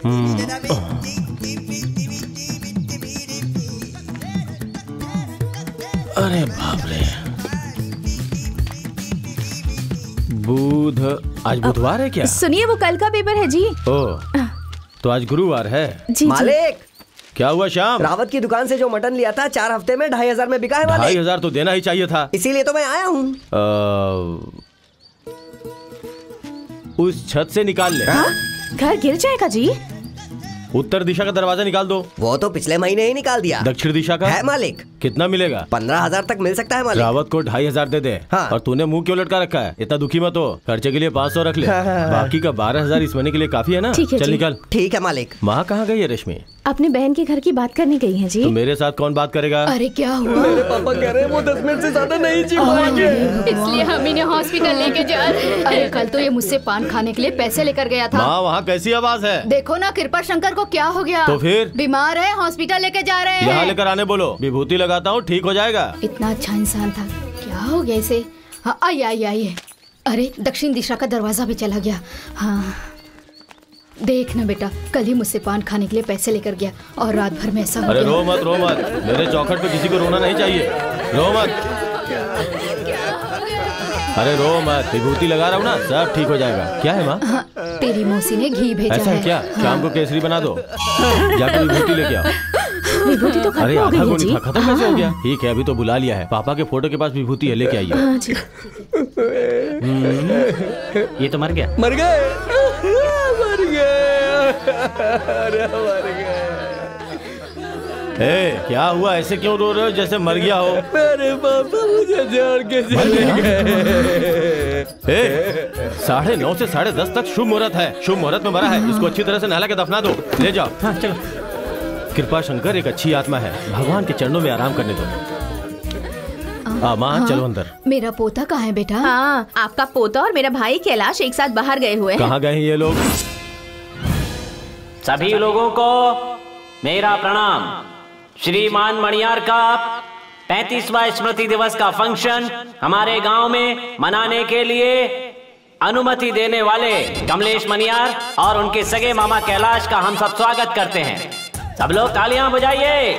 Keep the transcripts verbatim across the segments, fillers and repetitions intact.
अरे बाप रे, बुध, आज बुधवार है क्या? सुनिए, वो कल का पेपर है जी। ओ, तो आज गुरुवार है जी। मालिक, क्या हुआ श्याम? रावत की दुकान से जो मटन लिया था चार हफ्ते में ढाई हजार में बिका है मालिक। ढाई हजार तो देना ही चाहिए था, इसीलिए तो मैं आया हूँ। उस छत से निकाल ले। हा? घर गिर जाएगा जी। उत्तर दिशा का दरवाजा निकाल दो। वो तो पिछले महीने ही निकाल दिया। दक्षिण दिशा का है मालिक। कितना मिलेगा? पंद्रह हजार तक मिल सकता है मालिक। रावत को ढाई हजार दे दे। हाँ। और तूने मुंह क्यों लटका रखा है? इतना दुखी मत हो, खर्चे के लिए पाँच सौ रख ले। हाँ हाँ। बाकी का बारह हजार इस महीने के लिए काफी है ना? ठीक है, चल निकल। ठीक है मालिक। माँ कहाँ गई है रेशमी? अपने बहन के घर की बात करने गई है जी। तो मेरे साथ कौन बात करेगा? अरे क्या हुआ? मेरे पापा कह रहे हैं वो दस मिनट से ज्यादा नहीं जी पाएंगे, इसलिए हम इन्हें हॉस्पिटल लेके जा रहे हैं। अरे कल तो ये मुझसे पान खाने के लिए पैसे लेकर गया था। माँ, वहाँ कैसी आवाज है? देखो ना, कृपा शंकर को क्या हो गया? तो फिर? बीमार है, हॉस्पिटल लेके जा रहे हैं। यहाँ लेकर आने बोलो, विभूति लगाता हूँ, ठीक हो जाएगा। इतना अच्छा इंसान था, क्या हो गया इसे? हाँ, आइए आइए आइए। अरे दक्षिण दिशा का दरवाजा भी चला गया। हाँ देख ना बेटा, कल ही मुझसे पान खाने के लिए पैसे लेकर गया और रात भर में ऐसा हो अरे गया। रो मत, रो मत, मेरे चौखट पे किसी को रोना नहीं चाहिए, रो मत। अरे रो मत, विभूति लगा रहा हूँ ना, सब ठीक हो जाएगा। क्या है माँ? हाँ, तेरी मौसी ने घी भेजा ऐसा है क्या? हाँ। शाम को केसरी बना दो, जाकर विभूति लेके आओ। विभूति तो खत्म अरे हो गई आधा है जी। था, खत्म कैसे हो गया? ठीक है, अभी तो बुला लिया है, पापा के फोटो के पास विभूति है, लेके आइए। हाँ जी। ये तो मर गया। मर गए, मर गए, अरे मर गए। ए, क्या हुआ? ऐसे क्यों रो रहे हो जैसे मर गया हो? मेरे पापा मुझे छोड़ के चले गए। ए, साढ़े नौ से साढ़े दस तक शुभ मुहूर्त है, शुभ मुहूर्त में मरा है, इसको अच्छी तरह से नहला के दफना दो। ले जाओ। हाँ चलो। कृपा शंकर एक अच्छी आत्मा है, भगवान के चरणों में आराम करने दो। माँ हाँ, चलो अंदर। मेरा पोता कहाँ है बेटा? हाँ, आपका पोता और मेरा भाई कैलाश एक साथ बाहर गए हुए हैं। कहाँ गए हैं ये लोग? सभी लोगों को मेरा प्रणाम। श्रीमान मणियार का पैंतीसवां स्मृति दिवस का फंक्शन हमारे गांव में मनाने के लिए अनुमति देने वाले कमलेश मणियार और उनके सगे मामा कैलाश का हम सब स्वागत करते हैं। सब लोग तालियां बजाइए।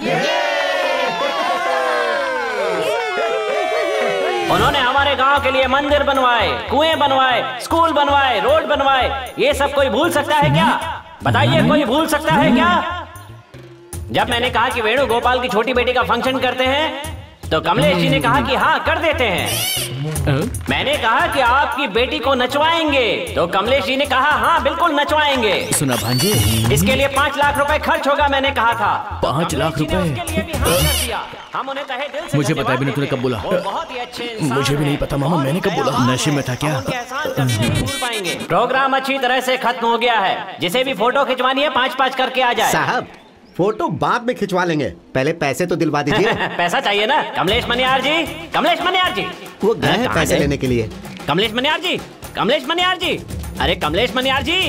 उन्होंने हमारे गांव के लिए मंदिर बनवाए, कुएं बनवाए, स्कूल बनवाए, रोड बनवाए। ये सब कोई भूल सकता है क्या? बताइए, कोई भूल सकता है क्या? जब मैंने कहा कि वेणु गोपाल की छोटी बेटी का फंक्शन करते हैं तो कमलेश जी ने कहा कि हाँ कर देते हैं। मैंने कहा कि आपकी बेटी को नचवाएंगे तो कमलेश जी ने कहा हाँ बिल्कुल नचवाएंगे। सुना भांजे, इसके लिए पाँच लाख रुपए खर्च होगा, मैंने कहा था। पाँच लाख रुपए? हम उन्हें तहे दिल से मुझे पता भी नहीं, तूने कब बोला? बहुत ही अच्छे मुझे भी नहीं पता मामा, मैंने कब बोला? नशे में था क्या? प्रोग्राम अच्छी तरह से खत्म हो गया है, जिसे भी फोटो खिंचवानी है पाँच पाँच करके आ जाए। साहब फोटो बाद में खिंचवा लेंगे, पहले पैसे तो दिलवा दीजिए। पैसा चाहिए ना? कमलेश मनियार जी, कमलेश मनियार जी, वो गए हैं पैसे लेने के लिए। कमलेश मनियार जी, कमलेश मनियार जी, अरे कमलेश मनियार जी।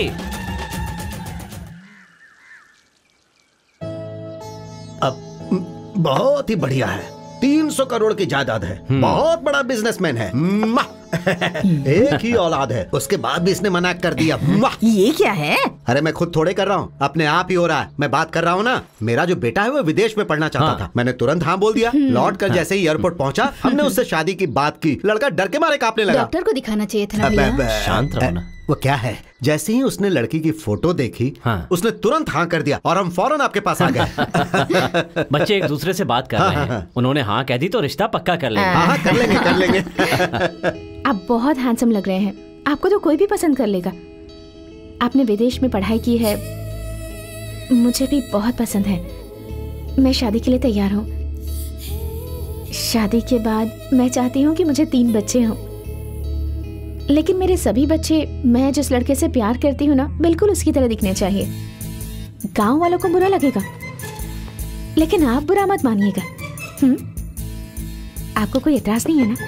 अब बहुत ही बढ़िया है, तीन सौ करोड़ की जायदाद है, बहुत बड़ा बिजनेसमैन है, एक ही औलाद है, उसके बाद भी इसने मना कर दिया। ये क्या है? अरे मैं खुद थोड़े कर रहा हूँ, अपने आप ही हो रहा है। मैं बात कर रहा हूँ ना, मेरा जो बेटा है वो विदेश में पढ़ना चाहता हाँ। था, मैंने तुरंत हाँ बोल दिया। लौट कर हाँ। जैसे ही एयरपोर्ट पहुँचा, हमने उससे शादी की बात की, लड़का डर के मारे कांपने लगा। डॉक्टर को दिखाना चाहिए था ना। शांत रहो ना। वो क्या है, जैसे ही उसने लड़की की फोटो देखी हाँ। उसने तुरंत हाँ कर दिया और हम फौरन आपके पास आ गए। बच्चे एक दूसरे से बात कर हाँ, रहे हैं हाँ, उन्होंने हाँ कह दी तो रिश्ता पक्का कर लेंगे। हाँ, हाँ, कर लेंगे कर लेंगे। आप बहुत हैंडसम लग रहे हैं, आपको तो कोई भी पसंद कर लेगा। आपने विदेश में पढ़ाई की है, मुझे भी बहुत पसंद है। मैं शादी के लिए तैयार हूँ। शादी के बाद मैं चाहती हूँ कि मुझे तीन बच्चे हों, लेकिन मेरे सभी बच्चे मैं जिस लड़के से प्यार करती हूँ ना, बिल्कुल उसकी तरह दिखने चाहिए। गांव वालों को बुरा लगेगा, लेकिन आप बुरा मत मानिएगा। हम्म, आपको कोई एतराज नहीं है ना?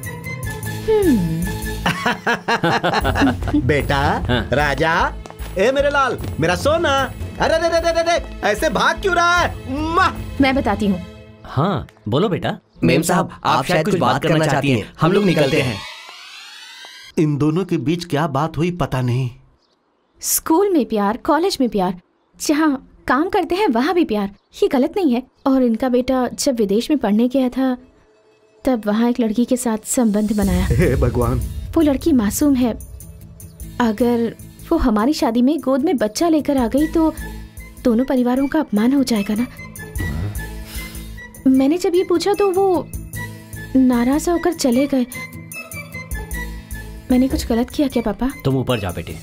बेटा हाँ। राजा, ए मेरे लाल, मेरा सोना, अरे रे रे रे रे, ऐसे भाग क्यों रहा है? मैं बताती हूँ। हाँ बोलो बेटा। मेम साहब, आप शायद कुछ बात करना चाहती हैं, हम लोग निकलते हैं। इन दोनों के बीच क्या बात हुई पता नहीं, स्कूल में प्यार, कॉलेज में प्यार, जहाँ काम करते हैं वहाँ भी प्यार, ये गलत नहीं है। और इनका बेटा जब विदेश में पढ़ने गया था तब वहाँ एक लड़की के साथ संबंध बनाया। हे भगवान, वो लड़की मासूम है। अगर वो हमारी शादी में गोद में बच्चा लेकर आ गई तो दोनों परिवारों का अपमान हो जाएगा ना। मैंने जब ये पूछा तो वो नाराज होकर चले गए। मैंने कुछ गलत किया क्या पापा? तुम ऊपर जा बेटे।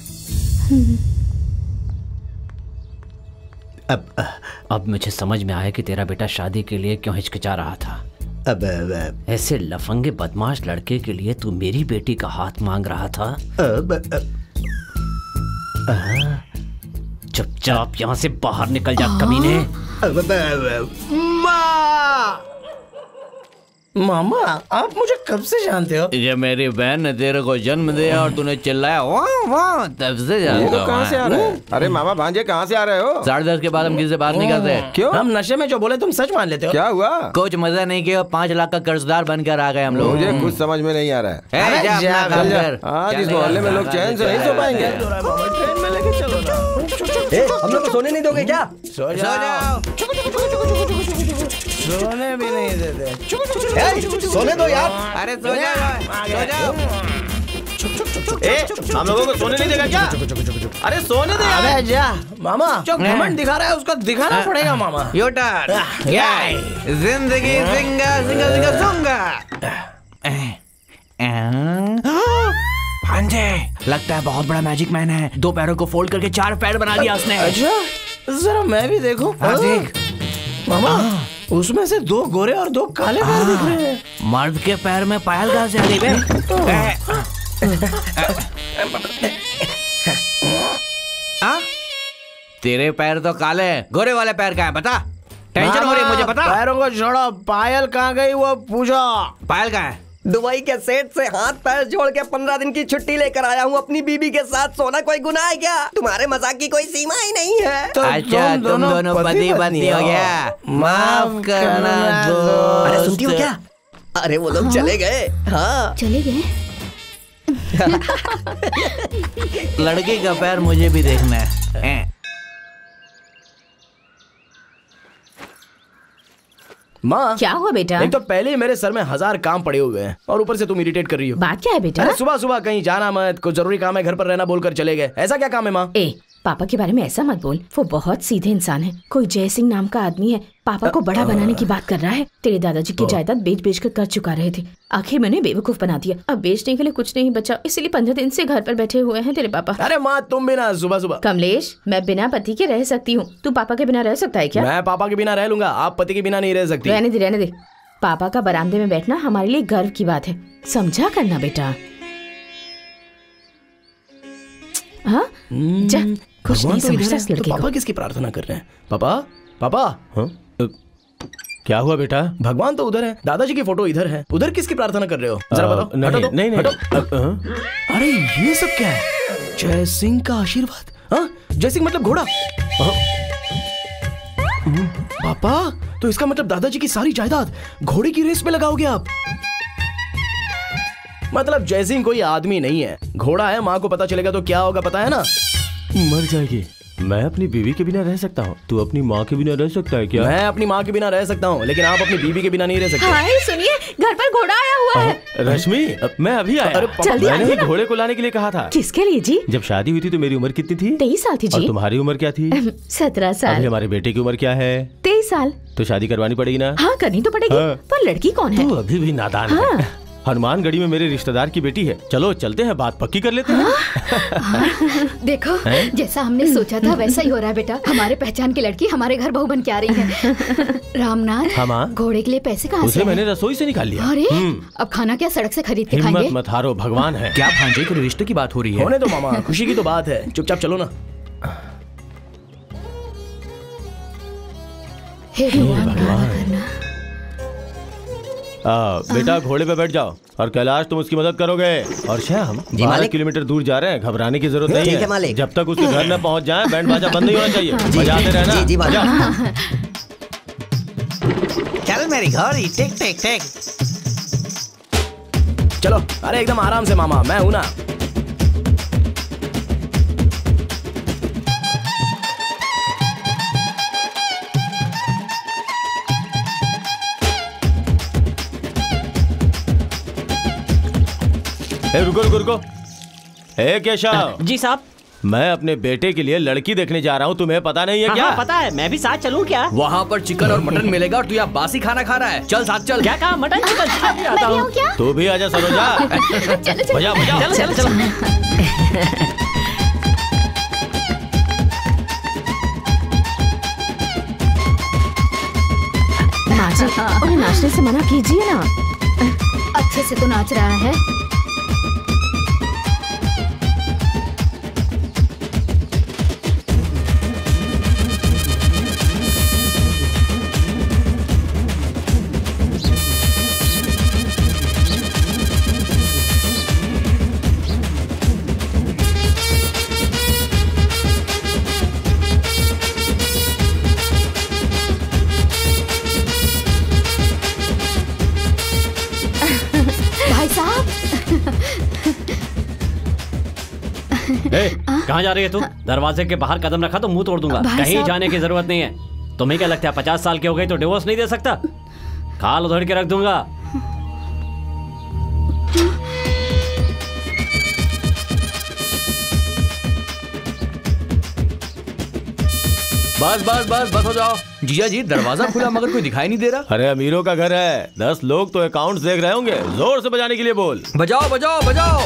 अब अब मुझे समझ में आया कि तेरा बेटा शादी के लिए क्यों हिचकिचा रहा था। अब, अब ऐसे लफंगे बदमाश लड़के के लिए तू मेरी बेटी का हाथ मांग रहा था। अब, अब चुपचाप यहाँ से बाहर निकल जा कमीने। अब, अब, अब, माँ! मामा, आप मुझे कब से जानते हो? ये मेरी बहन ने तेरे को जन्म दिया और तूने चिल्लाया वाह वाह, तब से जानता हूँ। कहाँ से आ रहे हैं? अरे मामा भांजे कहाँ से आ रहे हो? साढ़े दस के बाद हम किसी से बात नहीं करते। क्यों? हम नशे में जो बोले तुम सच मान लेते हो। क्या हुआ? कुछ मजा नहीं किया, पाँच लाख का कर्जदार बनकर आ गए हम लोग। मुझे कुछ समझ में नहीं आ रहा है। ए, जा अपना काम कर। आज इस मोहल्ले में लोग चैन से नहीं सो पाएंगे। ट्रेन में लेके चलो ना। हम लोग को सोने नहीं दोगे क्या? सो जाओ। सोने भी नहीं देते। सोने दो यार। अरे सो जाओ, सो जाओ। ए, हम लोगों को सोने नहीं देगा क्या? अरे सोने दे यार। अबे जा मामा, जो घमंड दिखा रहा है उसको दिखाना पड़ेगा मामा। Your turn. जिंदगी जिंगा जिंगा जिंगा सुंगा। भांजे, लगता है बहुत बड़ा मैजिक मैन है। दो पैरों को फोल्ड करके चार पैर बना दिया उसने। अच्छा, जरा मैं भी देखूं। हाँ देख मामा, उसमें से दो गोरे और दो काले पैर दिख रहे हैं। मर्द के पैर में पायल कहाँ से आ गई बे? तेरे पैर तो काले हैं, गोरे वाले पैर कहाँ है बता? टेंशन हो रही है मुझे, पता? पैरों को छोड़ो, पायल कहाँ गई वो पूछो। पायल कहाँ है? दुबई के सेठ से हाथ पैर जोड़ के पंद्रह दिन की छुट्टी लेकर आया हूँ अपनी बीबी के साथ। सोना कोई गुनाह है क्या? तुम्हारे मजाक की कोई सीमा ही नहीं है। तो अच्छा, तुम दोनों, दोनों पति पत्नी हो गया? माफ करना दोस्त। अरे सुनती हो क्या? अरे वो लोग चले गए। हाँ चले गए। लड़की का पैर मुझे भी देखना है। माँ, क्या हुआ बेटा? एक तो पहले ही मेरे सर में हजार काम पड़े हुए हैं और ऊपर से तुम इरिटेट कर रही हो। बात क्या है बेटा? अरे सुबह सुबह कहीं जाना मत, कोई जरूरी काम है घर पर रहना बोलकर चले गए। ऐसा क्या काम है माँ? ए, पापा के बारे में ऐसा मत बोल। वो बहुत सीधे इंसान है। कोई जय सिंह नाम का आदमी है, पापा को बड़ा बनाने की बात कर रहा है। तेरे दादाजी की जायदाद बेच बेच कर कर चुका रहे थे। आखिर मैंने बेवकूफ बना दिया। अब बेचने के लिए कुछ नहीं बचा, इसलिए पंद्रह दिन से घर पर बैठे हुए हैं तेरे पापा। अरे माँ, तुम भी ना सुबह सुबह। कमलेश, मैं बिना पति के रह सकती हूँ, तू पापा के बिना रह सकता है क्या? मैं पापा के बिना रह लूंगा, आप पति के बिना नहीं रह सकती। रहने दे रहने दे। पापा का बरामदे में बैठना हमारे लिए गर्व की बात है, समझा करना बेटा। हाँ जा, कुछ नहीं समझता इस लड़के तो को। पापा किसकी प्रार्थना कर रहे हैं? पापा पापा हाँ? क्या हुआ बेटा? भगवान तो उधर है, दादाजी की फोटो इधर है, उधर किसकी प्रार्थना कर रहे हो? जरा बताओ। नहीं, हटो तो, नहीं, नहीं, हटो। अ- अ- अरे ये सब क्या है? जय सिंह का आशीर्वाद। हाँ, जय सिंह मतलब घोड़ा। पापा, तो इसका मतलब दादाजी की सारी जायदाद घोड़े की रेस में लगाओगे आप? मतलब जय सिंह कोई आदमी नहीं है, घोड़ा है। माँ को पता चलेगा तो क्या होगा पता है ना? मर जाएगी। मैं अपनी बीवी के बिना रह सकता हूँ, तू अपनी माँ के बिना रह सकता है क्या? मैं अपनी माँ के बिना रह सकता हूँ, लेकिन आप अपनी बीवी के बिना नहीं रह सकते। हाय सुनिए, घर पर घोड़ा आया हुआ है। रश्मि, मैं अभी आया। अरे पापा, जल्दी मैंने आइए ही ना। घोड़े को लाने के लिए कहा था। किसके लिए जी? जब शादी हुई थी तो मेरी उम्र कितनी थी? तेईस साल थी और जी। तुम्हारी उम्र क्या थी? सत्रह अभी साल। हमारे बेटे की उम्र क्या है? तेईस साल। तो शादी करवानी पड़ेगी ना? हाँ करनी तो पड़ेगी। हाँ। पर लड़की कौन है? तू अभी भी नादान है। हनुमानगढ़ी में मेरे रिश्तेदार की बेटी है। चलो चलते हैं, बात पक्की कर लेते हैं। देखो, जैसा हमने सोचा था वैसा ही हो रहा है बेटा। हमारे पहचान की लड़की हमारे घर बहू बन के आ रही है। रामनाथ, हाँ माँ? घोड़े के लिए पैसे कहाँ से उसे आए? मैंने रसोई से निकाल लिया। अरे अब खाना क्या सड़क से खरीद के हिम्मत खाएंगे? मत हारो, भगवान है। क्या भांजे के रिश्ते की बात हो रही है? होने दो मामा, खुशी की तो बात है। चुपचाप चलो ना। हे भगवान, भला करना। आ, बेटा घोड़े पे बैठ जाओ और कैलाश तुम उसकी मदद करोगे। और श्याम, बारह किलोमीटर दूर जा रहे हैं, घबराने की जरूरत नहीं ठीक है है। मालिक। जब तक उसके घर न पहुंच जाए बैंड बाजा बंद नहीं होना चाहिए। बजाते रहना। जी, जी, मालिक। बजाओ। चल मेरी घोड़ी, टिक टिक टिक। चलो, अरे एकदम आराम से मामा, मैं हूं ना। ए, रुको रुको रुको। ए केशव। जी साहब। मैं अपने बेटे के लिए लड़की देखने जा रहा हूँ, तुम्हें पता नहीं है? हाँ, क्या हाँ, पता है, मैं भी साथ चलूँ क्या? वहाँ पर चिकन और मटन मिलेगा और तू यहाँ बासी खाना खा रहा है। चल साथ चल। क्या कहा? Mutton chicken? आता हूँ। तू भी आजा सरोजा। बजा बजा। चलो चलो चलो। माँ जी, उन्हें नाचने से मना कीजिए ना। अच्छे से तो नाच रहा है। कहाँ जा रही है तू? दरवाजे के बाहर कदम रखा तो मुंह तोड़ दूंगा। कहीं जाने की जरूरत नहीं है। तुम्हें क्या लगता है पचास साल की हो गई तो डिवोर्स नहीं दे सकता? खाल उधड़ के रख दूंगा। बस बस बस बस हो जाओ। जिया जी दरवाजा खुला मगर कोई दिखाई नहीं दे रहा। अरे अमीरों का घर है, दस लोग तो अकाउंट्स देख रहे होंगे। जोर से बजाने के लिए बोल। बजाओ बजाओ बजाओ।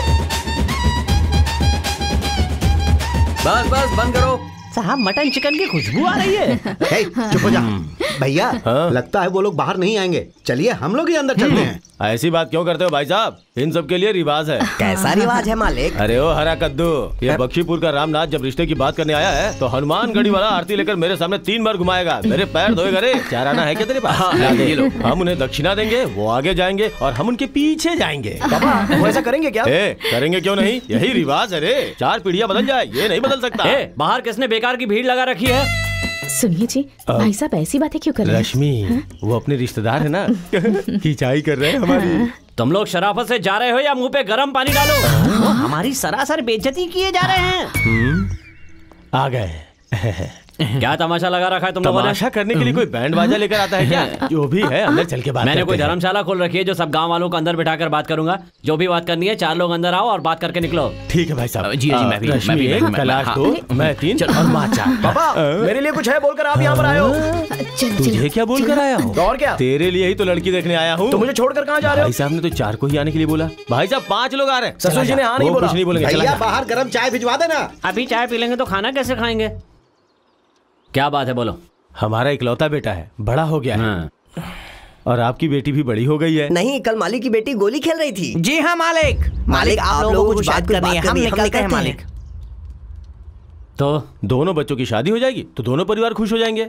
बस बस बंद करो। साहब मटन चिकन की खुशबू आ रही है। हे, चुप हो जा भैया। लगता है वो लोग बाहर नहीं आएंगे, चलिए हम लोग ही अंदर चलते हैं। ऐसी बात क्यों करते हो भाई साहब? इन सब के लिए रिवाज है। कैसा रिवाज है मालिक? अरे ओ हरा कद्दू, ये बख्शीपुर का रामनाथ जब रिश्ते की बात करने आया है तो हनुमान गढ़ी वाला आरती लेकर मेरे सामने तीन बार घुमाएगा। मेरे पैर धोएगा रे। चार आना है क्या तेरे पास? हाँ, ये लो। हम उन्हें दक्षिणा देंगे, वो आगे जाएंगे और हम उनके पीछे जाएंगे। पापा वो ऐसा करेंगे क्या? ए, करेंगे क्यों नहीं, यही रिवाज है रे। चार पीढ़ियां बदल जाए ये नहीं बदल सकता। ए, बाहर किसने बेकार की भीड़ लगा रखी है? सुनिए जी, भाई साहब ऐसी बातें क्यों कर रहे हैं? रश्मि, वो अपने रिश्तेदार है ना, खिंचाई कर रहे हैं हमारी। तुम लोग शराफत से जा रहे हो या मुंह पे गर्म पानी डालो? वो हमारी सरासर बेइज्जती किए जा रहे हैं। आ गए। क्या तमाशा लगा रखा है तुम लोगों ने? तमाशा करने के लिए कोई बैंड बाजा लेकर आता है क्या? जो भी है अंदर चल के बात मैंने करते कोई हैं। धर्मशाला खोल रखी है जो सब गांव वालों को अंदर बिठाकर बात करूंगा। जो भी बात करनी है चार लोग अंदर आओ और बात करके निकलो। ठीक है भाई साहब। जी जी मैं भी रश्मि मैं भी एक, मैं- मैं- कैलाश हाँ। दो, मैं तीन और माँ चार। पापा मेरे लिए कुछ है बोलकर आप यहाँ पर आए हो। तुझे क्या बोल कर आया हूँ? तो और क्या? तेरे लिए ही तो लड़की देखने आया हूँ। तो मुझे छोड़कर कहाँ जा रहे हो? भाई साहब ने तो चार को ही आने के लिए बोला। भाई साहब पांच लोग आ रहे हैं। ससुर जी ने हाँ नहीं वो बोला। कुछ नहीं बोलेंगे। चला भैया जा। बाहर गर्म चाय भिजवा देना। अभी चाय पी लेंगे तो खाना कैसे खाएंगे? क्या बात है बोलो। हमारा इकलौता बेटा है, बड़ा हो गया है और आपकी बेटी भी बड़ी हो गई है। नहीं, कल मालिक की बेटी गोली खेल रही थी। जी हाँ मालिक। मालिक आप लोगों को कुछ बात करनी है, हम निकलते हैं मालिक। तो दोनों बच्चों की शादी हो जाएगी तो दोनों परिवार खुश हो जाएंगे।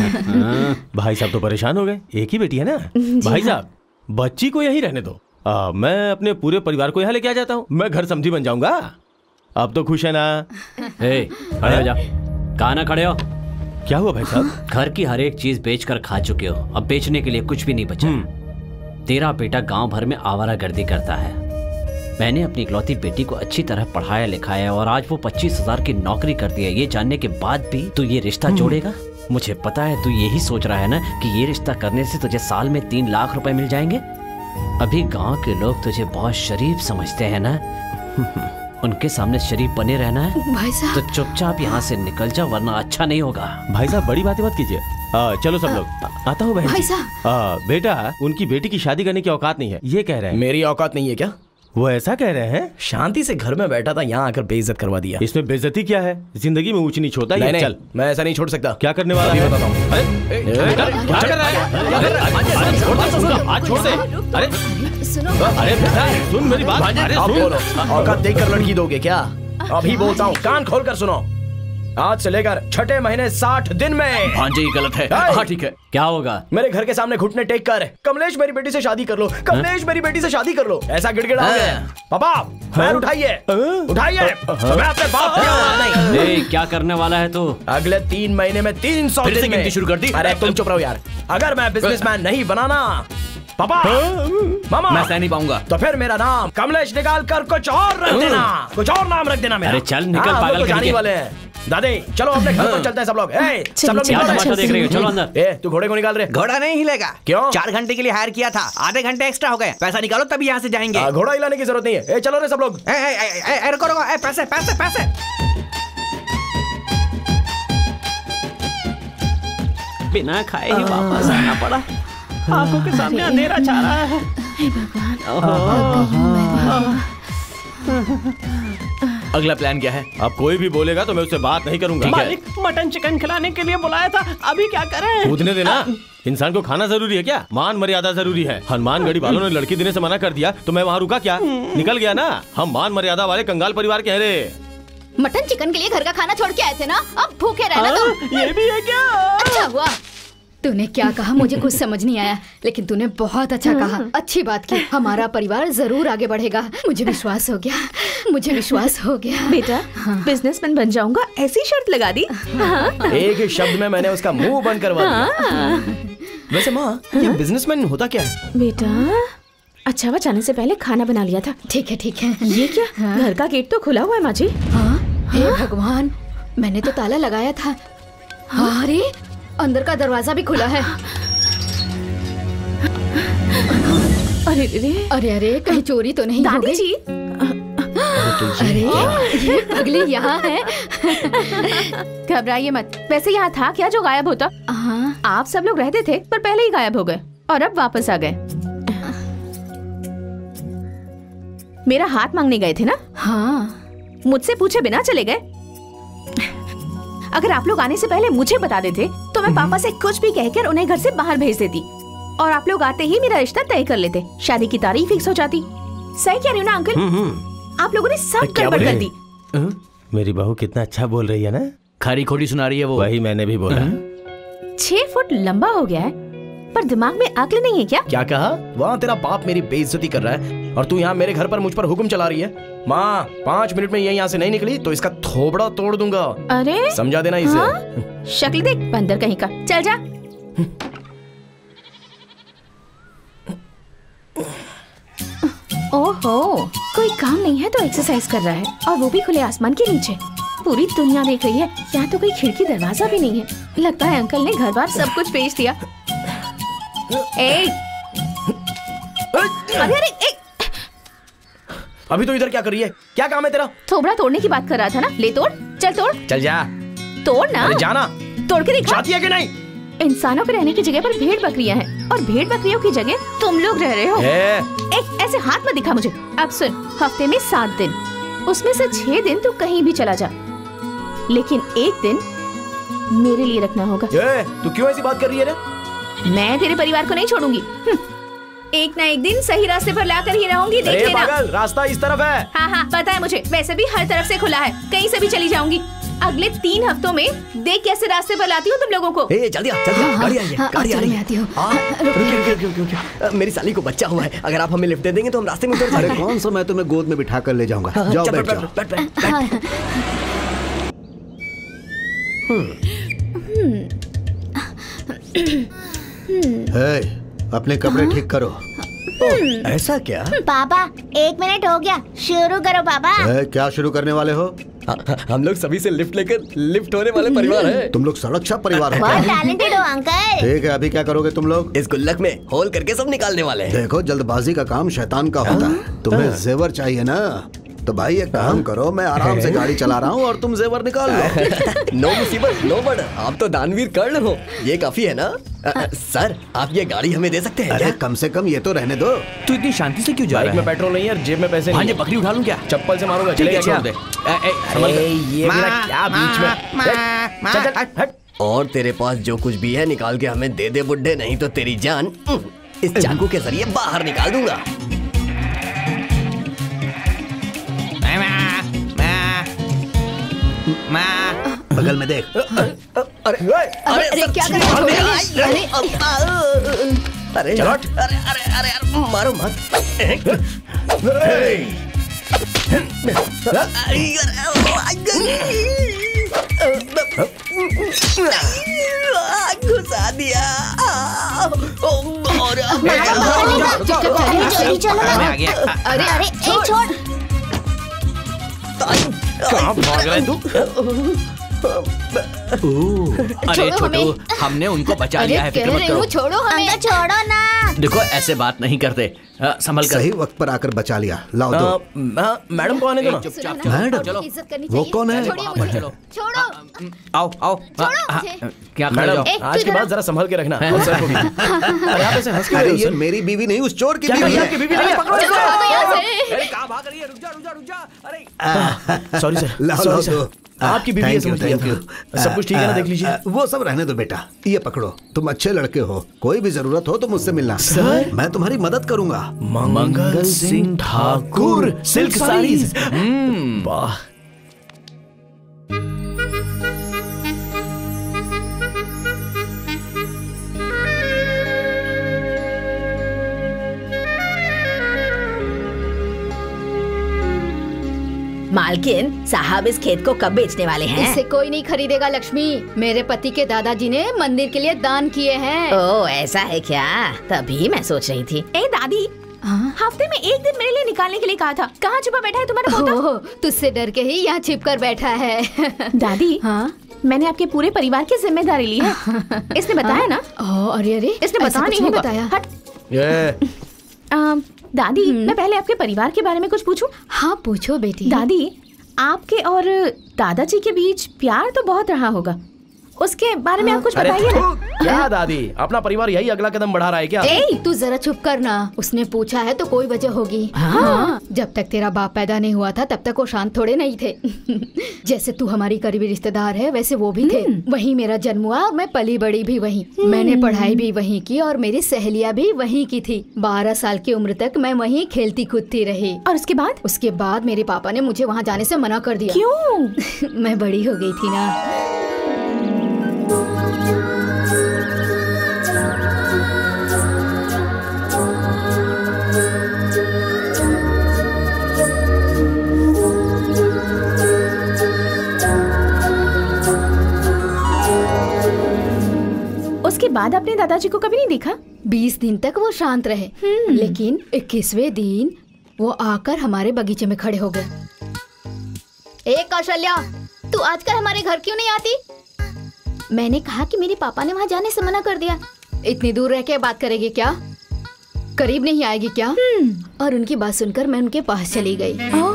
भाई साहब तो परेशान हो गए, एक ही बेटी है ना। भाई साहब बच्ची को यहीं रहने दो, आ, मैं अपने पूरे परिवार को यहाँ लेके आ जाता हूँ। मैं घर समझी बन जाऊंगा। अब तो खुश है ना? ए, खड़े हो जा। कहाँ ना खड़े हो? क्या हुआ भाई साहब? घर की हर एक चीज बेचकर खा चुके हो, अब बेचने के लिए कुछ भी नहीं बचा। तेरा बेटा गांव भर में आवारागर्दी करता है। मैंने अपनी इकलौती बेटी को अच्छी तरह पढ़ाया लिखाया और आज वो पच्चीस हजार की नौकरी कर दी है। ये जानने के बाद भी तू ये रिश्ता जोड़ेगा? मुझे पता है तू यही सोच रहा है ना कि ये रिश्ता करने से तुझे साल में तीन लाख रुपए मिल जाएंगे। अभी गांव के लोग तुझे बहुत शरीफ समझते हैं ना, उनके सामने शरीफ बने रहना है भाई साहब। तो चुपचाप यहाँ से निकल जा वरना अच्छा नहीं होगा। भाई साहब बड़ी बातें मत कीजिए। आ, चलो सब लोग, आता हूँ बहन भाई जी। साहब। आ, बेटा उनकी बेटी की शादी करने की औकात नहीं है ये कह रहे हैं। मेरी औकात नहीं है क्या? वो ऐसा कह रहे हैं। शांति से घर में बैठा था, यहाँ आकर बेइज्जत करवा दिया। इसमें बेइज्जती क्या है? जिंदगी में ऊंच नीच होता है। नहीं, ये नहीं, चल मैं ऐसा नहीं छोड़ सकता। क्या करने वाला है? बताता हूँ। क्या कर रहा है? छोड़ दे, हाथ छोड़ दे। अरे सुनो, अरे बेटा सुन मेरी बात। अरे आप सुन। बोलो, औकात देखकर लड़की दोगे क्या? अभी बोलता हूँ, कान खोल कर सुनो। आज से लेकर छठे महीने साठ दिन में। हाँ जी गलत है। हाय। हाँ ठीक है। क्या होगा? मेरे घर के सामने घुटने टेक कर कमलेश मेरी बेटी से शादी कर लो, कमलेश मेरी बेटी से शादी कर लो, ऐसा गिड़गिड़ाओगे। पापा पैर उठाइए, उठाइए। तो मैं अपने बाप को नहीं। ए, क्या करने वाला है तू? अगले तीन महीने में तीन सौ फिर से दिन में गिनती शुरू कर दी? अरे तुम चुप रहो यार। अगर मैं बिजनेसमैन नहीं बनाना पापा, मामा, मैं सह नहीं पाऊंगा। तो फिर मेरा नाम कमलेश निकाल कर कुछ और रख देना, कुछ और नाम रख देना मेरा। अरे चल, निकल हाँ, हम पागल लोग तो कहीं जाने के। वाले हैं। दादी चलो अपने घर पर चलते हैं सब लोग। ए, सब लोग क्या तमाशा देख रहे हो? चलो अंदर। ए, तू घोड़े को निकाल रहे। घोड़ा नहीं हिलेगा। क्यों? चार घंटे के लिए हायर किया था, आधे घंटे एक्स्ट्रा हो गए। पैसा निकालो तभी यहाँ से जाएंगे। घोड़ा हिलाने की जरूरत नहीं है। ए, चलो रे सब लोग। ए, ए, ए, ए, रुको रुको, ए, पैसे पैसे पैसे। बिना खाए ही वापस आना पड़ा। आंखों के सामने अंधेरा छा रहा है। अगला प्लान क्या है? अब कोई भी बोलेगा तो मैं उससे बात नहीं करूंगा। मालिक मटन चिकन खिलाने के लिए बुलाया था, अभी क्या करें? कूदने देना। इंसान को खाना जरूरी है क्या? मान मर्यादा जरूरी है। हनुमान गढ़ी वालों ने लड़की देने से मना कर दिया तो मैं वहाँ रुका क्या? निकल गया ना। हम मान मर्यादा वाले कंगाल परिवार के हैं रे। मटन चिकन के लिए घर का खाना छोड़ के आए थे ना, अब भूखे रहना तुम। ये भी है क्या? अच्छा हुआ तूने क्या कहा मुझे कुछ समझ नहीं आया, लेकिन तूने बहुत अच्छा कहा, अच्छी बात की। हमारा परिवार जरूर आगे बढ़ेगा, मुझे विश्वास हो गया, मुझे विश्वास हो गया। बेटा बिजनेसमैन बन जाऊंगा ऐसी शर्त लगा दी। एक ही शब्द में मैंने उसका मुंह बंद करवा दिया। वैसे माँ ये बिजनेसमैन होता क्या है? बेटा अच्छा बचाने से पहले खाना बना लिया था। ठीक है ठीक है। ये क्या? घर का गेट तो खुला हुआ है माँ जी। हाँ हे भगवान, मैंने तो ताला लगाया था। अरे अंदर का दरवाजा भी खुला है। अरे अरे अरे अरे कहीं चोरी तो नहीं हो गई? जी अरे ये पगली यहाँ है। घबराइए मत। वैसे यहाँ था क्या जो गायब होता? हाँ आप सब लोग रहते थे पर पहले ही गायब हो गए और अब वापस आ गए। मेरा हाथ मांगने गए थे ना? हाँ मुझसे पूछे बिना चले गए। अगर आप लोग आने से पहले मुझे बता देते तो मैं पापा से कुछ भी कहकर उन्हें घर से बाहर भेज देती और आप लोग आते ही मेरा रिश्ता तय कर लेते, शादी की तारीख फिक्स हो जाती। सही कह रही हूँ ना अंकल? आप लोगों ने सब गड़बड़ कर दी। मेरी बहू कितना अच्छा बोल रही है ना। खरी खोटी सुना रही है वो। वही मैंने भी बोला। छह फुट लंबा हो गया है पर दिमाग में अक्ल नहीं है क्या? क्या कहा? वहाँ तेरा बाप मेरी बेइज्जती कर रहा है और तू यहाँ मेरे घर पर मुझ पर हुक्म चला रही है। माँ पाँच मिनट में ये यहाँ से नहीं निकली तो इसका थोबड़ा तोड़ दूंगा। अरे समझा देना इसे। हाँ? शक्ल देख बंदर कहीं का। चल जा। ओहो कोई काम नहीं है तो एक्सरसाइज कर रहा है और वो भी खुले आसमान के नीचे। पूरी दुनिया देख रही है, यहाँ तो कोई खिड़की दरवाजा भी नहीं है। लगता है अंकल ने घर बार सब कुछ बेच दिया। ए, अरे अरे ए, अभी तो इधर क्या कर रही है? क्या काम है तेरा? थोबड़ा तोड़ने की बात कर रहा था ना। ले तोड़, चल तोड़। चल जा। तोड़ ना। अरे जाना। तोड़ के दिखा। जाती है कि नहीं? इंसानों के रहने की जगह पर भेड़ बकरियां हैं और भेड़ बकरियों की जगह तुम लोग रह रहे हो। एक ऐसे हाथ में दिखा मुझे। अब सुन, हफ्ते में सात दिन, उसमें से छह दिन तू कहीं भी चला जा, लेकिन एक दिन मेरे लिए रखना होगा। ये, तू क्यों ऐसी बात कर रही है रे? मैं तेरे परिवार को नहीं छोड़ूंगी। एक ना एक दिन सही रास्ते पर लाकर ही रहूंगी, देख लेना। पागल, रास्ता इस तरफ है। हाँ हाँ पता है मुझे, वैसे भी हर तरफ से खुला है, कहीं से भी चली जाऊंगी। अगले तीन हफ्तों में देख कैसे रास्ते पर लाती हूँ तुम लोगों को। ए, जल्दी आ, जल्दी आ, गाड़ी आई है, गाड़ी आ रही है। आती हूँ। रुकिए रुकिए रुकिए, मेरी साली को बच्चा हुआ है, अगर आप हमें लिफ्ट दे देंगे तो हम रास्ते में उतर अरे जाएंगे। कौन सा मैं तुम्हें गोद में बिठा कर ले जाऊंगा। जाओ बैठ जाओ। बैठ बैठ। हे, अपने कपड़े ठीक करो। ऐसा क्या? पापा एक मिनट हो गया, शुरू करो पापा। हे, क्या शुरू करने वाले हो? हम लोग सभी से लिफ्ट लेकर लिफ्ट होने वाले परिवार है। तुम लोग सड़क छाप परिवार हो। बहुत टैलेंटेड हो अंकल। ठीक है, अभी क्या करोगे तुम लोग? इस गुल्लक में होल करके सब निकालने वाले हैं। देखो जल्दबाजी का काम शैतान का होता है। तुम्हें जेवर चाहिए ना, तो भाई एक काम करो, मैं आराम से गाड़ी चला रहा हूँ और तुम जेवर निकाल लो। नो मुसीबत नो बर्डर, आप तो दानवीर कर्ण हो, ये काफी है ना? आ, आ, सर आप ये गाड़ी हमें दे सकते हैं? अरे कम से कम ये तो रहने दो। तू इतनी शांति से क्यों जा रहा है? में पेट्रोल नहीं है और जेब में पैसे नहीं। हाँ, ये बकरी उठा लूं क्या? चप्पल से मारूंगा, चलेगा क्या? ये मेरा क्या बीच में? चल चल हट। और तेरे पास जो कुछ भी है निकाल के हमें दे दे बुड्ढे, नहीं तो तेरी जान इस चाकू के जरिए बाहर निकाल दूंगा। बगल में देख। अरे अरे अरे क्या कर रहे हो? अरे अरे चलो अरे अरे अरे मारो मत। घुसा दिया। जल्दी चलो ना। अरे अरे ए छोड़। कहाँ भाग रहा है तू? अरे छोटू, हमने उनको बचा लिया है, फिक्र मत करो। छोड़ो हमें, छोड़ो ना। देखो ऐसे बात नहीं करते, संभल कर। सही वक्त पर आकर बचा लिया। लाओ दो। मैडम कौन है? चुपचाप मैडम, चलो। वो कौन है? चलो छोड़ो, आओ आओ। क्या मैडम, आज के बाद जरा संभल के रखना। और सर को भी। अरे आप ऐसे हंस के अरे ये मेरी बीवी नहीं, उस चोर की बीवी है। बीवी नहीं है। अरे कहाँ भाग रही है? रुक जा रुक जा रुक जा। अरे सॉरी सर, लाओ सॉरी लाओ सर। दो। आपकी बीवी है, समझ लिया था। सब कुछ ठीक है ना? देख लीजिए। वो सब रहने दो बेटा, ये पकड़ो। तुम अच्छे लड़के हो, कोई भी जरूरत हो तो मुझसे मिलना। सर, मैं तुम्हारी मदद करूंगा। मंगल सिंह ठाकुर, सिल्क साड़ीज। वाह। मालकिन साहब इस खेत को कब बेचने वाले हैं? इसे कोई नहीं खरीदेगा लक्ष्मी। मेरे पति के दादाजी ने मंदिर के लिए दान किए हैं। ओ ऐसा है क्या? तभी मैं सोच रही थी। ए दादी, हफ्ते में एक दिन मेरे लिए निकालने के लिए कहा था। कहाँ छुपा बैठा है तुम्हारा पोता? तुझसे डर के ही यहाँ छिप कर बैठा है। दादी, हाँ मैंने आपके पूरे परिवार की जिम्मेदारी ली है। इसने बताया ना? अरे अरे, इसने बताया नहीं बताया। हट। दादी, मैं पहले आपके परिवार के बारे में कुछ पूछूं? हाँ पूछो बेटी। दादी, आपके और दादाजी के बीच प्यार तो बहुत रहा होगा, उसके बारे में आप कुछ बताइए ना। क्या दादी, अपना परिवार यही अगला कदम बढ़ा रहा है क्या? ए, तू जरा चुप करना। उसने पूछा है तो कोई वजह होगी। हाँ। हाँ। जब तक तेरा बाप पैदा नहीं हुआ था तब तक वो शांत थोड़े नहीं थे। जैसे तू हमारी करीबी रिश्तेदार है वैसे वो भी थे। वहीं मेरा जन्म हुआ, मैं पली बड़ी भी वहीं, मैंने पढ़ाई भी वहीं की और मेरी सहेलियाँ भी वहीं की थी। बारह साल की उम्र तक मैं वहीं खेलती कूदती रही। और उसके बाद? उसके बाद मेरे पापा ने मुझे वहाँ जाने से मना कर दिया। क्यों? मैं बड़ी हो गई थी ना। उसके बाद अपने दादाजी को कभी नहीं देखा? बीस दिन तक वो शांत रहे, लेकिन इक्कीसवें दिन वो आकर हमारे बगीचे में खड़े हो गए। ए कौशल्या, तू आजकल हमारे घर क्यों नहीं आती? मैंने कहा कि मेरे पापा ने वहाँ जाने से मना कर दिया। इतनी दूर रह के बात करेगी क्या? करीब नहीं आएगी क्या? और उनकी बात सुनकर मैं उनके पास चली गई।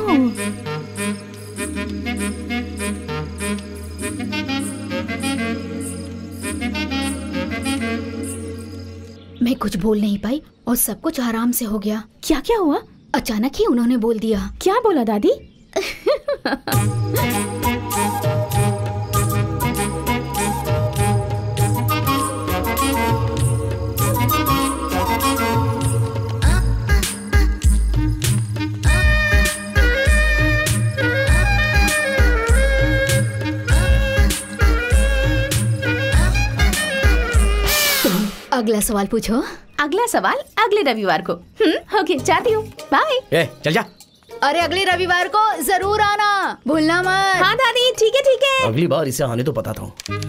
मैं कुछ बोल नहीं पाई और सब कुछ आराम से हो गया। क्या क्या हुआ? अचानक ही उन्होंने बोल दिया। क्या बोला दादी? अगला सवाल पूछो। अगला सवाल अगले रविवार को। हम्म, ओके, जाती हूँ। बाय। ए, चल जा। अरे अगले रविवार को जरूर आना, भूलना मत। हाँ दादी, ठीक है ठीक है। अगली बार इसे आने तो पता था।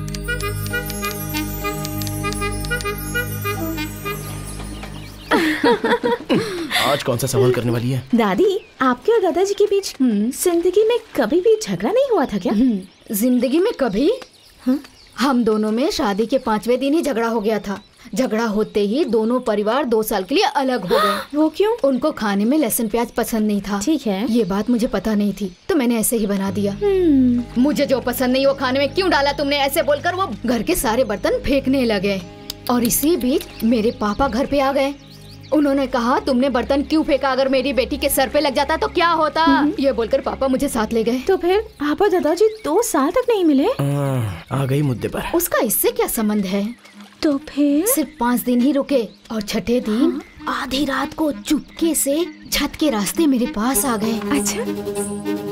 आज कौन सा सवाल करने वाली है? दादी, आपके और दादाजी के बीच जिंदगी में कभी भी झगड़ा नहीं हुआ था क्या? जिंदगी में कभी? हा? हम दोनों में शादी के पांचवें दिन ही झगड़ा हो गया था। झगड़ा होते ही दोनों परिवार दो साल के लिए अलग हो गए। वो क्यों? उनको खाने में लहसुन प्याज पसंद नहीं था। ठीक है। ये बात मुझे पता नहीं थी तो मैंने ऐसे ही बना दिया। मुझे जो पसंद नहीं वो खाने में क्यों डाला तुमने? ऐसे बोलकर वो घर के सारे बर्तन फेंकने लगे। और इसी बीच मेरे पापा घर पे आ गए। उन्होंने कहा, तुमने बर्तन क्यों फेंका? अगर मेरी बेटी के सर पे लग जाता तो क्या होता? ये बोलकर पापा मुझे साथ ले गए। तो फिर आप और दादाजी दो साल तक नहीं मिले? आ, आ गई मुद्दे पर। उसका इससे क्या संबंध है? तो फिर सिर्फ पाँच दिन ही रुके और छठे दिन हाँ? आधी रात को चुपके से छत के रास्ते मेरे पास आ गए। अच्छा।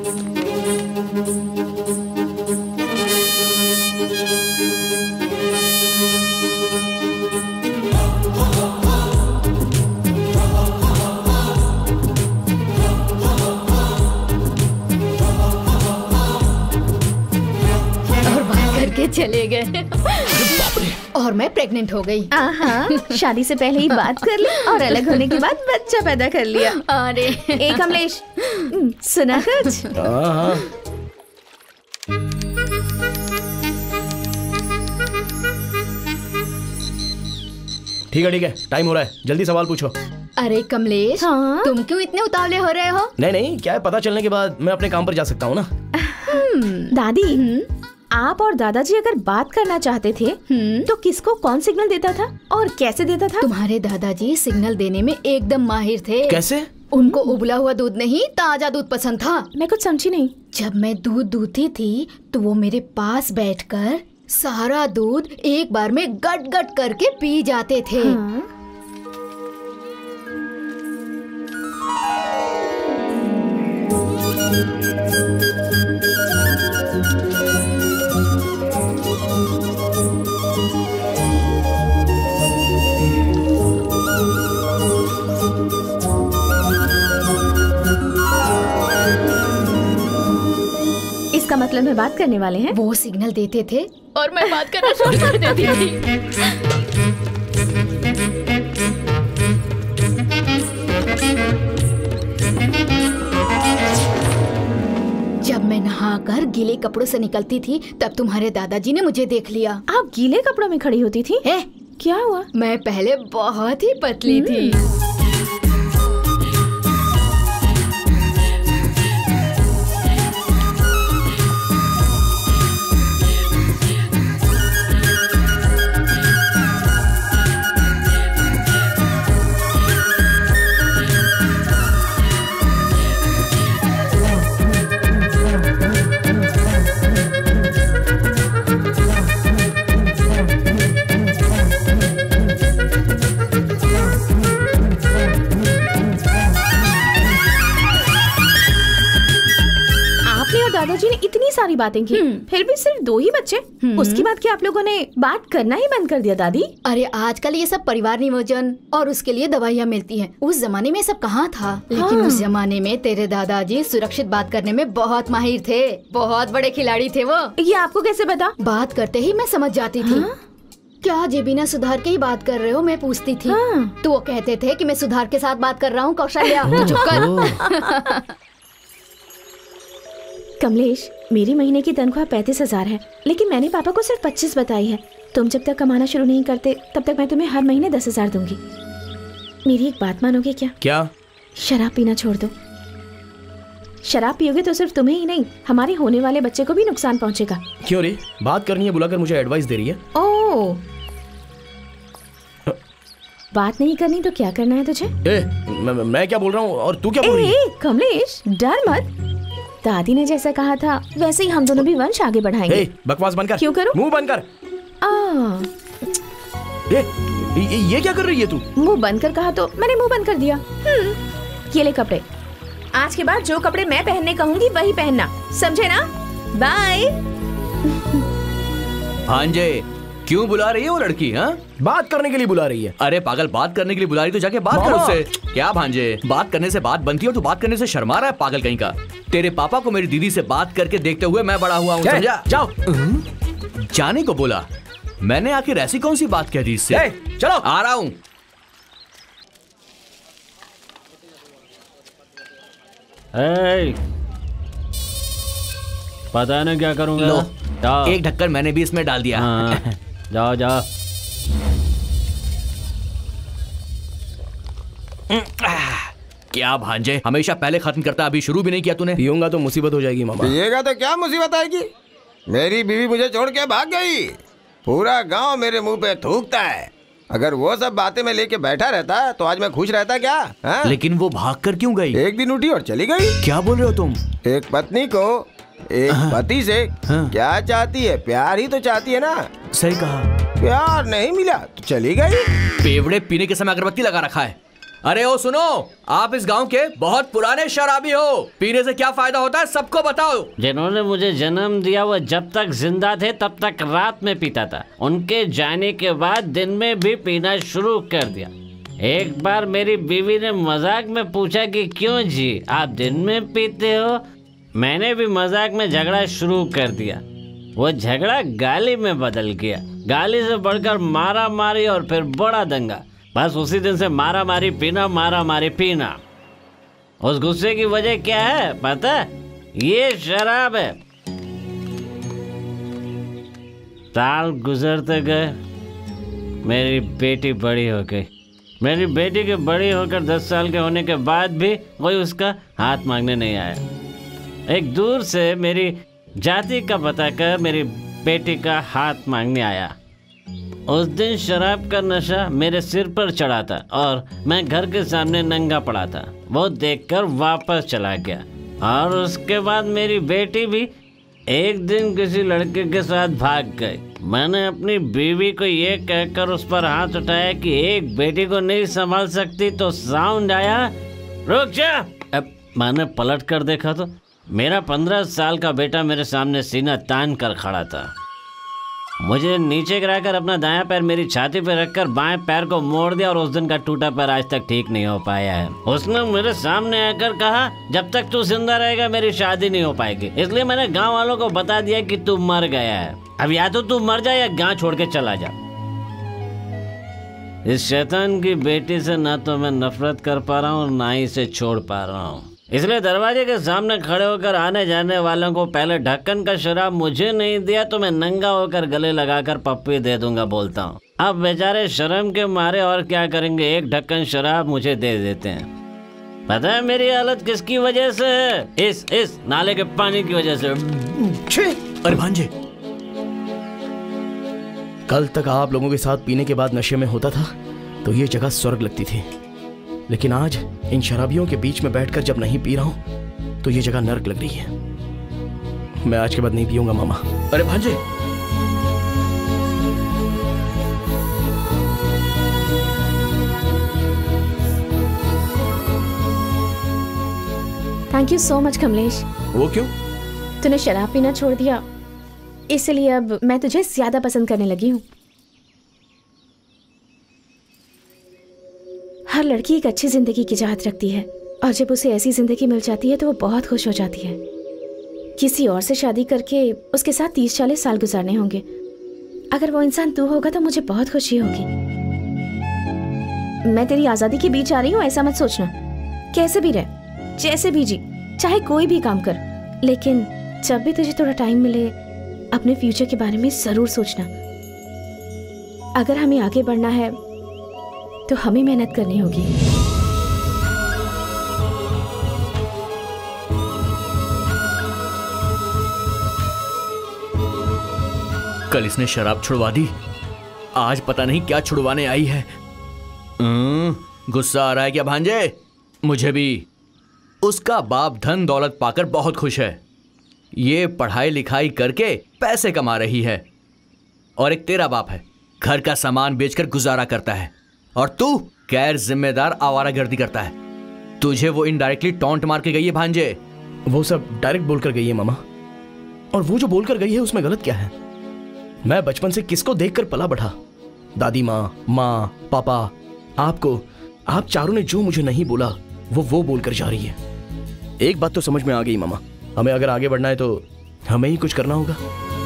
के चले गए और मैं प्रेग्नेंट हो गई। शादी से पहले ही बात कर ली और अलग होने के बाद बच्चा पैदा कर लिया। अरे ए कमलेश, सुना कुछ? ठीक है ठीक है, टाइम हो रहा है, जल्दी सवाल पूछो। अरे कमलेश, हाँ? तुम क्यों इतने उतावले हो रहे हो? नहीं नहीं, क्या है, पता चलने के बाद मैं अपने काम पर जा सकता हूँ ना। दादी, आप और दादाजी अगर बात करना चाहते थे तो किसको कौन सिग्नल देता था और कैसे देता था? तुम्हारे दादाजी सिग्नल देने में एकदम माहिर थे। कैसे? उनको उबला हुआ दूध नहीं, ताजा दूध पसंद था। मैं कुछ समझी नहीं। जब मैं दूध दूधती थी तो वो मेरे पास बैठकर सारा दूध एक बार में गट गट करके पी जाते थे। हाँ? इसका मतलब है बात करने वाले हैं। वो सिग्नल देते थे और मैं बात करना शुरू कर देती थी। जब मैं नहाकर गीले कपड़ों से निकलती थी तब तुम्हारे दादाजी ने मुझे देख लिया। आप गीले कपड़ों में खड़ी होती थी? ए, क्या हुआ? मैं पहले बहुत ही पतली थी। दादाजी ने इतनी सारी बातें की, फिर भी सिर्फ दो ही बच्चे। उसके बाद क्या आप लोगों ने बात करना ही बंद कर दिया दादी? अरे आजकल ये सब परिवार नियोजन और उसके लिए दवाइयाँ मिलती हैं। उस जमाने में सब कहाँ था? लेकिन हाँ। उस जमाने में तेरे दादाजी सुरक्षित बात करने में बहुत माहिर थे, बहुत बड़े खिलाड़ी थे वो। ये आपको कैसे पता? बात करते ही मैं समझ जाती थी। हाँ? क्या जे बिना सुधार के ही बात कर रहे हो? मैं पूछती थी हाँ। तो वो कहते थे कि मैं सुधार के साथ बात कर रहा हूँ। कौशल्या, चुप कर। कमलेश, मेरी महीने की तनख्वाह पैंतीस हजार है, लेकिन मैंने पापा को सिर्फ पच्चीस बताई है। तुम जब तक कमाना शुरू नहीं करते तब तक मैं तुम्हें हर महीने दस हजार दूंगी। मेरी एक बात मानोगे क्या? क्या? शराब पीना छोड़ दो। शराब पियोगे तो सिर्फ तुम्हें ही नहीं, हमारे होने वाले बच्चे को भी नुकसान पहुंचेगा। क्यों रे? बात करनी है बुलाकर मुझे एडवाइस दे रही है। ओह, बात नहीं करनी तो क्या करना है तुझे? ए, मैं, मैं क्या बोल रहा हूँ और तू क्या बोल रही है? कमलेश, डर मत। दादी ने जैसा कहा था वैसे ही हम दोनों भी वंश आगे बढ़ाएंगे। ए, बकवास बंद कर। क्यों करूं? मुंह बंद कर। आ, ए, ये, ये क्या कर रही है तू? मुंह बंद कर कहा तो मैंने मुंह बंद कर दिया। ये ले कपड़े। आज के बाद जो कपड़े मैं पहनने कहूंगी वही पहनना, समझे ना? बाय। भांजे, क्यों बुला रही है वो लड़की? हाँ, बात करने के लिए बुला रही है। अरे पागल, बात करने के लिए बुला रही तो जाके बात कर उससे। क्या भांजे, बात करने से बात बनती है और तू बात करने से शर्मा रहा है? पागल कहीं का। तेरे पापा को मेरी दीदी से बात करके देखते हुए मैं बड़ा हुआ हूँ, समझा? जाओ। जाने को बोला, मैंने आखिर ऐसी कौन सी बात कह दी इससे? चलो, आ रहा हूँ। पता नहीं क्या करूंगा। लो, एक ढक्कन मैंने भी इसमें डाल दिया। हाँ, जाओ जाओ। क्या भांजे, हमेशा पहले खत्म करता, अभी शुरू भी नहीं किया तूने। पियूंगा तो मुसीबत हो जाएगी मामा। पिएगा तो क्या मुसीबत आएगी? मेरी बीवी मुझे छोड़ के भाग गई, पूरा गांव मेरे मुंह पे थूकता है। अगर वो सब बातें मैं लेके बैठा रहता तो आज मैं खुश रहता क्या? हा? लेकिन वो भाग कर क्यों गई? एक दिन उठी और चली गई। क्या बोल रहे हो तुम? एक पत्नी को एक पति से हाँ। क्या चाहती है? प्यार ही तो चाहती है ना। सही कहा। प्यार नहीं मिला तो चली गई। पेवड़े पीने के समय अगरबत्ती लगा रखा है। अरे ओ सुनो, आप इस गांव के बहुत पुराने शराबी हो, पीने से क्या फायदा होता है सबको बताओ। जिन्होंने मुझे जन्म दिया वो जब तक जिंदा थे तब तक रात में पीता था, उनके जाने के बाद दिन में भी पीना शुरू कर दिया। एक बार मेरी बीवी ने मजाक में पूछा कि क्यों जी आप दिन में पीते हो? मैंने भी मजाक में झगड़ा शुरू कर दिया। वो झगड़ा गाली में बदल गया, गाली से बढ़कर मारा मारी और फिर बड़ा दंगा। बस उसी दिन से मारा मारी पीना, मारा मारी पीना। उस गुस्से की वजह क्या है पता? ये शराब है। साल गुजरते गए, मेरी बेटी बड़ी हो गई। मेरी बेटी के बड़ी होकर दस साल के होने के बाद भी कोई उसका हाथ मांगने नहीं आया। एक दूर से मेरी जाति का बताकर मेरी बेटी का हाथ मांगने आया। उस दिन शराब का नशा मेरे सिर पर चढ़ा था और मैं घर के सामने नंगा पड़ा था। वो देखकर वापस चला गया। और उसके बाद मेरी बेटी भी एक दिन किसी लड़के के साथ भाग गई। मैंने अपनी बीवी को ये कहकर उस पर हाथ उठाया कि एक बेटी को नहीं संभाल सकती तो साउंड आया, रुक जा। अब मैंने पलट कर देखा तो मेरा पंद्रह साल का बेटा मेरे सामने सीना तान कर खड़ा था। मुझे नीचे गिराकर अपना दायां पैर मेरी छाती पर रखकर बाएं पैर को मोड़ दिया और उस दिन का टूटा पैर आज तक ठीक नहीं हो पाया है। उसने मेरे सामने आकर कहा, जब तक तू जिंदा रहेगा मेरी शादी नहीं हो पाएगी, इसलिए मैंने गांव वालों को बता दिया कि तू मर गया है। अब या तो तू मर जा या गांव छोड़ के चला जा। इस शैतान की बेटी से ना तो मैं नफरत कर पा रहा हूँ ना ही इसे छोड़ पा रहा हूँ। इसलिए दरवाजे के सामने खड़े होकर आने जाने वालों को पहले ढक्कन का शराब मुझे नहीं दिया तो मैं नंगा होकर गले लगाकर पप्पी दे दूंगा बोलता हूँ। अब बेचारे शर्म के मारे और क्या करेंगे, एक ढक्कन शराब मुझे दे देते हैं। पता है मेरी हालत किसकी वजह से है? इस इस नाले के पानी की वजह से। अरे भांजे, कल तक आप लोगों के साथ पीने के बाद नशे में होता था तो ये जगह स्वर्ग लगती थी, लेकिन आज इन शराबियों के बीच में बैठकर जब नहीं पी रहा हूं तो ये जगह नर्क लग रही है। मैं आज के बाद नहीं पीऊंगा मामा। अरे भांजे, thank you so much Kamlesh. वो क्यों? तूने शराब पीना छोड़ दिया इसलिए अब मैं तुझे ज्यादा पसंद करने लगी हूँ। हर लड़की एक अच्छी जिंदगी की चाहत रखती है और जब उसे ऐसी जिंदगी मिल जाती है तो वो बहुत खुश हो जाती है। किसी और से शादी करके उसके साथ तीस चालीस साल गुजारने होंगे। अगर वो इंसान तू होगा तो मुझे बहुत खुशी होगी। मैं तेरी आजादी के बीच आ रही हूँ ऐसा मत सोचना। कैसे भी रह, जैसे भी जी, चाहे कोई भी काम कर, लेकिन जब भी तुझे थोड़ा टाइम मिले अपने फ्यूचर के बारे में जरूर सोचना। अगर हमें आगे बढ़ना है तो हमें मेहनत करनी होगी। कल इसने शराब छुड़वा दी, आज पता नहीं क्या छुड़वाने आई है। गुस्सा आ रहा है क्या भांजे? मुझे भी। उसका बाप धन दौलत पाकर बहुत खुश है। ये पढ़ाई लिखाई करके पैसे कमा रही है और एक तेरा बाप है, घर का सामान बेचकर गुजारा करता है और तू गैर जिम्मेदार आवारागर्दी करता है। तुझे वो इनडायरेक्टली टॉन्ट मार के गई है भांजे। वो सब डायरेक्ट बोलकर गई है मामा, और वो जो बोलकर गई है उसमें गलत क्या है? मैं बचपन से किसको देखकर पला बढ़ा? दादी माँ, माँ, पापा, आपको, आप चारों ने जो मुझे नहीं बोला वो वो बोलकर जा रही है। एक बात तो समझ में आ गई मामा, हमें अगर आगे बढ़ना है तो हमें ही कुछ करना होगा।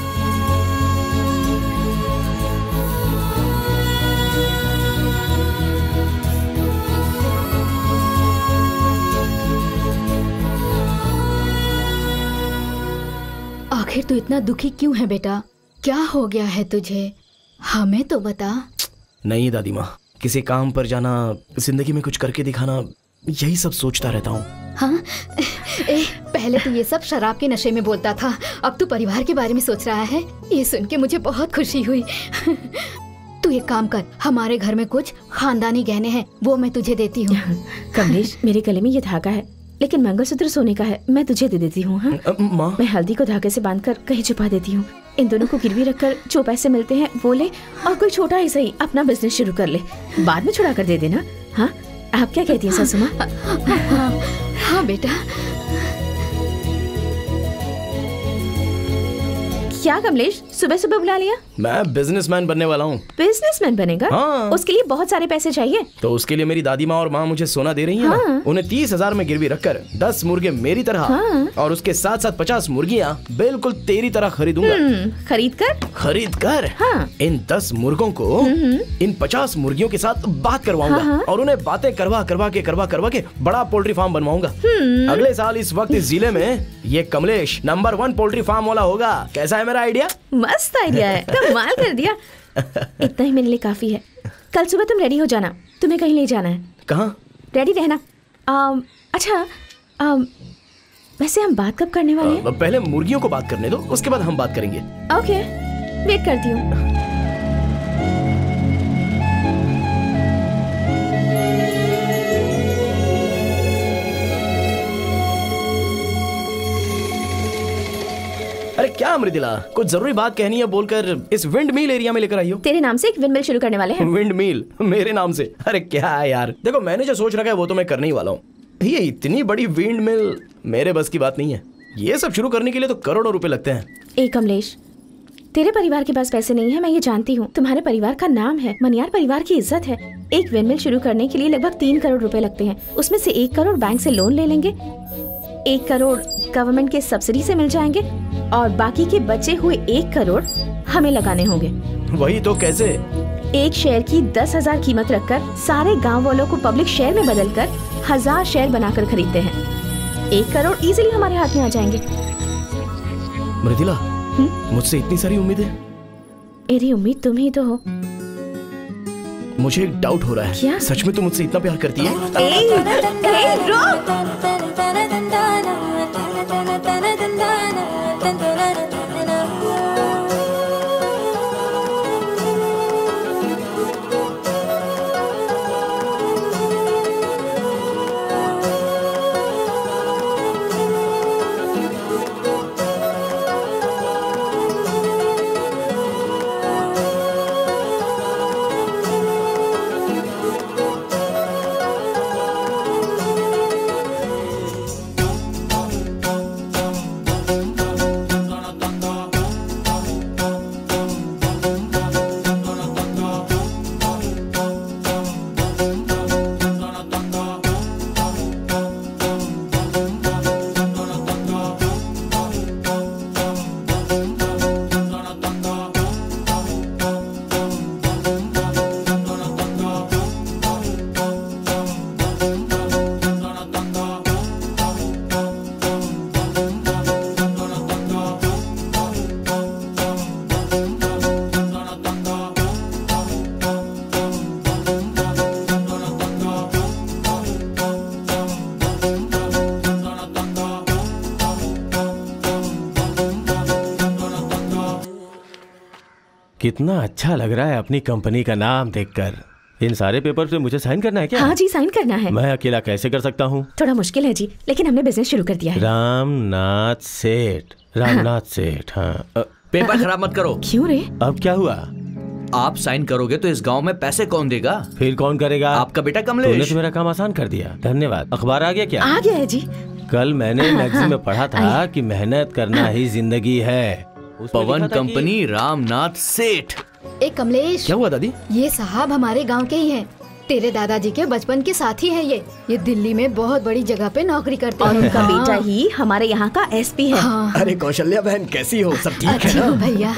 आखिर तू इतना दुखी क्यों है बेटा? क्या हो गया है तुझे? हमें तो बता। नहीं दादी माँ, किसी काम पर जाना, जिंदगी में कुछ करके दिखाना, यही सब सोचता रहता हूँ। हाँ? ए, पहले तू ये सब शराब के नशे में बोलता था, अब तू परिवार के बारे में सोच रहा है। ये सुन के मुझे बहुत खुशी हुई। तू एक काम कर, हमारे घर में कुछ खानदानी गहने हैं, वो मैं तुझे देती हूँ। कमलेश, मेरे गले में ये धागा है लेकिन मंगलसूत्र सोने का है, मैं तुझे दे देती हूँ। हाँ? मैं हल्दी को धागे से बांधकर कहीं छुपा देती हूँ। इन दोनों को गिरवी रखकर जो पैसे मिलते हैं वो ले और कोई छोटा ही सही अपना बिजनेस शुरू कर ले, बाद में छुड़ा कर दे देना। हाँ, आप क्या कहती हैं सासू माँ? हाँ, हाँ बेटा। क्या कमलेश, सुबह सुबह बुला लिया? मैं बिजनेसमैन बनने वाला हूँ। बिजनेसमैन बनेगा? हाँ। उसके लिए बहुत सारे पैसे चाहिए। तो उसके लिए मेरी दादी माँ और माँ मुझे सोना दे रही है। हाँ। ना? उन्हें तीस हजार में गिरवी रखकर दस मुर्गे मेरी तरह, हाँ। और उसके साथ साथ पचास मुर्गियाँ बिल्कुल तेरी तरह खरीदूंगा। खरीद कर? खरीद कर हाँ। इन दस मुर्गों को इन पचास मुर्गियों के साथ बात करवाऊंगा, हाँ। और उन्हें बातें करवा करवा के करवा करवा के बड़ा पोल्ट्री फार्म बनवाऊंगा। अगले साल इस वक्त इस जिले में ये Kamlesh number one poultry farm वाला होगा। कैसा है मेरा आइडिया? मस्त आइडिया है, कमाल कर दिया। इतना ही मेरे लिए काफी है। कल सुबह तुम रेडी हो जाना, तुम्हें कहीं ले जाना है। कहाँ? रेडी रहना। आ, अच्छा आ, वैसे हम बात कब करने वाले हैं? पहले मुर्गियों को बात करने दो, उसके बाद हम बात करेंगे। ओके, वेट करती हूँ। अरे क्या मृदुला, कुछ जरूरी बात कहनी है बोलकर इस विंड मिल एरिया में लेकर आई हो? तेरे नाम से एक विंड मिल शुरू करने वाले हैं। विंड मिल मेरे नाम से? अरे क्या है यार, देखो मैंने जो सोच रखा है वो तो मैं करने ही वाला हूँ। ये इतनी बड़ी विंड मिल मेरे बस की बात नहीं है। ये सब शुरू करने के लिए तो करोड़ों रुपए लगते हैं। ए कमलेश, तेरे परिवार के पास पैसे नहीं है, मैं ये जानती हूँ। तुम्हारे परिवार का नाम है, मनियार परिवार की इज्जत है। एक विंड मिल शुरू करने के लिए लगभग तीन करोड़ रुपए लगते हैं। उसमें से एक करोड़ बैंक से लोन ले लेंगे, एक करोड़ गवर्नमेंट के सब्सिडी से मिल जाएंगे और बाकी के बचे हुए एक करोड़ हमें लगाने होंगे। वही तो, कैसे? एक शेयर की दस हजार कीमत रखकर सारे गांव वालों को पब्लिक शेयर में बदलकर हजार शेयर बनाकर खरीदते हैं। एक करोड़ इजीली हमारे हाथ में आ जाएंगे। मृदुला, मुझसे इतनी सारी उम्मीदें? मेरी उम्मीद तुम ही तो हो। मुझे एक डाउट हो रहा है। क्या? सच में तुम मुझसे इतना प्यार करती है? ए, ए, रुक। कितना अच्छा लग रहा है अपनी कंपनी का नाम देखकर। इन सारे पेपर पे मुझे साइन करना है क्या? हाँ जी, साइन करना है। मैं अकेला कैसे कर सकता हूँ? थोड़ा मुश्किल है जी, लेकिन हमने बिजनेस शुरू कर दिया है। रामनाथ सेठ, रामनाथ सेठ। हाँ। पेपर खराब मत करो। क्यों रे? अब क्या हुआ? आप साइन करोगे तो इस गांव में पैसे कौन देगा? फिर कौन करेगा? आपका बेटा कमलेश। तूने तो मेरा काम आसान कर दिया, धन्यवाद। अखबार आ गया क्या? आ गया है जी। कल मैंने मैगजीन में पढ़ा था कि मेहनत करना ही जिंदगी है। पवन कंपनी, रामनाथ सेठ। ए कमलेश, क्या हुआ दादी? ये साहब हमारे गांव के ही हैं। तेरे दादाजी के बचपन के साथी हैं ये। ये दिल्ली में बहुत बड़ी जगह पे नौकरी करते हैं। और उनका बेटा ही हमारे यहाँ का एसपी है। हाँ। अरे कौशल्या बहन, कैसी हो? सब ठीक है ना? भैया,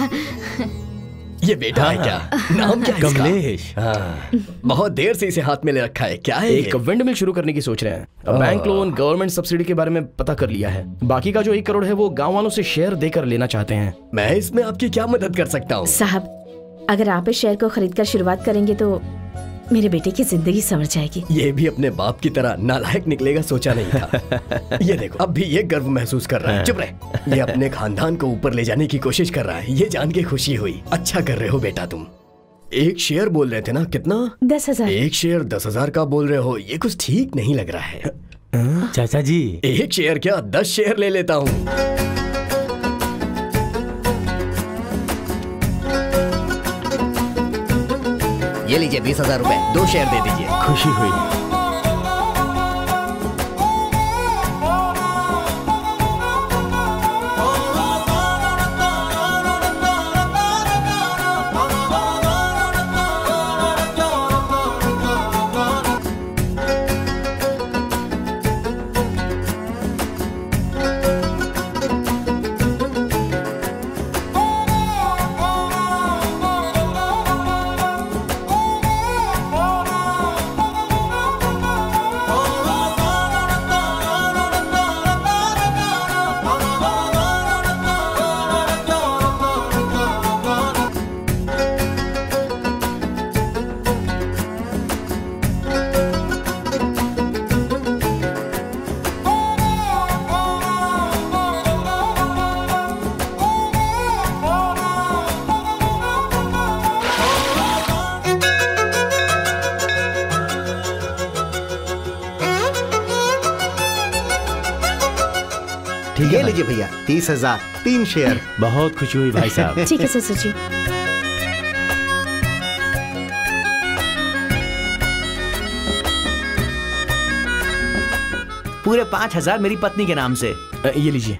ये बेटा है क्या? नाम क्या है इसका? कमलेश। हाँ, बहुत देर से इसे हाथ में ले रखा है। क्या है? एक विंड मिल शुरू करने की सोच रहे हैं। बैंक लोन, गवर्नमेंट सब्सिडी के बारे में पता कर लिया है। बाकी का जो एक करोड़ है वो गांव वालों से शेयर देकर लेना चाहते हैं। मैं इसमें आपकी क्या मदद कर सकता हूँ? साहब, अगर आप इस शेयर को खरीद कर शुरुआत करेंगे तो मेरे बेटे की जिंदगी संवर जाएगी। ये भी अपने बाप की तरह नालायक निकलेगा सोचा नहीं था। ये देखो, अब भी ये गर्व महसूस कर रहा है। चुप रहे। ये अपने खानदान को ऊपर ले जाने की कोशिश कर रहा है। ये जान के खुशी हुई। अच्छा कर रहे हो बेटा तुम। एक शेयर बोल रहे थे ना? कितना? दस हजार। एक शेयर दस हजार का बोल रहे हो? ये कुछ ठीक नहीं लग रहा है। चाचा जी, एक शेयर क्या, दस शेयर ले लेता हूँ। ये लीजिए बीस हजार रूपए, दो शेयर दे दीजिए। खुशी हुई। ठीक ये है लीजिए भैया, तीस हजार तीन शेयर। बहुत खुशी हुई भाई साहब। ठीक है ससुर जी। पूरे पाँच हजार मेरी पत्नी के नाम से। ये लीजिए।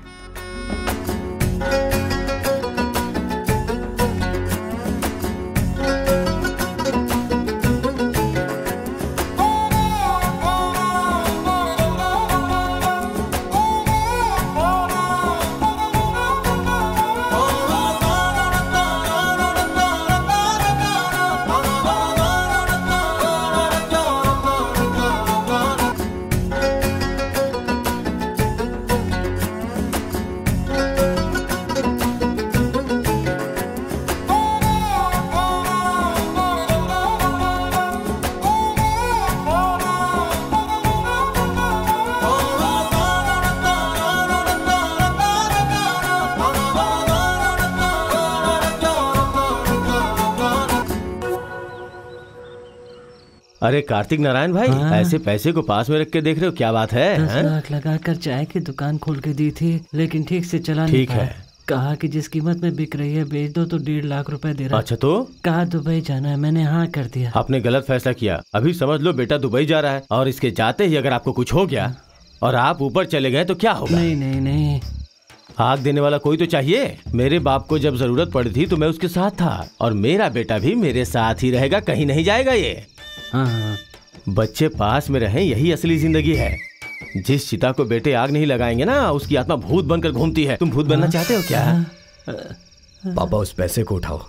अरे कार्तिक नारायण भाई, हाँ। ऐसे पैसे को पास में रख के देख रहे हो, क्या बात है? दस लाख लगा कर चाय की दुकान खोल के दी थी, लेकिन ठीक से चला नहीं ठीक पाया। है। कहा कि जिस कीमत में बिक रही है बेच दो, तो डेढ़ लाख रुपए दे रहा। अच्छा तो? कहा दुबई जाना है, मैंने हाँ कर दिया। आपने गलत फैसला किया। अभी समझ लो बेटा दुबई जा रहा है, और इसके जाते ही अगर आपको कुछ हो गया और आप ऊपर चले गए तो क्या होगा? नहीं नहीं नहीं, आग देने वाला कोई तो चाहिए। मेरे बाप को जब जरूरत पड़ी थी तो मैं उसके साथ था, और मेरा बेटा भी मेरे साथ ही रहेगा, कहीं नहीं जाएगा ये। हाँ। बच्चे पास में रहें, यही असली जिंदगी है। जिस चिता को बेटे आग नहीं लगाएंगे ना, उसकी आत्मा भूत बनकर घूमती है। तुम भूत बनना चाहते हो क्या? पापा उस पैसे को उठाओ,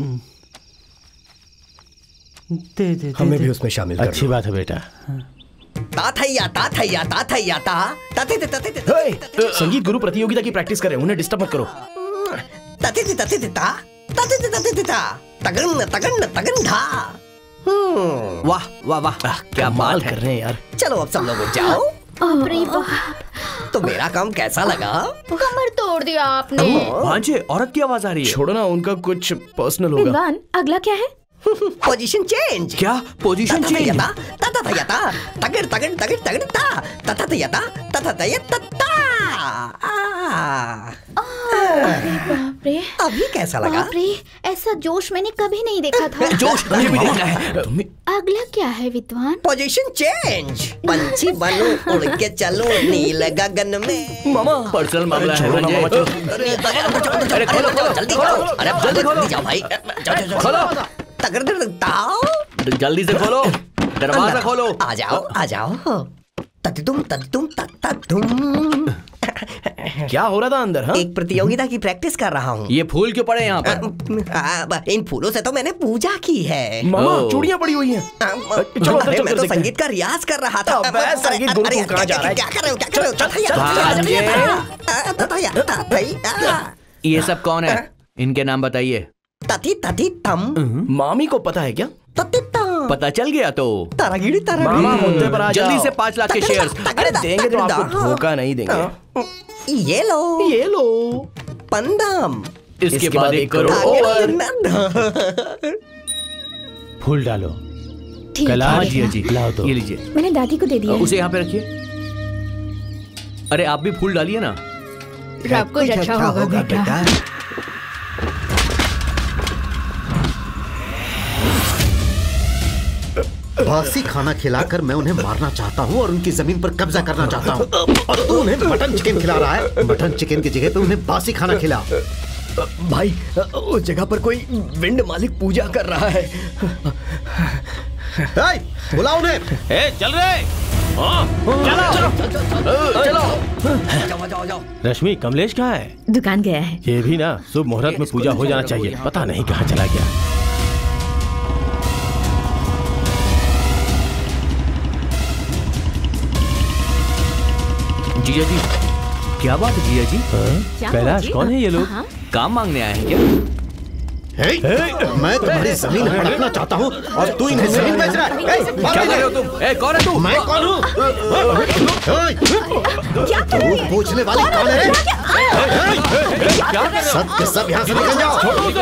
दे दे हमें भी उसमें शामिल कर अच्छी बात है बेटा। ताथैया ताथैया ताथैया ता ताते ते ताते ते हे, संगीत गुरु प्रतियोगिता की प्रैक्टिस कर रहे हैं, उन्हें डिस्टर्ब मत करो। ताते ते ताते ते ता ताते ते ताते ते ता तगन तगन तगन धा। वाह वाह वाह, क्या माल बात कर रहे हैं यार। चलो अब सब लोग उठ जाओ। अरे वाह, तो मेरा काम कैसा लगा? कमर तोड़ दिया आपने। भांजे, औरत की आवाज आ रही है। छोड़ो ना, उनका कुछ पर्सनल होगा। विद्वान, अगला क्या है? Position change. क्या पोजीशन चेंज? तथा तथा तथा तगड़ तगड़ तगड़ तगड़ ता तथा तथा तथा तथा तथा। अरे बाप रे, अभी कैसा लगा? बाप रे, ऐसा जोश मैंने कभी नहीं देखा था। जोश मुझे भी देखना है। अगला क्या है विद्वान? Position change. पंछी बनो, उड़ के चलो नील गगन में। मामा, पर्सनल मामला है। अरे खोलो खोलो जल्दी खोलो। अरे जल्दी खोलो जाओ भाई, जाओ खोलो। तगड़ तगड़ ताओ, जल्दी से खोलो, दरवाजा खोलो। आ जाओ आ जाओ। ततुम ततुम ततुम। क्या हो रहा था अंदर? हाँ? एक प्रतियोगिता की प्रैक्टिस कर रहा हूँ। ये फूल क्यों पड़े यहाँ पर? इन फूलों से तो मैंने पूजा की है। मामा, चूड़ियाँ पड़ी हुई हैं। चलो अरे मैं तो संगीत का रियाज कर रहा था। संगीत गुरु तू कहाँ जा रहा है? क्या कर रहे हो क्या कर रहे हो? ये सब कौन है? इनके नाम बताइए। तथी तथी तम। मामी को पता है क्या? पता चल गया तो तारागिरी तारागिरी। मामा मुद्दे पर आ जाओ। जल्दी से पाँच लाख के शेयर्स। अरे देंगे तो आपको धोखा नहीं देंगे। ये लो ये लो पंदम। इसके बाद एक करोड़ और। फूल डालो। ठीक है। हाँ जी जी, लाओ तो। ये लीजिए। मैंने दादी को दे दिया। उसे यहाँ पे रखिए। अरे आप भी फूल डालिए ना। सब कुछ अच्छा होगा बेटा। बासी खाना खिलाकर मैं उन्हें मारना चाहता हूँ और उनकी जमीन पर कब्जा करना चाहता हूँ, और तू उन्हें मटन चिकन खिला रहा है। मटन चिकन की जगह पे उन्हें बासी खाना खिला। भाई, उस जगह पर कोई विंड मालिक पूजा कर रहा है। बुलाओ उन्हें। ए, चल रहे। चलो चलो। रश्मि, कमलेश कहाँ है? दुकान गया है। ये भी ना शुभ मुहूर्त में पूजा हो जाना चाहिए, पता नहीं कहाँ चला गया। जीजा जी, क्या बात है जीजा जी? कैलाश, कौन है ये लोग? काम मांगने आए हैं क्या? हे, हे, मैं तुम्हारी जमीन हड़पना चाहता हूँ और तू इन्हें जमीन बेच रहा है। क्या कर रहे हो तुम? ए, कौन है तू? मैं कौन हूँ? तू पूछने वाली कौन है? सब के सब यहाँ से निकल जाओ।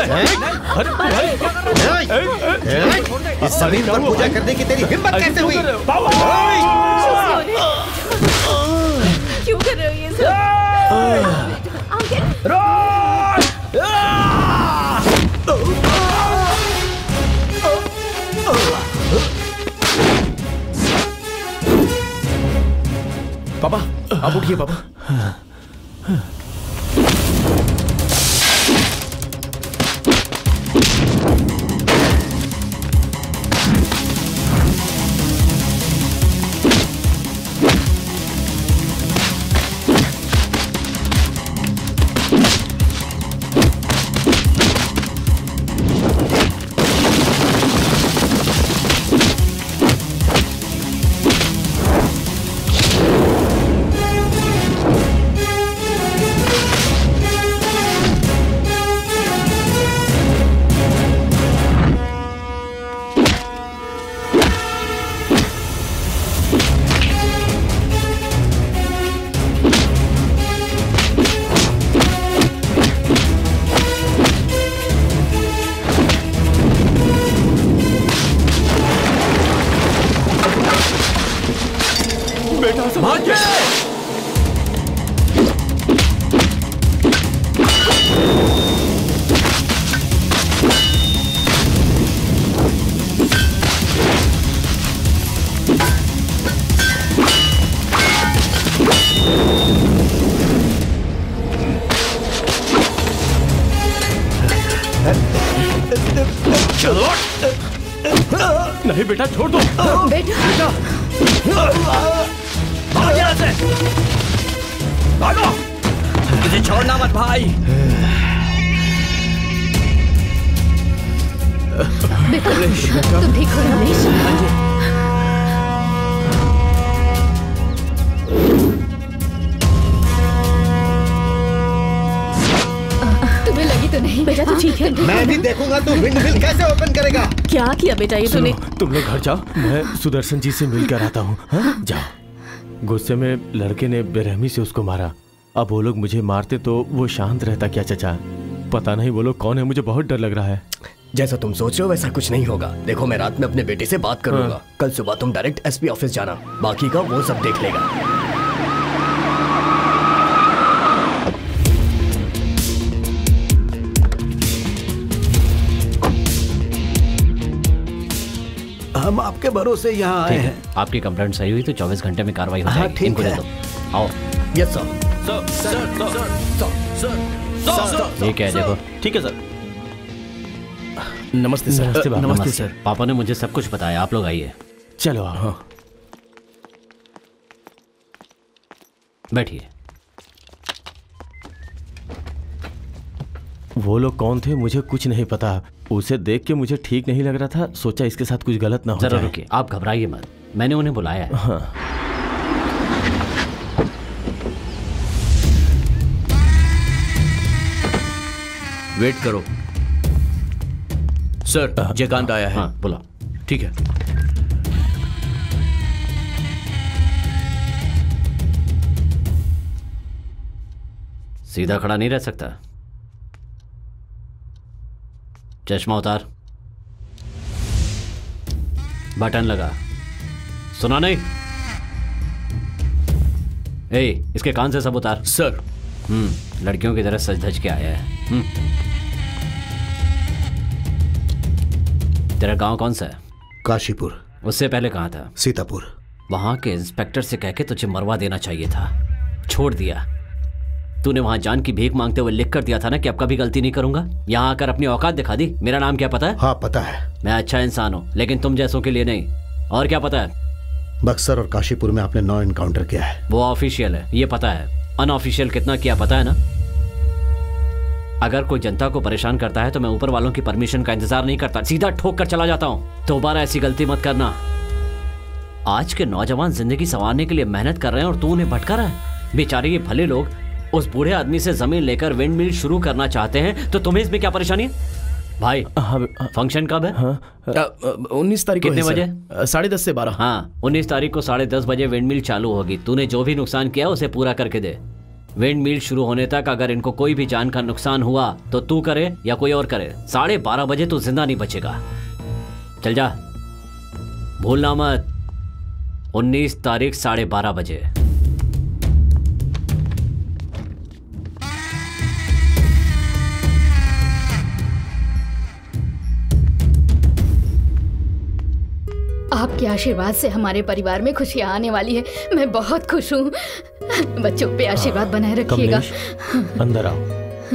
इस जमीन पर पूजा करने की तेरी हिम्मत कैसे हुई? क्यों कर रहे हो ये सब? आप उठिए पापा। नहीं बेटा, छोड़ दो। बेटा भाग यहाँ से, भागो, मुझे छोड़ना मत भाई। बेटा तुम ठीक हो रमेश? तुम्हें लगी तो नहीं? बेटा तू ठीक है? मैं भी देखूंगा तू विंड मिल कैसे ओपन करेगा। क्या किया बेटा ये तूने? तुम लोग घर जाओ, मैं सुदर्शन जी से मिलकर आता हूँ। जाओ। गुस्से में लड़के ने बेरहमी से उसको मारा। अब वो लोग मुझे मारते तो वो शांत रहता क्या चाचा? पता नहीं वो लोग कौन है, मुझे बहुत डर लग रहा है। जैसा तुम सोच रहे हो वैसा कुछ नहीं होगा। देखो मैं रात में अपने बेटे से बात करूंगा। कल सुबह तुम डायरेक्ट एसपी ऑफिस जाना, बाकी का वो सब देख लेगा। हम आपके भरोसे यहाँ आए हैं। आपकी कंप्लेंट सही हुई तो चौबीस घंटे में कार्रवाई हो जाएगी। इनको दे दो। आओ। Yes sir. Sir sir sir sir ये क्या है देखो। ठीक है सर। नमस्ते सर। नमस्ते बाबा। नमस्ते सर। पापा ने मुझे सब कुछ बताया, आप लोग आइए। चलो हाँ। बैठिए। वो लोग कौन थे मुझे कुछ नहीं पता। उसे देख के मुझे ठीक नहीं लग रहा था, सोचा इसके साथ कुछ गलत ना हो जाए। जरा रुकिए, आप घबराइए मत, मैंने उन्हें बुलाया है। हाँ। वेट करो सर, जयकांत आया है। हाँ बुला। ठीक है। सीधा खड़ा नहीं रह सकता, चश्मा उतार, बटन लगा, सुना नहीं? ए, इसके कान से सब उतार। सर। हम्म लड़कियों की तरह सज धज के आया है। हम्म तेरा गांव कौन सा है? काशीपुर। उससे पहले कहाँ था? सीतापुर। वहां के इंस्पेक्टर से कह के तुझे मरवा देना चाहिए था, छोड़ दिया। तूने वहां जान की भीख मांगते हुए लिख कर दिया था ना कि अब कभी गलती नहीं करूंगा। यहाँ आकर अपनी औकात दिखा दी। मेरा नाम क्या पता है? हाँ पता है। मैं अच्छा इंसान हूँ, लेकिन तुम जैसों के लिए नहीं। और क्या पता है? बक्सर और काशीपुर में आपने नौ एनकाउंटर किया है। वो ऑफिशियल है, ये पता है। अनऑफिशियल कितना किया पता है ना? अगर कोई जनता को परेशान करता है तो मैं ऊपर वालों की परमिशन का इंतजार नहीं करता, सीधा ठोक कर चला जाता हूँ। दोबारा ऐसी गलती मत करना। आज के नौजवान जिंदगी संवारने के लिए मेहनत कर रहे हैं और तू उन्हें भटका रहा है। बेचारे ये भले लोग उस बूढ़े आदमी से जमीन लेकर विंड मिल शुरू करना चाहते हैं, तो तुम्हें इसमें क्या परेशानी है? भाई फंक्शन कब है? उन्नीस तारीख को। कितने बजे? साढ़े दस से बारह। हाँ उन्नीस तारीख को साढ़े दस बजे विंड मिल चालू होगी। तूने जो भी नुकसान किया उसे पूरा करके दे। विंड मिल शुरू होने तक अगर इनको कोई भी जान का नुकसान हुआ तो तू करे या कोई और करे, साढ़े बारह बजे तू जिंदा नहीं बचेगा। चल जा, भूलना मत। उन्नीस तारीख साढ़े बारह बजे। आपके आशीर्वाद से हमारे परिवार में खुशियाँ आने वाली है। मैं बहुत खुश हूँ। बच्चों पे आशीर्वाद बनाए रखिएगा। कमलेश, अंदर आओ।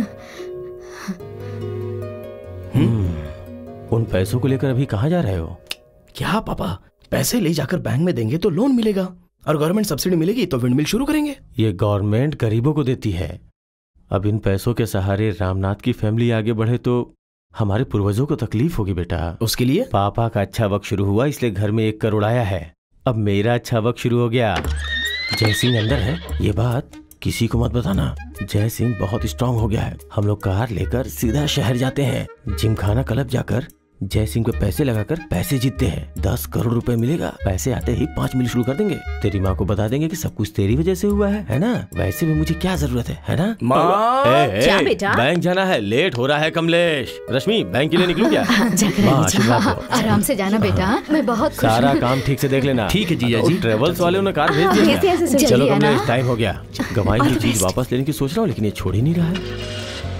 हम्म, उन पैसों को लेकर अभी कहाँ जा रहे हो? क्या पापा, पैसे ले जाकर बैंक में देंगे तो लोन मिलेगा और गवर्नमेंट सब्सिडी मिलेगी तो विंडमिल शुरू करेंगे। ये गवर्नमेंट गरीबों को देती है। अब इन पैसों के सहारे रामनाथ की फैमिली आगे बढ़े तो हमारे पूर्वजों को तकलीफ होगी बेटा। उसके लिए पापा का अच्छा वक्त शुरू हुआ इसलिए घर में एक करोड़ आया है। अब मेरा अच्छा वक्त शुरू हो गया। जय सिंह अंदर है, ये बात किसी को मत बताना। जय सिंह बहुत स्ट्रांग हो गया है। हम लोग कार लेकर सीधा शहर जाते हैं। जिमखाना क्लब जाकर जय सिंह को पैसे लगाकर पैसे जीतते हैं। दस करोड़ रुपए मिलेगा। पैसे आते ही पाँच मिल शुरू कर देंगे। तेरी माँ को बता देंगे कि सब कुछ तेरी वजह से हुआ है, है ना? वैसे भी मुझे क्या जरूरत है, है ना? माँ, ए, ए, क्या बेटा? बैंक जाना है, लेट हो रहा है कमलेश। रश्मि, बैंक के लिए निकलूं क्या? माँ, आशीर्वाद दो। आराम से जाना बेटा, मैं बहुत खुश सारा हूँ। काम ठीक से देख लेना। ठीक है जीजा जी। ट्रेवल्स वाले ने कार भेज ऐसे- ऐसे दिया। जल्दी चलो आना। कमलेश, टाइम हो गया। गवाई की चीज वापस लेने की सोच रहा हूँ लेकिन ये छोड़ ही नहीं रहा है।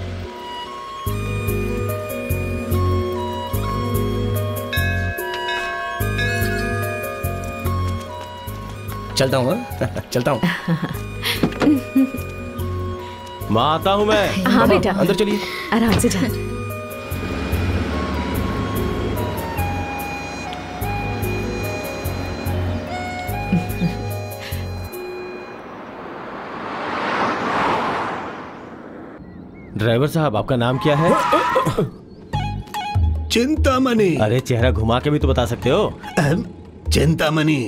चलता हूँ। चलता हूँ। माँ, आता हूँ मैं। हाँ बेटा, अंदर चलिए। आराम से जा। ड्राइवर साहब, आपका नाम क्या है? चिंतामणि। अरे चेहरा घुमा के भी तो बता सकते हो। चिंतामणि।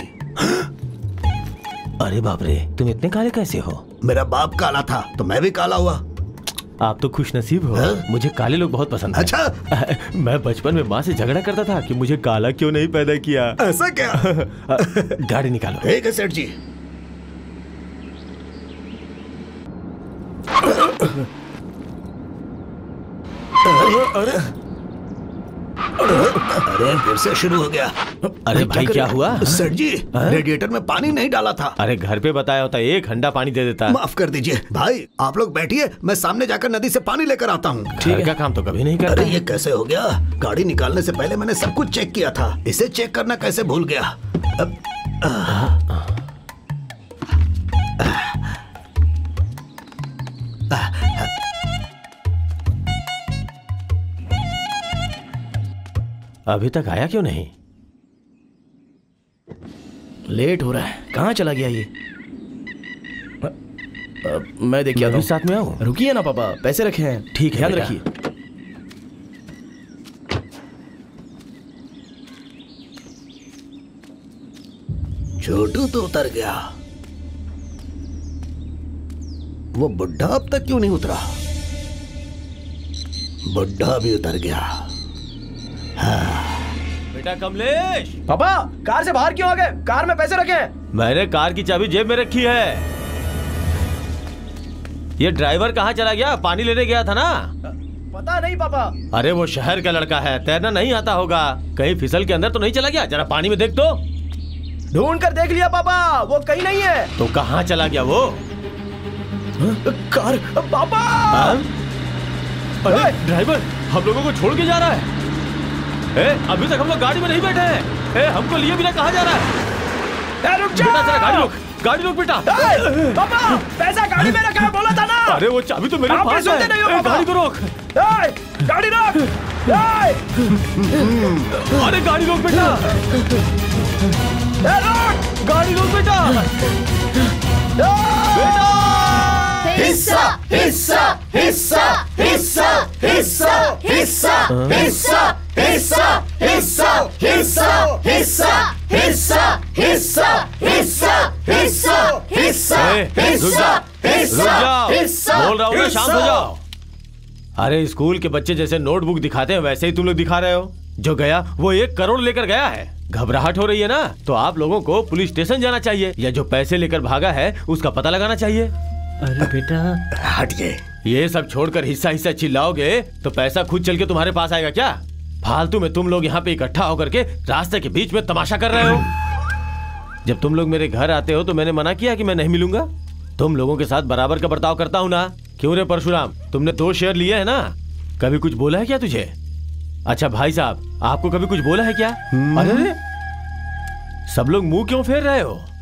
अरे बाप रे, तुम इतने काले कैसे हो? मेरा बाप काला था तो मैं भी काला हुआ। आप तो खुश नसीब हो। हाँ? मुझे काले लोग बहुत पसंद हैं। अच्छा। मैं बचपन में माँ से झगड़ा करता था कि मुझे काला क्यों नहीं पैदा किया। ऐसा क्या? गाड़ी निकालो। ठीक है सेठ जी। अरे अरे फिर से शुरू हो गया। अरे भाई, क्या हुआ? सेठ जी, रेडिएटर में पानी नहीं डाला था। अरे घर पे बताया होता एक हंडा पानी दे देता। माफ कर दीजिए भाई, आप लोग बैठिए, मैं सामने जाकर नदी से पानी लेकर आता हूँ। घर का काम तो कभी नहीं करता। अरे ये कैसे हो गया? गाड़ी निकालने से पहले मैंने सब कुछ चेक किया था। इसे चेक करना कैसे भूल गया? अब, आ, अभी तक आया क्यों नहीं? लेट हो रहा है। कहाँ चला गया ये? अ, अ, मैं देख मैं भी साथ में आऊं? रुकिए ना पापा, पैसे रखे हैं। ठीक है, ध्यान बेटा। रखिए। छोटू तो उतर गया, वो बुढ़ा अब तक क्यों नहीं उतरा? बुढ़ा भी उतर गया। हाँ। बेटा कमलेश। पापा, कार से बाहर क्यों आ गए? कार में पैसे रखे हैं। मैंने कार की चाबी जेब में रखी है। ये ड्राइवर कहाँ चला गया? पानी लेने गया था ना? पता नहीं पापा। अरे वो शहर का लड़का है, तैरना नहीं आता होगा। कहीं फिसल के अंदर तो नहीं चला गया? जरा पानी में देख तो। ढूंढ कर देख लिया पापा, वो कहीं नहीं है। तो कहाँ चला गया वो? कार। पापा। अरे ड्राइवर हम लोगों को छोड़ के जा रहा है। ए, अभी तक हम लोग गाड़ी में नहीं बैठे हैं। ए, हमको लिए बिना कहाँ जा रहा है? रुक जा। बेटा जरा गाड़ी रोक, गाड़ी रोक बेटा। पापा, पैसा गाड़ी में रखा है, बोला था ना। अरे वो चाबी तो मेरे आप पास सुनते है। नहीं हो ए, पापा। गाड़ी को रोक। ए, गाड़ी रोक। ए, अरे गाड़ी रोक बेटा। ए, रोक। गाड़ी रोक बेटा। बेटा। हिस्सा हिस्सा हिस्सा हिस्सा हिस्सा हिस्सा हिस्सा हिस्सा हिस्सा हिस्सा हिस्सा हिस्सा हिस्सा हिस्सा हिस्सा हिस्सा हिस्सा हिस्सा बोल रहा हूँ ना, शांत हो जाओ। अरे स्कूल के बच्चे जैसे नोटबुक दिखाते हैं वैसे ही तुम लोग दिखा रहे हो। जो गया वो एक करोड़ लेकर गया है। घबराहट हो रही है ना, तो आप लोगों को पुलिस स्टेशन जाना चाहिए या जो पैसे लेकर भागा है उसका पता लगाना चाहिए। अरे बेटा हटिए। ये सब छोड़कर हिस्सा हिस्सा चिल्लाओगे तो पैसा खुद चल के तुम्हारे पास आएगा क्या? फालतू में तुम लोग यहाँ पे इकट्ठा होकर के रास्ते के बीच में तमाशा कर रहे हो। जब तुम लोग मेरे घर आते हो तो मैंने मना किया कि मैं नहीं मिलूंगा? तुम लोगों के साथ बराबर का बर्ताव करता हूँ ना। क्यों रे परशुराम, तुमने दो शेयर लिए है ना? कभी कुछ बोला है क्या तुझे? अच्छा भाई साहब, आपको कभी कुछ बोला है क्या? अरे सब लोग मुंह क्यों फेर रहे हो?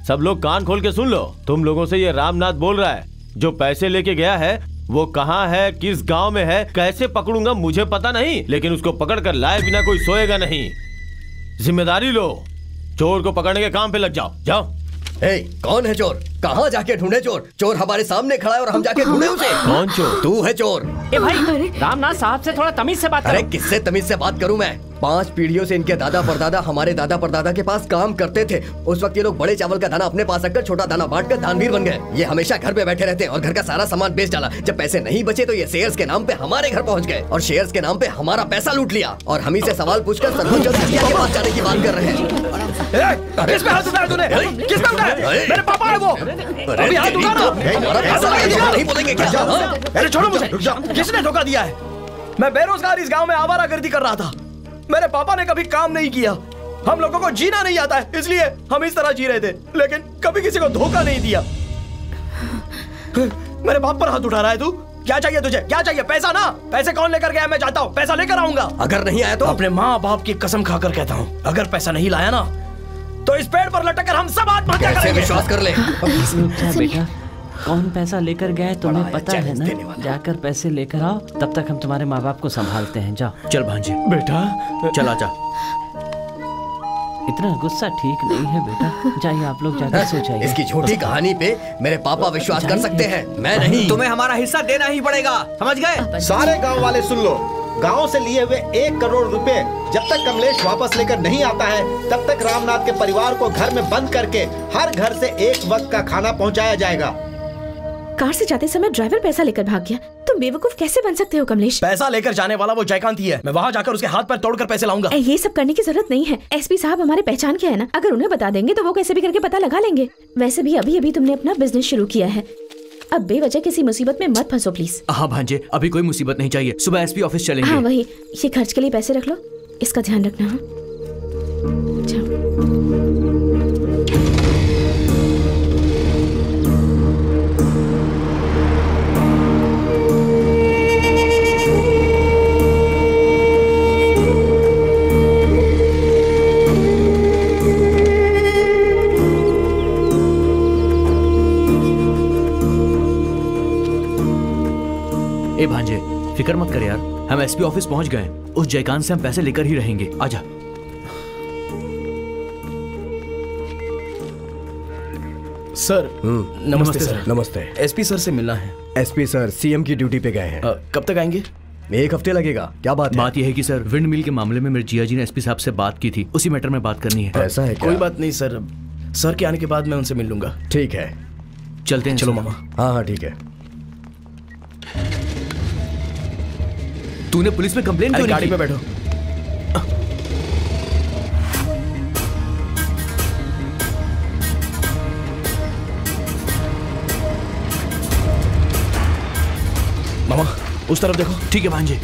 सब लोग कान खोल के सुन लो। तुम लोगों से ये रामनाथ बोल रहा है, जो पैसे लेके गया है वो कहाँ है, किस गांव में है, कैसे पकड़ूंगा मुझे पता नहीं, लेकिन उसको पकड़ कर लाए बिना कोई सोएगा नहीं। जिम्मेदारी लो, चोर को पकड़ने के काम पे लग जाओ। जाओ। ए, कौन है चोर? कहाँ जाके ढूंढे चोर? चोर हमारे सामने खड़ा है और हम जाके ढूंढे उसे। कौन चोर? तू है चोर। ए भाई, रामनाथ साहब से थोड़ा तमीज से बात करो। अरे किससे तमीज से बात करूं मैं? पांच पीढ़ियों से इनके दादा परदादा हमारे दादा परदादा के पास काम करते थे। उस वक्त ये लोग बड़े चावल का दाना अपने पास रखकर छोटा दाना बांटकर दानवीर बन गए। ये हमेशा घर पे बैठे रहते हैं और घर का सारा सामान बेच डाला। जब पैसे नहीं बचे तो ये शेयर्स के नाम पे हमारे घर पहुंच गए और शेयर्स के नाम पे हमारा पैसा लूट लिया और हम ही से सवाल पूछकर सरपंच और मुखिया के पास जाने की बात कर रहे हैं। किस पे हाथ उठाया तूने? किस पे उठाया? मेरे पापा है वो। अभी हाथ उठा ना। हमारा पैसा नहीं बोलेंगे क्या? अरे छोड़ो मुझे। किसने धोखा दिया है? मैं बेरोजगार इस गांव में आवारागर्दी कर रहा था। मेरे पापा ने कभी काम नहीं किया। हम लोगों को जीना नहीं आता है, इसलिए हम इस तरह जी रहे थे, लेकिन कभी किसी को धोखा नहीं दिया। मेरे बाप पर हाथ उठा रहा है तू? क्या चाहिए तुझे? क्या चाहिए? पैसा ना? पैसे कौन लेकर गया? मैं चाहता हूँ पैसा लेकर आऊंगा। अगर नहीं आया तो? अपने माँ बाप की कसम खाकर कहता हूँ, अगर पैसा नहीं लाया ना तो इस पेड़ पर लटक कर हम सब आत्महत्या करेंगे। विश्वास कर ले। बेटा, कौन पैसा लेकर गया है तुम्हें पता है ना? जाकर पैसे लेकर आओ, तब तक हम तुम्हारे माँ बाप को संभालते हैं। जाओ। चल भांजे। बेटा चला जा। इतना गुस्सा ठीक नहीं है बेटा, जाइए आप लोग जाकर सो जाइए। इसकी झूठी कहानी पे मेरे पापा विश्वास कर सकते हैं, मैं नहीं। तुम्हें हमारा हिस्सा देना ही पड़ेगा, समझ गए? सारे गांव वाले सुन लो, गांव से लिए हुए एक करोड़ रुपए जब तक कमलेश वापस लेकर नहीं आता है तब तक रामनाथ के परिवार को घर में बंद करके हर घर से एक वक्त का खाना पहुंचाया जाएगा। कार से जाते समय ड्राइवर पैसा लेकर भाग गया, तुम बेवकूफ कैसे बन सकते हो कमलेश? पैसा लेकर जाने वाला वो जयकांत ही है। मैं वहाँ जाकर उसके हाथ पैर तोड़कर पैसे लाऊंगा। ये सब करने की जरूरत नहीं है। एसपी साहब हमारे पहचान के है ना, अगर उन्हें बता देंगे तो वो कैसे भी करके पता लगा लेंगे। वैसे भी अभी अभी तुमने अपना बिजनेस शुरू किया है, अब बेवजह किसी मुसीबत में मत फंसो प्लीज। हाँ भांजे, अभी कोई मुसीबत नहीं चाहिए, सुबह एसपी ऑफिस चलेंगे। हाँ वही, ये खर्च के लिए पैसे रख लो, इसका ध्यान रखना। हाँ ए भांजे, फिक्र मत कर यार, हम एसपी ऑफिस पहुंच गए। उस जयकांत से हम पैसे लेकर ही रहेंगे। आजा। सर नमस्ते, नमस्ते सर। नमस्ते। एसपी सर से मिलना है। एसपी सर सीएम की ड्यूटी पे गए हैं। आ, कब तक आएंगे? एक हफ्ते लगेगा। क्या बात है? बात यह है कि सर, विंड मिल के मामले में मेरे जिया जी ने एसपी साहब से बात की थी, उसी मैटर में बात करनी है। ऐसा है क्या? कोई बात नहीं सर, सर के आने के बाद मैं उनसे मिल लूंगा। ठीक है, चलते हैं। चलो मामा। हाँ हाँ ठीक है। तूने पुलिस में कंप्लेन क्यों नहीं गाड़ी की? में बैठो। मामा उस तरफ देखो। ठीक है भांजे।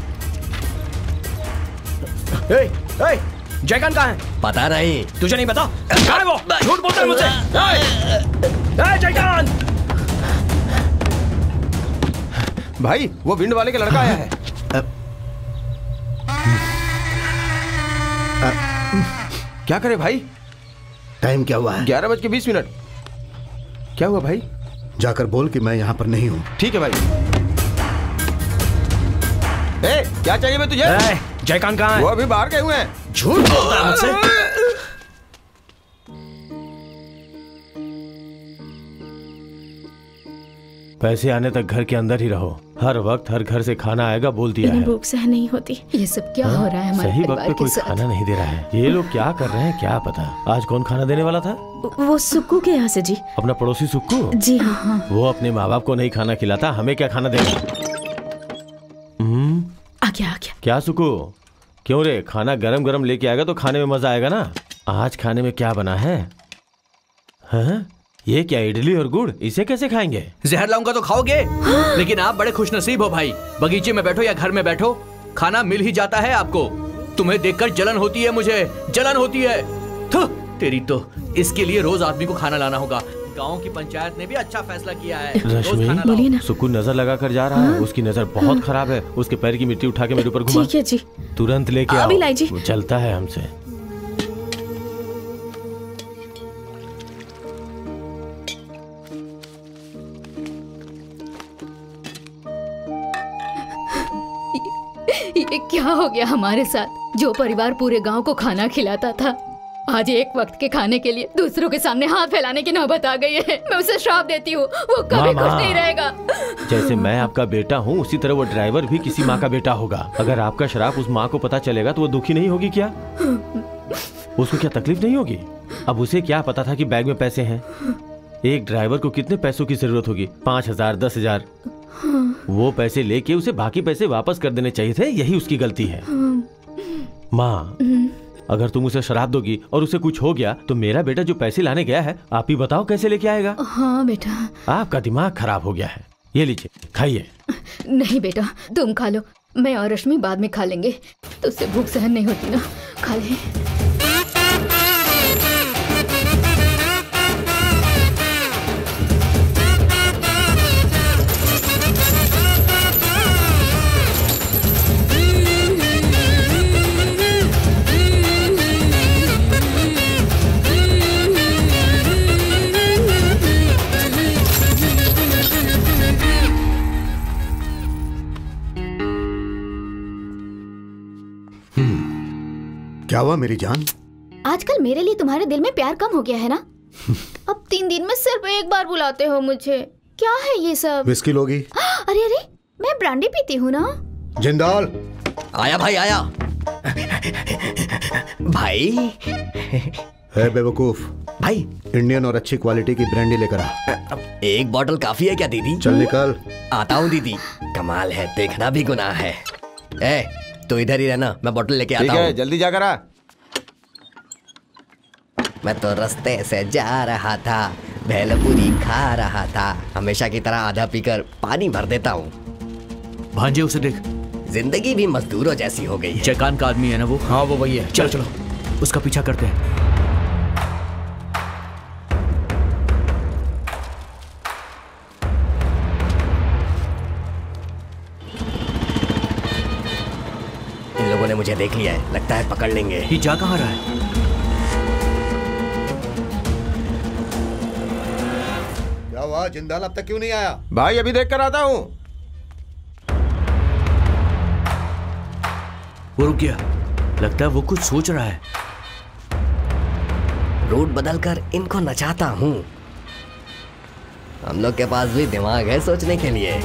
ए, ए, जयकांत कहाँ है? पता नहीं। तुझे नहीं पता? कहाँ है वो? झूठ बोलता है मुझसे। ए, जयकांत! भाई वो विंड वाले का लड़का आया है। क्या करे भाई? टाइम क्या हुआ है? ग्यारह बज के बीस मिनट। क्या हुआ भाई? जाकर बोल कि मैं यहाँ पर नहीं हूँ। ठीक है भाई। ए, क्या चाहिए मैं तुझे? जयकांत कहाँ है? वो अभी बाहर गए हुए हैं। झूठ बोलता है मुझसे। पैसे आने तक घर के अंदर ही रहो, हर वक्त हर घर से खाना आएगा बोल दिया है। भूख सहन नहीं होती। ये सब क्या हो रहा है हमारे सही वक्त परिवार पे के कोई साथ? खाना नहीं दे रहा है। ये लोग क्या कर रहे हैं क्या पता। आज कौन खाना देने वाला था? वो सुक्कू के यहाँ से जी। अपना पड़ोसी सुक्कू? जी हाँ हाँ। वो अपने माँ बाप को नहीं खाना खिलाता, हमें क्या खाना देगा? हम्म, आ गया आ गया। क्या सुक्कू, क्यों रे? खाना गरम गरम लेके आएगा तो खाने में मजा आएगा ना। आज खाने में क्या बना है? हाँ? ये क्या इडली और गुड़, इसे कैसे खाएंगे? जहर लाऊंगा तो खाओगे। लेकिन आप बड़े खुशनसीब हो भाई, बगीचे में बैठो या घर में बैठो, खाना मिल ही जाता है आपको। तुम्हें देखकर जलन होती है, मुझे जलन होती है। थु, तेरी तो। इसके लिए रोज आदमी को खाना लाना होगा। गांव की पंचायत ने भी अच्छा फैसला किया है। रश्मि, सुकून नजर लगा कर जा रहा है। उसकी नजर बहुत खराब है। उसके पैर की मिट्टी उठा के मेरे ऊपर घुमा। ठीक है जी। तुरंत लेके आओ। अभी लाई जी। वो चलता है हमसे। ये क्या हो गया हमारे साथ? जो परिवार पूरे गांव को खाना खिलाता था, आज एक वक्त के खाने के लिए दूसरों के सामने हाथ फैलाने की नौबत आ गई है। मैं उसे श्राप देती हूँ, वो कभी खुश नहीं रहेगा। जैसे मैं आपका बेटा हूँ, उसी तरह वो ड्राइवर भी किसी माँ का बेटा होगा। अगर आपका श्राप उस माँ को पता चलेगा तो वो दुखी नहीं होगी क्या? उसको क्या तकलीफ नहीं होगी? अब उसे क्या पता था कि बैग में पैसे हैं? एक ड्राइवर को कितने पैसों की जरूरत होगी? पाँच हजार, दस हजार। वो पैसे लेके उसे बाकी पैसे वापस कर देने चाहिए थे। यही उसकी गलती है। माँ, अगर तुम उसे शराब दोगी और उसे कुछ हो गया तो मेरा बेटा जो पैसे लाने गया है, आप ही बताओ कैसे लेके आएगा? हाँ बेटा। आपका दिमाग खराब हो गया है। ये लीजिए, खाइए। नहीं बेटा, तुम खा लो, मैं और रश्मि बाद में खा लेंगे। तो उससे भूख सहन नहीं होती ना, खा ले। क्या हुआ मेरी जान? आजकल मेरे लिए तुम्हारे दिल में प्यार कम हो गया है ना? अब तीन दिन में सिर्फ एक बार बुलाते हो मुझे। क्या है ये सब? विस्की लोगी? अरे अरे, मैं ब्रांडी पीती हूँ ना। जिंदाल। आया भाई आया। भाई है बेवकूफ भाई, इंडियन और अच्छी क्वालिटी की ब्रांडी लेकर आ। एक बोतल काफी है क्या दीदी? चल निकल। आता हूँ दीदी। कमाल है, देखना भी गुनाह है। ए, तो इधर ही रहना, मैं बोतल लेके आता हूँ। जल्दी जाकर आ। मैं तो रास्ते से जा रहा था, भेलपूरी खा रहा था, हमेशा की तरह आधा पीकर पानी भर देता हूँ। भांजे उसे देख, जिंदगी भी मजदूरों जैसी हो गई है। चेकान का आदमी है ना वो? हाँ वो वही है। चलो चलो उसका पीछा करते हैं। इन लोगों ने मुझे देख लिया है, लगता है पकड़ लेंगे। ये जा कहाँ रहा है? क्या हुआ जिंदाल, अब तक क्यों नहीं आया? भाई अभी देख कर आता हूँ। वो रुक गया, लगता है वो कुछ सोच रहा है। रूट बदलकर इनको नचाता हूँ। हम लोग के पास भी दिमाग है सोचने के लिए।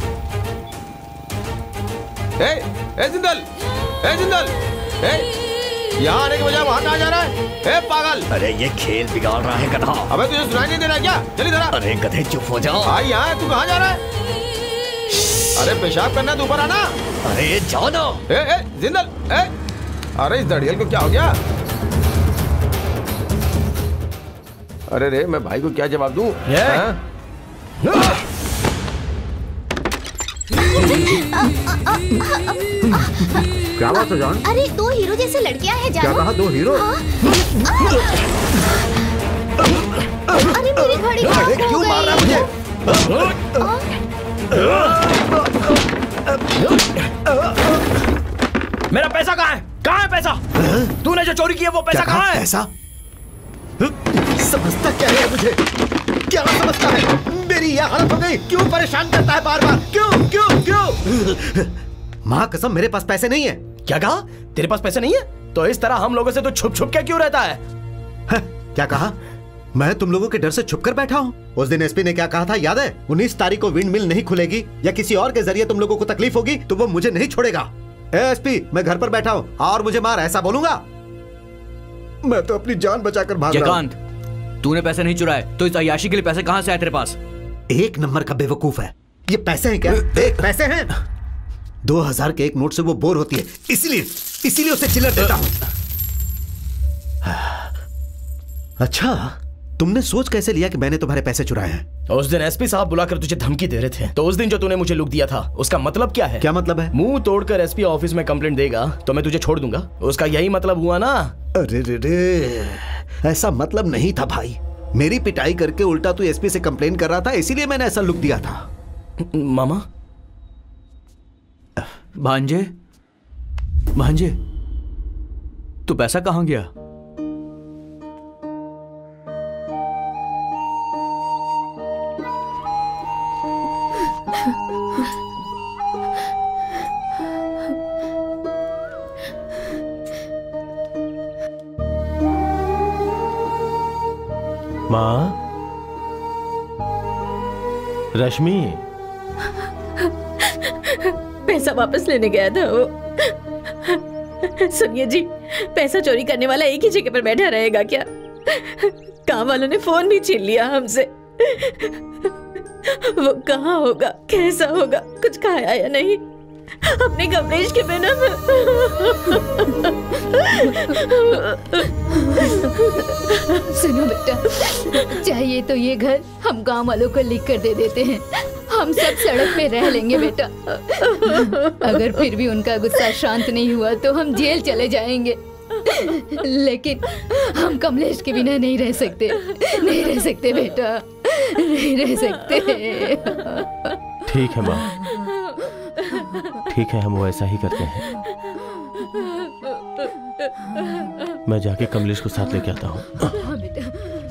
ए, ए जिंदल, ए जिंदल, ए, यहाँ आने के बजाय वहाँ कहाँ जा रहा है? ए पागल! अरे ये खेल बिगाड़ रहा है गधा। अबे तुझे सुनाई नहीं दे रहा क्या? चल इधर आ। अरे गधे चुप हो जाओ। भाई यहाँ तू कहाँ जा रहा है? अरे पेशाब करना तो ऊपर आना। अरे जाओ ना। ए, ए, जिंदल, ए, अरे इस दड़ियल को क्या हो गया? अरे रे, मैं भाई को क्या जवाब दूं? क्या बात है जान? अरे दो हीरो जैसे लड़के आए हैं जानो। क्या कहा, दो हीरो? अरे मेरी घड़ी अरे क्यों मार रहा मुझे? मेरा पैसा कहाँ है? कहाँ है पैसा? तूने जो चोरी किया वो पैसा कहाँ है? पैसा? समझता क्या है मुझे? क्या समझता है? मेरी यह हालत हो गई, क्यों परेशान करता है बार बार? क्यों क्यों क्यों? माँ कसम मेरे पास पैसे नहीं है। क्या कहा? तेरे पास पैसे नहीं है? तो इस तरह हम लोगों से तो छुप छुप के क्यों रहता है? है क्या कहा? मैं तुम लोगों के डर से छुप कर बैठा हूँ? उस दिन एसपी ने क्या कहा था याद है? उन्नीस तारीख को विंड मिल नहीं खुलेगी या किसी और के जरिए तुम लोगों को तकलीफ होगी तो वो मुझे नहीं छोड़ेगा। एसपी मैं घर पर बैठा हूँ और मुझे मार, ऐसा बोलूंगा? मैं तो अपनी जान बचाकर भाग रहा हूँ। तूने पैसे नहीं चुराए तो इस अय्याशी के लिए पैसे कहाँ से आए तेरे पास? एक नंबर का बेवकूफ है। ये पैसे हैं क्या? देख पैसे हैं। दो हजार के एक नोट से वो बोर होती है, इसीलिए इसीलिए उसे चिल्लर देता हूँ। अच्छा, तुमने सोच कैसे लिया कि मैंने तुम्हारे पैसे चुराए हैं? उस दिन एसपी साहब बुलाकर तुझे धमकी दे रहे थे, तो उस दिन जो तूने मुझे लुक दिया था उसका मतलब क्या है? क्या मतलब है? मुंह तोड़कर एसपी ऑफिस में कंप्लेंट देगा तो मैं तुझे छोड़ दूंगा, उसका यही मतलब हुआ ना? अरे रे रे, ऐसा मतलब नहीं था भाई। मेरी पिटाई करके उल्टा तू एसपी से कंप्लेन कर रहा था, इसीलिए मैंने ऐसा लुक दिया था। मामा, भांजे, भांजे, तू पैसा कहाँ गया? माँ, रश्मि, पैसा वापस लेने गया था वो। सुनिए जी, पैसा चोरी करने वाला एक ही जगह पर बैठा रहेगा क्या? काम वालों ने फोन भी छीन लिया हमसे। वो कहाँ होगा, कैसा होगा, कुछ खाया या नहीं? अपने कमलेश के बिना सुनो बेटा, चाहिए तो ये घर हम गांव वालों को लिख कर दे देते हैं। हम सब सड़क पे रह लेंगे बेटा। अगर फिर भी उनका गुस्सा शांत नहीं हुआ तो हम जेल चले जाएंगे। लेकिन हम कमलेश के बिना नहीं रह सकते, नहीं रह सकते बेटा, नहीं रह सकते। ठीक है माँ, ठीक है, हम वैसा ही करते हैं। मैं जाके कमलेश को साथ लेके आता हूँ। हाँ बेटा।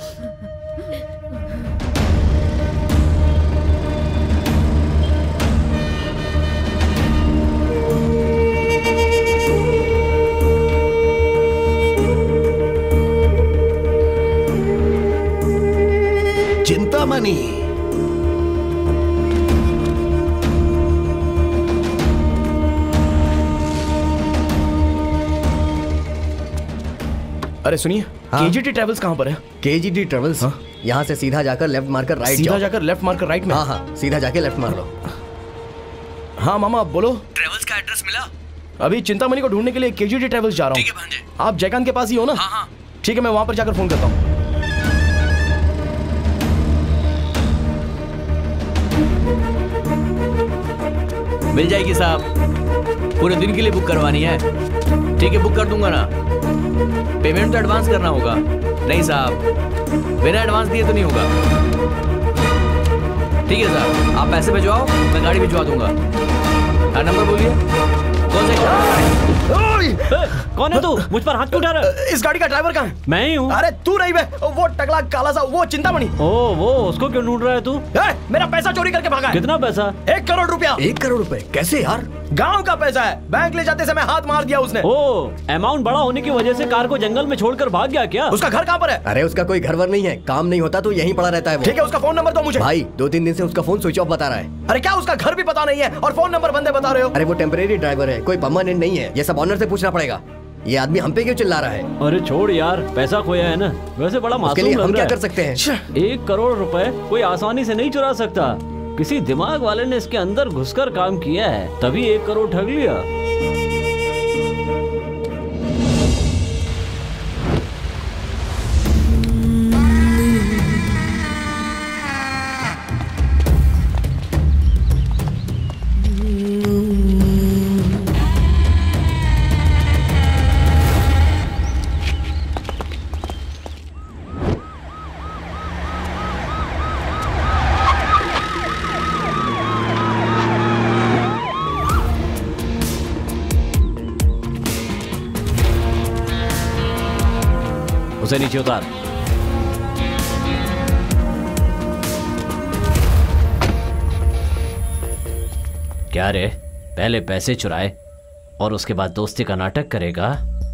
चिंतामणि, अरे सुनिए, हाँ? केजीटी ट्रेवल्स कहाँ पर है? केजीटी ट्रेवल्स, हाँ? यहाँ से सीधा जाकर लेफ्ट मारकर राइट सीधा जाओ। जाकर लेफ्ट मारकर राइट में? हाँ हाँ, सीधा जाके लेफ्ट मार लो। हाँ मामा, बोलो। ट्रेवल्स का एड्रेस मिला? अभी चिंतामणि को ढूंढने के लिए केजीटी ट्रेवल्स जा रहा हूँ। ठीक है भांजे। आप जयकांत के पास ही हो ना? हाँ हाँ। ठीक है, मैं वहां पर जाकर फोन करता हूँ। मिल जाएगी साहब, पूरे दिन के लिए बुक करवानी है। ठीक है, बुक कर दूंगा ना। पेमेंट तो एडवांस करना होगा। नहीं साहब, बिना एडवांस दिए तो नहीं होगा। ठीक है साहब, आप पैसे भिजवाओ, मैं गाड़ी भिजवा दूंगा। हाँ, नंबर बोलिए। कौन से? कौन है तू? मुझ पर हाथ क्यों उठा रहा है? इस गाड़ी का ड्राइवर कहाँ है? मैं ही हूँ। अरे तू नहीं बे, वो टकला काला सा, वो चिंतामणि। ओ वो, उसको क्यों ढूंढ रहा है तू? ए, मेरा पैसा चोरी करके भागा है। कितना पैसा? एक करोड़ रुपया। एक करोड़ रुपए? कैसे यार? गांव का पैसा है, बैंक ले जाते समय हाथ मार दिया उसने। ओ, अमाउंट बड़ा होने की वजह से कार को जंगल में छोड़कर भाग गया क्या? उसका घर कहाँ पर है? अरे उसका कोई घर वर नहीं है, काम नहीं होता तो यहीं पड़ा रहता है वो। ठीक है, उसका फोन नंबर दो मुझे। भाई, दो तीन दिन से उसका फोन स्विच ऑफ बता रहा है। अरे क्या उसका घर भी पता नहीं है और फोन नंबर बंदे बता रहे हो? अरे वो टेम्परेरी ड्राइवर है, कोई परमानेंट नहीं है। ये सब ऑनर से पूछना पड़ेगा। ये आदमी हम पे क्यों चिल्ला रहा है? अरे छोड़ यार, पैसा खोया है ना, वैसे बड़ा मासूम लग रहा है। हम क्या कर सकते हैं? एक करोड़ रुपए कोई आसानी से नहीं चुरा सकता। किसी दिमाग वाले ने इसके अंदर घुसकर काम किया है, तभी एक करोड़ ठग लिया। उसे नीचे उतार। क्या रे, पहले पैसे चुराए और उसके बाद दोस्ती का नाटक करेगा?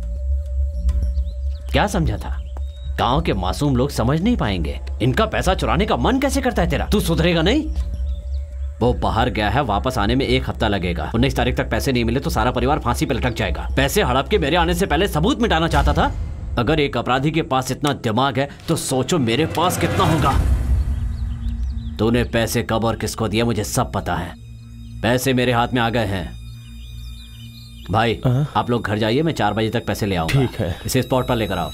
क्या समझा था? गांव के मासूम लोग समझ नहीं पाएंगे। इनका पैसा चुराने का मन कैसे करता है तेरा? तू सुधरेगा नहीं। वो बाहर गया है, वापस आने में एक हफ्ता लगेगा। उन्नीस तारीख तक पैसे नहीं मिले तो सारा परिवार फांसी पे लटक जाएगा। पैसे हड़प के मेरे आने से पहले सबूत मिटाना चाहता था। अगर एक अपराधी के पास इतना दिमाग है तो सोचो मेरे पास कितना होगा। तूने पैसे कब और किसको दिया मुझे सब पता है। पैसे मेरे हाथ में आ गए हैं। भाई आ? आप लोग घर जाइए, मैं चार बजे तक पैसे ले आऊंगा। ठीक है। इसे स्पॉट पर लेकर आओ।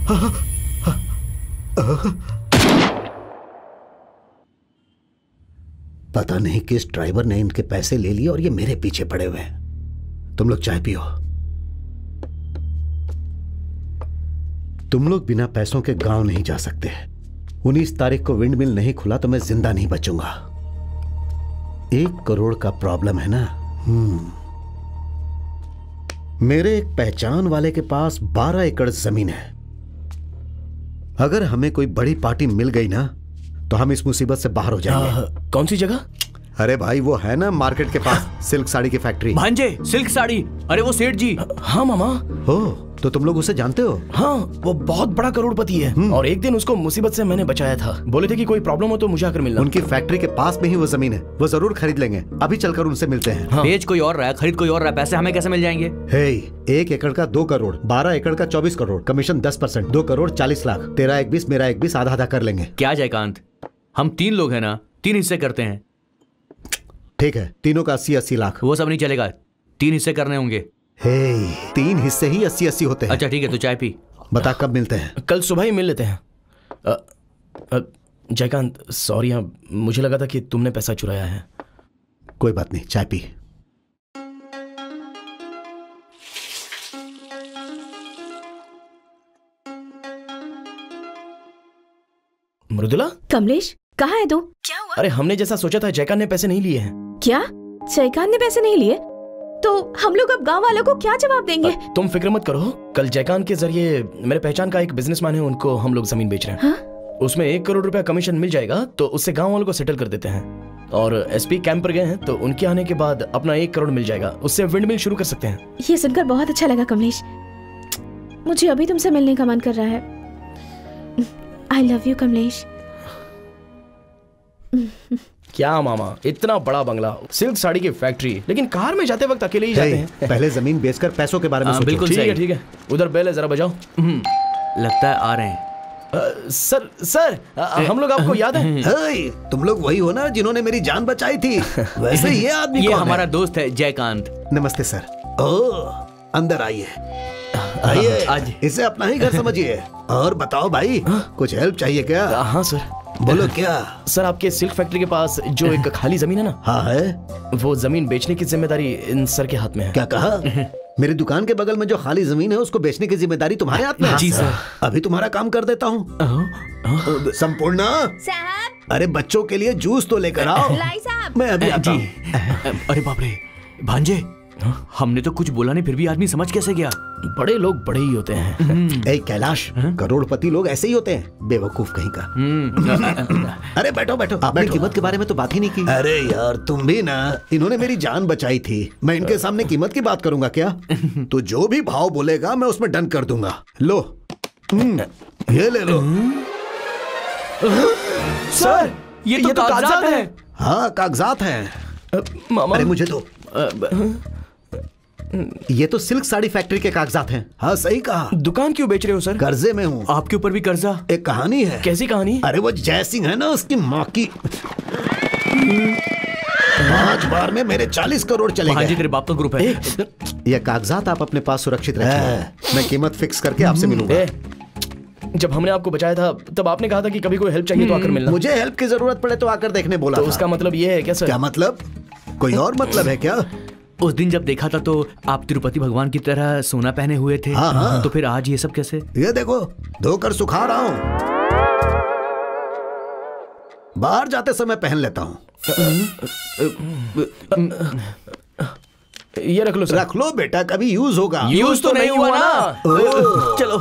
पता नहीं किस ड्राइवर ने इनके पैसे ले लिए और ये मेरे पीछे पड़े हुए हैं। तुम लोग चाय पियो। तुम लोग बिना पैसों के गांव नहीं जा सकते। उन्नीस तारीख को विंड मिल नहीं खुला तो मैं जिंदा नहीं बचूंगा। एक करोड़ का प्रॉब्लम है ना। हम्म मेरे एक पहचान वाले के पास बारह एकड़ जमीन है। अगर हमें कोई बड़ी पार्टी मिल गई ना तो हम इस मुसीबत से बाहर हो जाएंगे। आ, कौन सी जगह? अरे भाई वो है ना मार्केट के पास सिल्क साड़ी की फैक्ट्री। भांजे सिल्क साड़ी। अरे वो सेठ जी। हाँ मामा। हो तो तुम लोग उसे जानते हो? हाँ वो बहुत बड़ा करोड़पति है और एक दिन उसको मुसीबत से मैंने बचाया था। बोले थे कि कोई प्रॉब्लम हो तो मुझे आकर मिलना। उनकी फैक्ट्री के पास में ही वो जमीन है। वो जरूर खरीद लेंगे। अभी चलकर उनसे मिलते हैं। हाँ। बेच कोई और रहा है, खरीद कोई और रहा है, पैसे हमें कैसे मिल जाएंगे? हे, एक एकड़ का दो करोड़, बारह एकड़ का चौबीस करोड़, कमीशन दस परसेंट, दो करोड़ चालीस लाख, तेरा एक बीस मेरा एक बीस, आधा आधा कर लेंगे। क्या जयकांत, हम तीन लोग हैं ना, तीन हिस्से करते हैं। ठीक है, तीनों का अस्सी अस्सी लाख। वो सब नहीं चलेगा, तीन हिस्से करने होंगे। हे, तीन हिस्से ही अस्सी अस्सी होते हैं। अच्छा ठीक है, तो चाय पी। बता कब मिलते हैं? कल सुबह ही मिल लेते हैं। जयकांत सॉरी, हाँ मुझे लगा था कि तुमने पैसा चुराया है। कोई बात नहीं, चाय पी। मृदुला। कमलेश कहाँ है तू? क्या हुआ? अरे हमने जैसा सोचा था जयकांत ने पैसे नहीं लिए हैं। क्या? जयकांत ने पैसे नहीं लिए? तो हम लोग अब गांव वालों को क्या जवाब देंगे? तुम फिक्र मत करो, कल जयकांत के जरिए मेरे पहचान का एक बिजनेसमैन है, उनको हम लोग जमीन बेच रहे हैं। हाँ? उसमें एक करोड़ रुपया कमीशन मिल जाएगा तो उससे गांव वालों को सेटल कर देते हैं। और एसपी कैंप पर गए हैं तो उनके आने के बाद अपना एक करोड़ मिल जाएगा, उससे विंड मिल शुरू कर सकते हैं। ये सुनकर बहुत अच्छा लगा कमलेश, मुझे अभी तुमसे मिलने का मन कर रहा है। I love you Kamlesh. क्या मामा, इतना बड़ा बंगला, सिल्क साड़ी की फैक्ट्री, लेकिन कार में जाते वक्त अकेले ही जाते हैं। पहले जमीन बेचकर पैसों के बारे में सोचो। बिल्कुल ठीक है, ठीक है। उधर बेल है, जरा बजाओ। लगता है आ रहे हैं। आ, सर सर आ, हम लोग आपको याद है? hey, तुम लोग वही हो ना जिन्होंने मेरी जान बचाई थी? वैसे ये आदमी ये कौन हमारा है? दोस्त है जयकांत। नमस्ते सर। ओह, अंदर आइए आइए, आज इसे अपना ही घर समझिए। और बताओ भाई, कुछ हेल्प चाहिए क्या? हाँ सर। बोलो क्या? सर आपके सिल्क फैक्ट्री के पास जो एक खाली जमीन है ना, हाँ है, वो जमीन बेचने की जिम्मेदारी इन सर के हाथ में है। क्या कहा? मेरी दुकान के बगल में जो खाली जमीन है उसको बेचने की जिम्मेदारी तुम्हारे हाथ में है? जी सर। अभी तुम्हारा काम कर देता हूँ। संपूर्णा साहब, अरे बच्चों के लिए जूस तो लेकर आओ। लाई साहब। मैं अभी आता हूँ। अरे बाप रे भांजे, हमने तो कुछ बोला नहीं, फिर भी आदमी समझ कैसे गया? बड़े लोग बड़े ही होते हैं। ए कैलाश, करोड़पति लोग ऐसे ही होते हैं, बेवकूफ कहीं का। अरे बैठो बैठो, आपने कीमत के बारे में तो बात ही नहीं की। अरे यार तुम भी ना, इन्होंने मेरी जान बचाई थी, मैं इनके सामने कीमत की बात करूंगा क्या? तो जो भी भाव बोलेगा मैं उसमें डन कर दूंगा। लो ये ले लो। सर ये तो कागजात है। हाँ कागजात हैं। मामा, अरे मुझे तो ये तो सिल्क साड़ी फैक्ट्री के कागजात हैं। हाँ सही कहा। दुकान क्यों बेच रहे हो सर? कर्जे में हूँ। आपके ऊपर भी कर्जा? एक कहानी है। कैसी कहानी? अरे वो जय सिंह है ना, उसकी माँ की पांच बार में मेरे चालीस करोड़ चले गए। तेरे बाप का ग्रुप है। ये कागजात आप अपने पास सुरक्षित रखिए, मैं कीमत फिक्स करके आपसे मिलूंगा। जब हमने आपको बचाया था तब आपने कहा था कि कभी कोई हेल्प चाहिए तो आकर मिलना। मुझे हेल्प की जरूरत पड़े तो आकर देखने बोला तो था। उसका मतलब ये है क्या सर? क्या मतलब? कोई और मतलब है क्या? उस दिन जब देखा था तो आप तिरुपति भगवान की तरह सोना पहने हुए थे। हाँ, हाँ। तो फिर आज ये सब कैसे? ये देखो, धोकर सुखा रहा हूँ, बाहर जाते समय पहन लेता हूँ। ये रख लो सर। रख लो बेटा, कभी यूज होगा। यूज तो नहीं हुआ ना। चलो,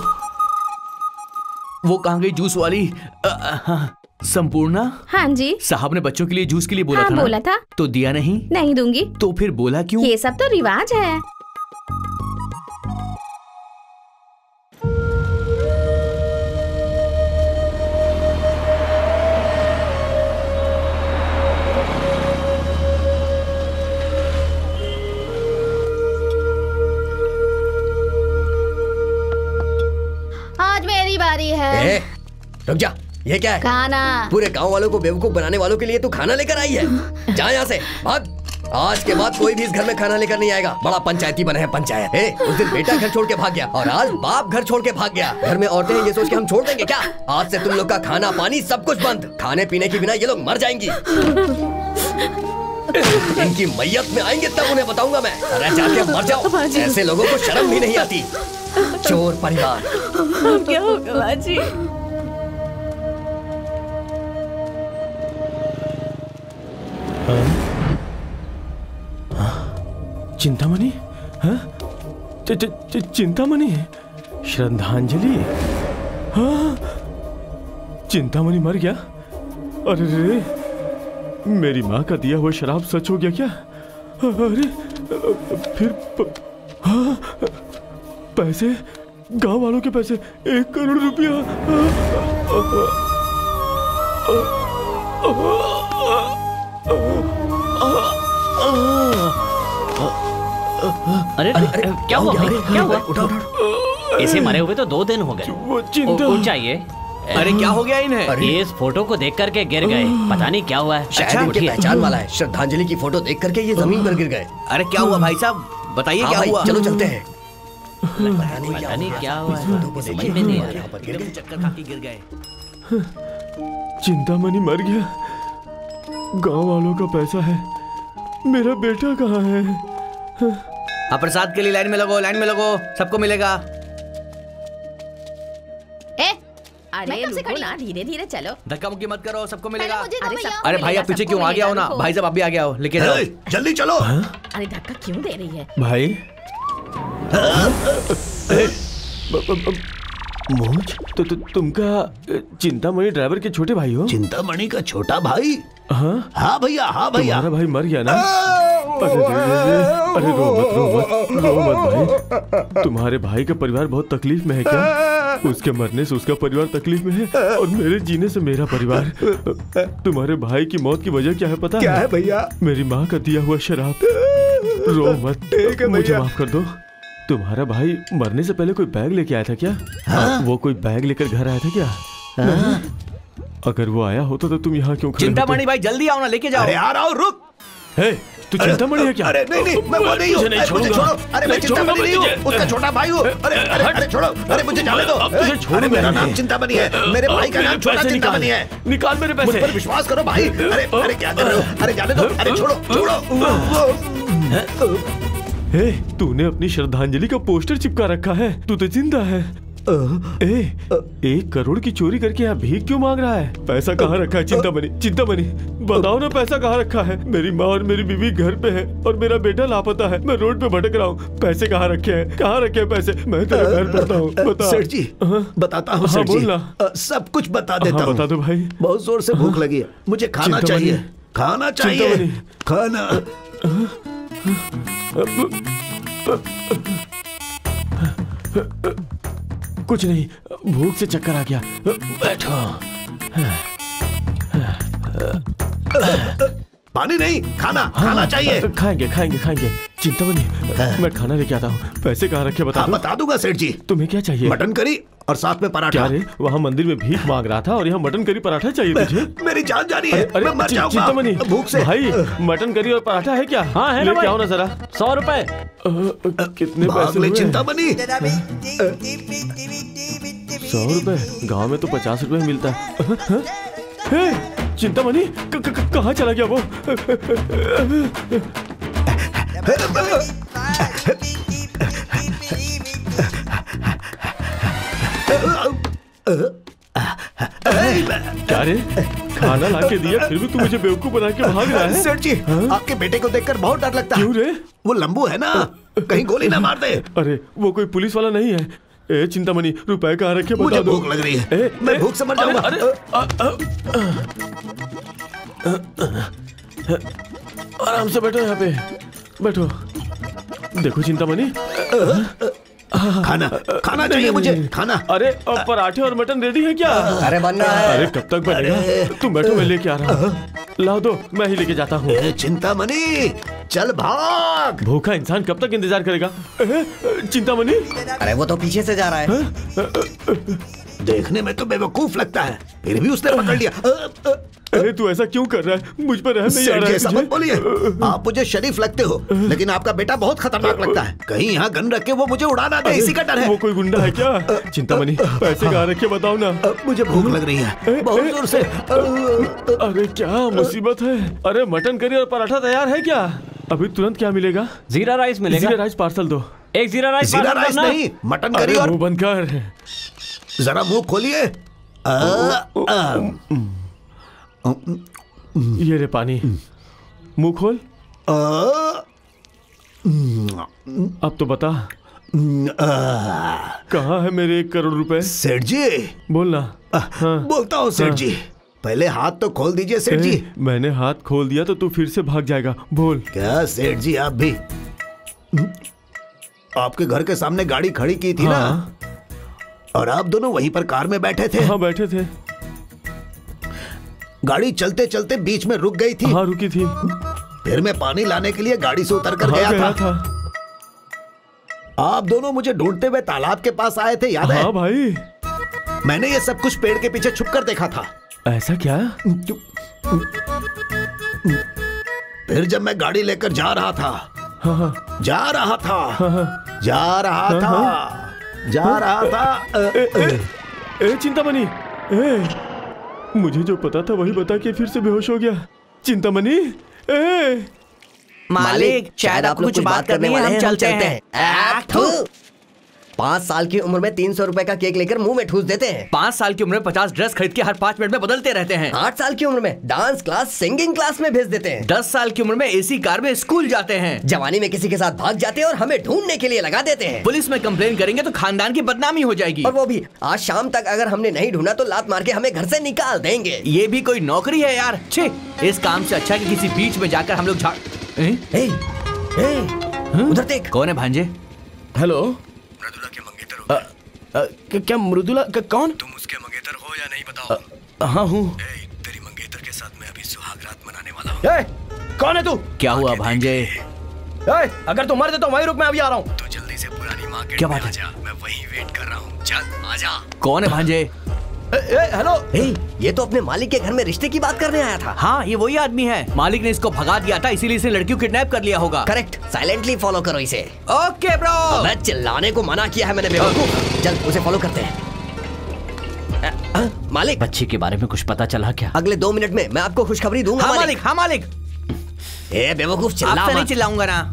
वो कहाँ गई जूस वाली? संपूर्णा? हाँ जी। साहब ने बच्चों के लिए जूस के लिए बोला हाँ, था ना? बोला था। तो दिया नहीं? नहीं दूंगी। तो फिर बोला क्यों? ये सब तो रिवाज है। आज मेरी बारी है। ए, रुक जा, ये क्या है? खाना। पूरे गांव वालों को बेवकूफ बनाने वालों के लिए तू खाना लेकर आई है? जा यहाँ से, भाग। आज के बाद कोई भी इस घर में खाना लेकर नहीं आएगा। बड़ा पंचायती बने हैं पंचायत। ए, उस दिन बेटा घर छोड़ के भाग गया और आज बाप घर छोड़ के भाग गया। घर में औरतें हैं ये सोच के हम छोड़ देंगे क्या? आज से तुम लोग का खाना पानी सब कुछ बंद। खाने पीने के बिना ये लोग मर जाएंगी। इनकी मैयत में आएंगे तब उन्हें बताऊंगा मैं। अरे जाके मर जाओ। ऐसे लोगों को शर्म भी नहीं आती। चोर परिवार। क्या होगा बाजी? चिंतामणि? हाँ? चिंतामणि? श्रद्धांजलि? हाँ? चिंतामणि मर गया? अरे रे, मेरी माँ का दिया हुआ शराब सच हो गया क्या? अरे फिर प... हाँ? पैसे, गांव वालों के पैसे, एक करोड़ रुपया। अरे अरे क्या हुआ भाई? क्या हुआ? इसे मरे हुए तो दो दिन हो गए। उठ जाइए। अरे क्या हो गया इन्हें? ये इस फोटो को देख करके गिर गए। पता नहीं क्या हुआ है। शायद इनकी पहचान वाला है। श्रद्धांजलि की फोटो देख करके ये जमीन पर गिर गए। अरे क्या हुआ भाई साहब, बताइए क्या हुआ? चलो चलते हैं। पता नहीं क्या हुआ है, समझ में नहीं आ रहा। चक्कर खा के गिर गए। चिंतामणि मर गया। गांव वालों का पैसा है, मेरा बेटा कहाँ है? आप प्रसाद के लिए लाइन में लगो, लाइन में लगो, सबको मिलेगा। ए, अरे रुको ना, धीरे धीरे चलो। धक्का मुक्की मत करो, सबको मिलेगा। अरे सब अरे भाई आप पीछे क्यों आ गया हो ना? भाई साहब आप भी आ गया हो, लेके जाओ। जल्दी चलो। अरे धक्का क्यों दे रही है भाई? मोच तो, तो तुमका चिंतामणि ड्राइवर के छोटे भाई हो? चिंतामणि का छोटा भाई? हाँ हाँ भैया, हाँ भैया। तुम्हारा भाई मर गया ना? अरे रे रे रे, अरे रो मत रो मत रो मत भाई। तुम्हारे भाई का परिवार बहुत तकलीफ में है क्या? उसके मरने से उसका परिवार तकलीफ में है और मेरे जीने से मेरा परिवार। तुम्हारे भाई की मौत की वजह क्या है पता है? क्या है भैया? मेरी माँ का दिया हुआ शराब। रो मत, मुझे माफ कर दो। तुम्हारा भाई मरने से पहले कोई बैग लेके आया था क्या? हाँ? वो कोई बैग लेकर घर आया था क्या? हाँ? अगर वो आया होता तो तुम यहाँ क्यों खड़े? चिंतामणि भाई जल्दी आओ ना, लेके जाओ। अरे आ रहा हूँ, रुक। हे, तू चिंतामणि है क्या? अरे नहीं नहीं, मैं वो नहीं हूँ। मुझे छोड़ो। अरे मैं चिंतामणि नहीं हूँ, उसका छोटा भाई हूँ। अरे अरे अरे छोड़ो, अरे मुझे जाने दो। तुझे छोड़ो, मेरा नाम चिंतामणि है, मेरे भाई का नाम छोटा चिंतामणि है। निकाल मेरे पैसे। मुझ पर विश्वास करो भाई। अरे अरे क्या कर रहे हो? अरे जाने दो। अरे छोड़ो छोड़ो। हे, तूने अपनी श्रद्धांजलि का पोस्टर चिपका रखा है। तू तो जिंदा है। ए, एक करोड़ की चोरी करके यहाँ भीख क्यों मांग रहा है? पैसा कहाँ रखा है? चिंतामणि, चिंतामणि बताओ ना, पैसा कहाँ रखा है? मेरी माँ और मेरी बीवी घर पे है और मेरा बेटा लापता है। मैं रोड पे भटक रहा हूँ। पैसे कहाँ रखे हैं? कहाँ रखे हैं पैसे? मैं तेरे पैर पड़ता हूँ, बता। सेठ जी बताता हूँ। सेठ जी सब कुछ बता देता हूँ। बता दो भाई। बहुत जोर से भूख लगी है, मुझे खाना चाहिए। खाना चाहिए, खाना। कुछ नहीं, भूख से चक्कर आ गया। बैठो। पानी नहीं, खाना। खाना चाहिए। खाएंगे खाएंगे खाएंगे। चिंतामणि, मैं खाना लेके आता हूँ। पैसे कहाँ रखे बता? हाँ, बता दूंगा सेठ जी। तुम्हें क्या चाहिए? मटन करी और साथ में पराठा। क्या रे, वहाँ मंदिर में भीख मांग रहा था और यहाँ मटन करी पराठा चाहिए तुझे? मेरी जान जा रही है। अरे, मैं मर जाऊंगा चिंतामणि भूख से। भाई, मटन करी और पराठा है क्या? हाँ है ना भाई। लेके आओ ना जरा। सौ रुपए। कितने पैसे हुए? चिंतामणि सौ रुपए? गाँव में तो पचास रुपए मिलता है। चिंतामणि कहाँ चला गया वो? क्या रे, खाना ला के दिया फिर भी तू मुझे बेवकूफ बना के भाग रहा है? सेठ जी, आपके बेटे को देखकर बहुत डर लगता है। क्यों रे? वो लंबू है ना, कहीं गोली ना मार दे। अरे वो कोई पुलिस वाला नहीं है। ए चिंतामणि, रुपए कहाँ रखे बता मुझे दो। भूख लग रही है। ए, मैं भूख से मर जाऊंगा। अरे, आराम से बैठो, यहाँ पे बैठो। देखो चिंतामणि, खाना खाना चाहिए मुझे, खाना। अरे अब पराठे और मटन रेडी है क्या? अरे बनना है। अरे कब तक बनेगा? तुम बैठो, मैं लेके आ रहा हूँ। ला दो, मैं ही लेके जाता हूँ। चिंतामणि चल भाग। भूखा इंसान कब तक इंतजार करेगा? चिंतामणि, अरे वो तो पीछे से जा रहा है। देखने में तो बेवकूफ लगता है, फिर भी उसने पकड़ लिया। अरे तू ऐसा क्यों कर रहा है? मुझ पर रहम नहीं आ रहा है। ऐसा मत बोलिए, आप मुझे शरीफ लगते हो, लेकिन आपका बेटा बहुत खतरनाक लगता है। कहीं यहाँ गन रख के वो मुझे उड़ा ना दे, इसी का डर है। वो कोई गुंडा है क्या? चिंतामणि, पैसे कहाँ रखे बताओ ना। मुझे भूख लग रही है बहुत जोर से। अरे क्या मुसीबत है। अरे मटन करी और पराठा तैयार है क्या? अभी तुरंत क्या मिलेगा? जीरा राइस मिलेगा। जीरा राइस पार्सल दो। एक जीरा राइस। जीरा राइस नहीं, मटन करी। और मुंह बंद कर, जरा मुंह खोलिए। ये रे पानी, मुंह खोल। अब तो बता, कहाँ है मेरे एक करोड़ रुपए? सेठ जी बोलना। हाँ। बोलता हूँ सेठ जी, पहले हाथ तो खोल दीजिए सेठ जी। मैंने हाथ खोल दिया तो तू फिर से भाग जाएगा, बोल। क्या सेठ जी आप भी? आपके घर के सामने गाड़ी खड़ी की थी हाँ। ना, और आप दोनों वहीं पर कार में बैठे थे? हाँ बैठे थे। गाड़ी चलते चलते बीच में रुक गई थी। हाँ रुकी थी। फिर मैं पानी लाने के लिए गाड़ी से उतर कर हाँ, गया, गया था।, था आप दोनों मुझे ढूंढते हुए तालाब के पास आए थे, याद है? हाँ भाई। मैंने ये सब कुछ पेड़ के पीछे छुप कर देखा था। ऐसा क्या? फिर जब मैं गाड़ी लेकर जा रहा था हाँ, हाँ, जा रहा था हाँ, जा रहा था हाँ, जा रहा था। ए, ए, ए, चिंतामणि, ए, मुझे जो पता था वही बता के फिर से बेहोश हो गया। चिंतामणि, ए, मालिक शायद आप कुछ बात करने वाले हैं, हम चल चलते हैं। पाँच साल की उम्र में तीन सौ रुपए का केक लेकर मुंह में ठूस देते हैं। पाँच साल की उम्र में पचास ड्रेस खरीद के हर पाँच मिनट में बदलते रहते हैं। आठ साल की उम्र में डांस क्लास सिंगिंग क्लास में भेज देते हैं। दस साल की उम्र में एसी कार में स्कूल जाते हैं। जवानी में किसी के साथ भाग जाते हैं और हमें ढूंढने के लिए लगा देते हैं। पुलिस में कंप्लेन करेंगे तो खानदान की बदनामी हो जाएगी। और वो भी आज शाम तक अगर हमने नहीं ढूंढा तो लात मार के हमें घर से निकाल देंगे। ये भी कोई नौकरी है यार? छे, इस काम से अच्छा कि किसी बीच में जाकर हम लोग झाड़। उधर देख। कौन है भांजे? हेलो, मृदुला के मंगेतर हो? आ, आ, क्या मृदुला का कौन? तुम उसके मंगेतर हो या नहीं बताओ? आ, हाँ हूँ। तेरी मंगेतर के साथ मैं अभी सुहाग रात मनाने वाला हूँ। ए, कौन है तू? क्या हुआ भांजे? ए, अगर तू मर दे तो वहीं रुक, मैं अभी आ रहा हूँ। तू जल्दी से पुरानी मार्केट क्या में बात आजा, मैं वहीं वेट कर रहा हूँ। चल आजा। कौन है भांजे? हेलो, ये तो अपने मालिक के घर में रिश्ते की बात करने आया था। हाँ ये वही आदमी है। मालिक ने इसको भगा दिया था, इसीलिए इसे लड़की को किडनैप कर लिया होगा। करेक्ट, साइलेंटली फॉलो करो इसे। Okay bro. मैं चिल्लाने को मना किया है मैंने बेवकूफ। चल उसे फॉलो करते हैं। आ, आ, मालिक, बच्ची के बारे में कुछ पता चला क्या? अगले दो मिनट में मैं आपको खुशखबरी दूंगा। हाँ मालिक, हाँ मालिक। ए बेवकूफ, चिल्ला आपसे नहीं चिल्लाऊंगा ना।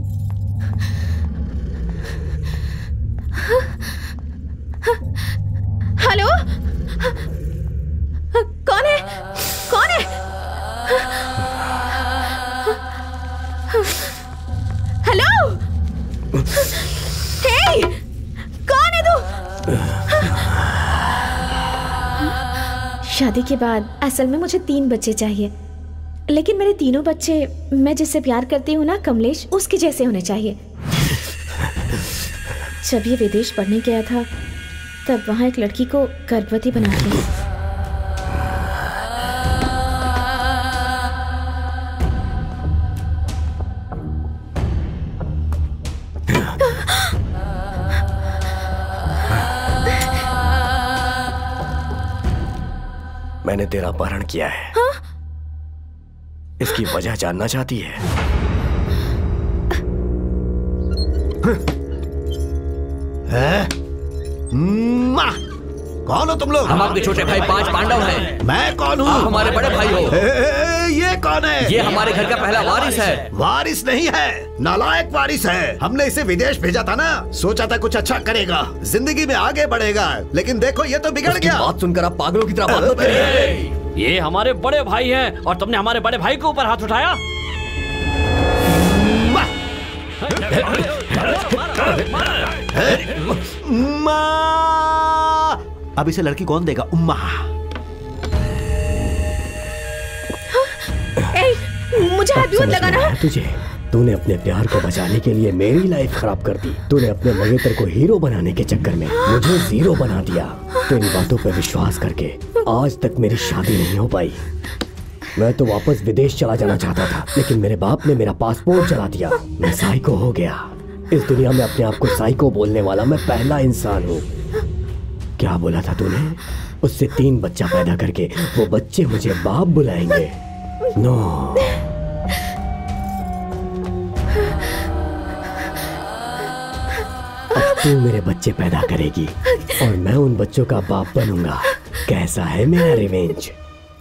हेलो, कौन है? कौन है? हेलो, हे, कौन है तू? शादी के बाद असल में मुझे तीन बच्चे चाहिए, लेकिन मेरे तीनों बच्चे मैं जिससे प्यार करती हूँ ना, कमलेश, उसके जैसे होने चाहिए। जब ये विदेश पढ़ने गया था तब वहाँ एक लड़की को गर्भवती बना दिया। मैंने तेरा अपहरण किया है। हाँ? इसकी वजह जानना चाहती है? है? माँ, कौन हो तुम लोग? हम आपके छोटे भाई पांच पांडव हैं। मैं कौन हूँ? आप हमारे बड़े भाई हो। ए, ए, ये कौन है? ये हमारे घर का पहला वारिस है। वारिस नहीं है, नालायक वारिस है। हमने इसे विदेश भेजा था ना, सोचा था कुछ अच्छा करेगा, जिंदगी में आगे बढ़ेगा, लेकिन देखो ये तो बिगड़ गया। बात सुनकर आप पागलों की तरह बात मत करिए। ये हमारे बड़े भाई हैं और तुमने हमारे बड़े भाई के ऊपर हाथ उठाया। अब इसे लड़की कौन देगा? उम्मा। ए, मुझे हाथ मत लगाना। तुझे, तूने अपने प्यार को बचाने के लिए मेरी लाइफ खराब कर दी। तूने अपने मंगेतर को हीरो बनाने के चक्कर में मुझे जीरो बना दिया। तेरी बातों पर विश्वास करके आज तक मेरी शादी नहीं हो पाई। मैं तो वापस विदेश चला जाना चाहता था, लेकिन मेरे बाप ने मेरा पासपोर्ट चला दिया। मैं साइको हो गया। इस दुनिया में अपने आप को साइको बोलने वाला मैं पहला इंसान हूँ। क्या बोला था तूने? उससे तीन बच्चा पैदा करके वो बच्चे मुझे बाप बुलाएंगे? नो। अब तू मेरे बच्चे पैदा करेगी और मैं उन बच्चों का बाप बनूंगा। कैसा है मेरा रिवेंज?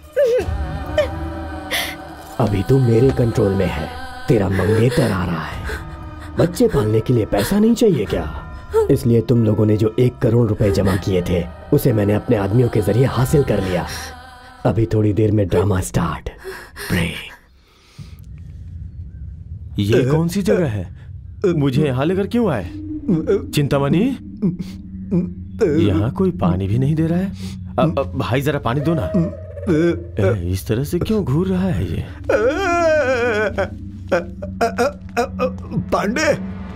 अभी तू मेरे कंट्रोल में है। तेरा मंगेतर आ रहा है। बच्चे पालने के लिए पैसा नहीं चाहिए क्या? इसलिए तुम लोगों ने जो एक करोड़ रुपए जमा किए थे उसे मैंने अपने आदमियों के जरिए हासिल कर लिया। अभी थोड़ी देर में ड्रामा स्टार्ट। प्रे। ये कौन सी जगह है? मुझे यहाँ लेकर क्यों आए? चिंतामणि, यहाँ कोई पानी भी नहीं दे रहा है। अब, अब भाई जरा पानी दो ना। ए, इस तरह से क्यों घूर रहा है ये? पांडे,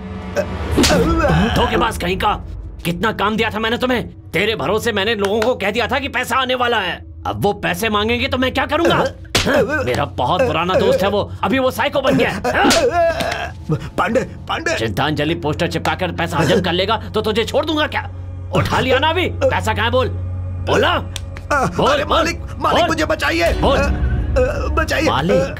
धोखेबाज कहीं का। कितना काम दिया था मैंने तुम्हें। तेरे भरोसे मैंने लोगों को कह दिया था कि पैसा आने वाला है। अब वो पैसे मांगेंगे तो मैं क्या करूंगा? मेरा बहुत पुराना दोस्त है वो, अभी वो साइको बन गया। पांडे, पांडे, श्रद्धांजलि पोस्टर चिपकाकर पैसा हजम कर लेगा तो तुझे छोड़ दूंगा क्या? उठा लिया ना अभी? पैसा कहाँ है? बोल बोला। बोल, अरे मालिक, मालिक मुझे बचाइए, बचाइए। मालिक,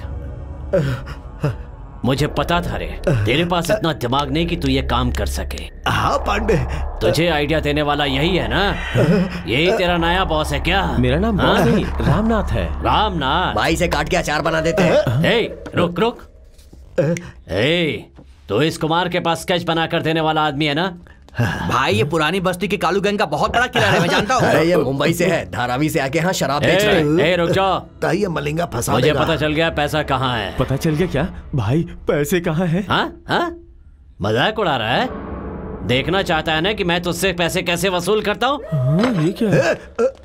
मुझे पता था रे, तेरे पास इतना दिमाग नहीं कि तू ये काम कर सके। हाँ पांडे, तुझे आइडिया देने वाला यही है ना? यही तेरा नया बॉस है क्या? मेरा नाम बॉस नहीं, रामनाथ है। रामनाथ? भाई से काट के अचार बना देते हैं। ए, रुक रुक। ए, तो इस कुमार के पास स्केच बना कर देने वाला आदमी है ना? भाई ये पुरानी बस्ती के कालू गैंग का बहुत बड़ा किलर है, मैं जानता हूँ। अरे ये मुंबई से है, धारावी से आके यहाँ शराब बेच रहे हैं। ए, रुक जाओ। ताई मलिंगा फंसा मुझे देगा। पता चल गया पैसा कहाँ है। पता चल गया क्या? भाई पैसे कहाँ हैं? हाँ हाँ, मजाक उड़ा रहा है? देखना चाहता है ना कि मैं तुझसे पैसे कैसे वसूल करता हूँ? हाँ, ये क्या है?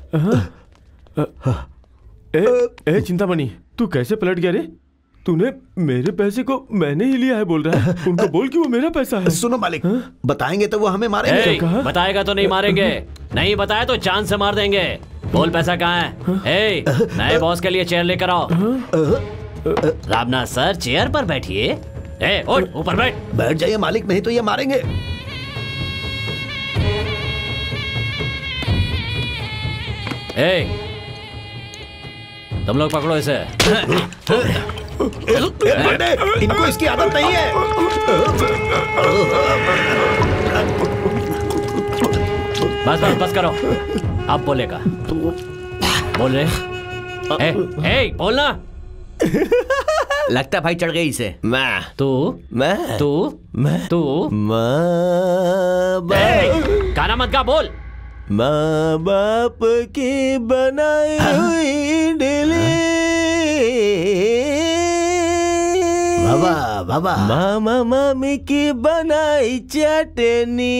ए, ए चिंतामणि, तू कैसे पलट गया रे? तूने मेरे पैसे को मैंने ही लिया है बोल रहा है। उनको बोल कि वो मेरा पैसा है। सुनो मालिक, बताएंगे तो वो हमें मारेंगे। ए, बताएगा तो नहीं मारेंगे, नहीं बताया तो जान से मार देंगे। बोल पैसा कहाँ है? ए, नए बॉस के लिए चेयर लेकर आओ। रामनाथ सर, चेयर पर बैठिए। ए, उठ, ऊपर बैठ। बैठ जाइए मालिक, नहीं तो ये मारेंगे। ए, तुम लोग पकड़ो इसे। इनको इसकी आदत नहीं है। बस बस बस करो, अब बोलेगा। बोल रहे? ए, ए, बोलना। लगता भाई चढ़ गई इसे। मैं तू मैं तू मैं तू माँ बाप गाना मत गा, बोल। माँ बाप की बनाई हुई दिली। बाबा बाबा, मामा मामी की बनाई चटनी।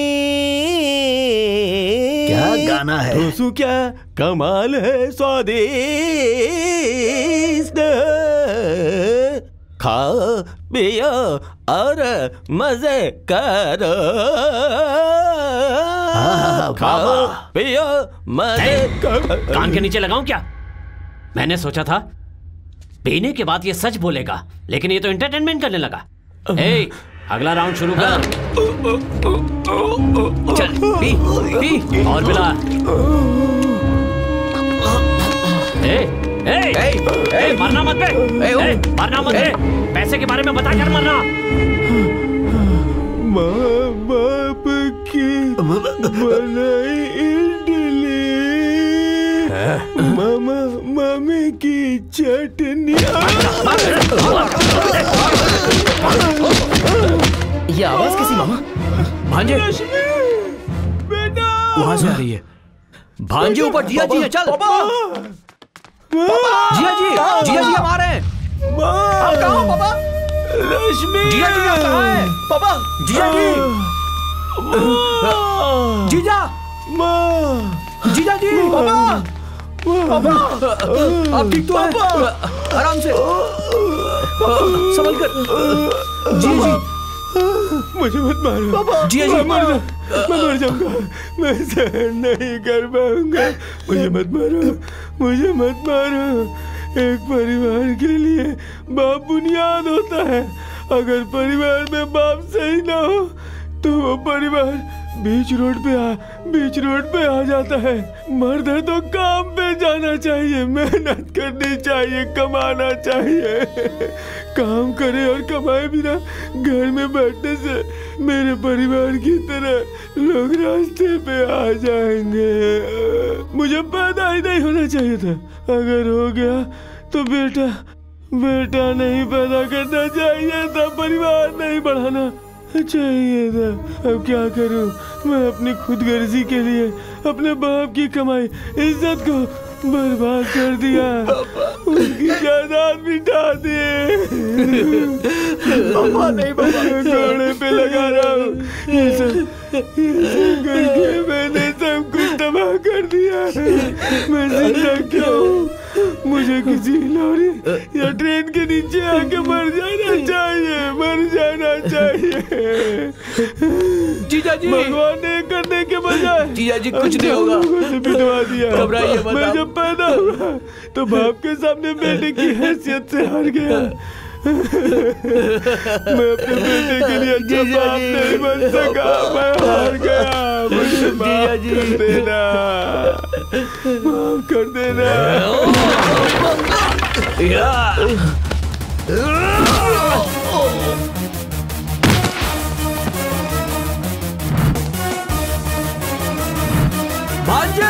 क्या गाना है? दोस्तों क्या कमाल है, स्वादिष्ट। खाओ पियो और मजे करो। खाओ पियो मजे करो। कान के नीचे लगाऊं क्या? मैंने सोचा था पीने के बाद ये सच बोलेगा, लेकिन ये तो एंटरटेनमेंट करने लगा। ए, अगला राउंड शुरू कर। चल पी पी और पिला। ए, ए, ए, ए, मरना मत बे। ए, ए, मरना मत बे। पैसे के बारे में बता कर मरना। माँ बाप की बनाई इडली, मामा मामी की चटनी। ये आवाज कैसी मामा? भांजे, बेटा वहां से आ रही है। भांजे ऊपर, जिया जी है, चल। जिया जी, जिया जी हम आ रहे हैं। आप कहाँ हो पापा? लक्ष्मी, जिया जी आप कहाँ हैं? पापा, जिया जी, जीजा, माँ, जीजा जी, पापा, पापा, आप ठीक तो हैं? आराम से, संभल कर। जी जी, मुझे मत मारो। जिया जी, मैं मर जा, मैं मर जाऊंगा, मैं सहन नहीं कर पाऊंगा। मुझे मत मारो, मुझे मत मारो। एक परिवार के लिए बाप बुनियाद होता है। अगर परिवार में बाप सही ना हो तो वो परिवार बीच रोड पे आ बीच रोड पे आ जाता है। मर्द है तो काम पे जाना चाहिए, मेहनत करनी चाहिए, कमाना चाहिए। काम करे और कमाए बिना घर में बैठने से मेरे परिवार की तरह लोग रास्ते पे आ जाएंगे। मुझे पैदा ही नहीं होना चाहिए था। अगर हो गया तो बेटा बेटा नहीं पैदा करना चाहिए था, परिवार नहीं बढ़ाना चाहिए था। अब क्या करूं? मैं अपनी खुदगर्जी के लिए अपने बाप की कमाई इज्जत को बर्बाद कर दिया, उसकी जायदाद मिटा दिए। पापा नहीं पापा, घोड़े पे लगा रहा हूँ। ये सब ये सब करके मैंने सब कुछ तबाह कर दिया। मैं जिंदा क्यों हूँ? मुझे किसी लॉरी या ट्रेन के नीचे आके मर जाना चाहिए, मर जाना चाहिए। जीजा जी, भगवान ने करने के बजाय जीजा जी कुछ नहीं होगा, पिटवा दिया। घबराइए मत। मैं जब पैदा हुआ तो बाप के सामने बेटे की हैसियत से हार गया। मैं अपने बेटे के लिए अच्छा बाप नहीं बन सका, मैं हार गया। मुझे माफ कर देना, माफ कर देना। भांजे!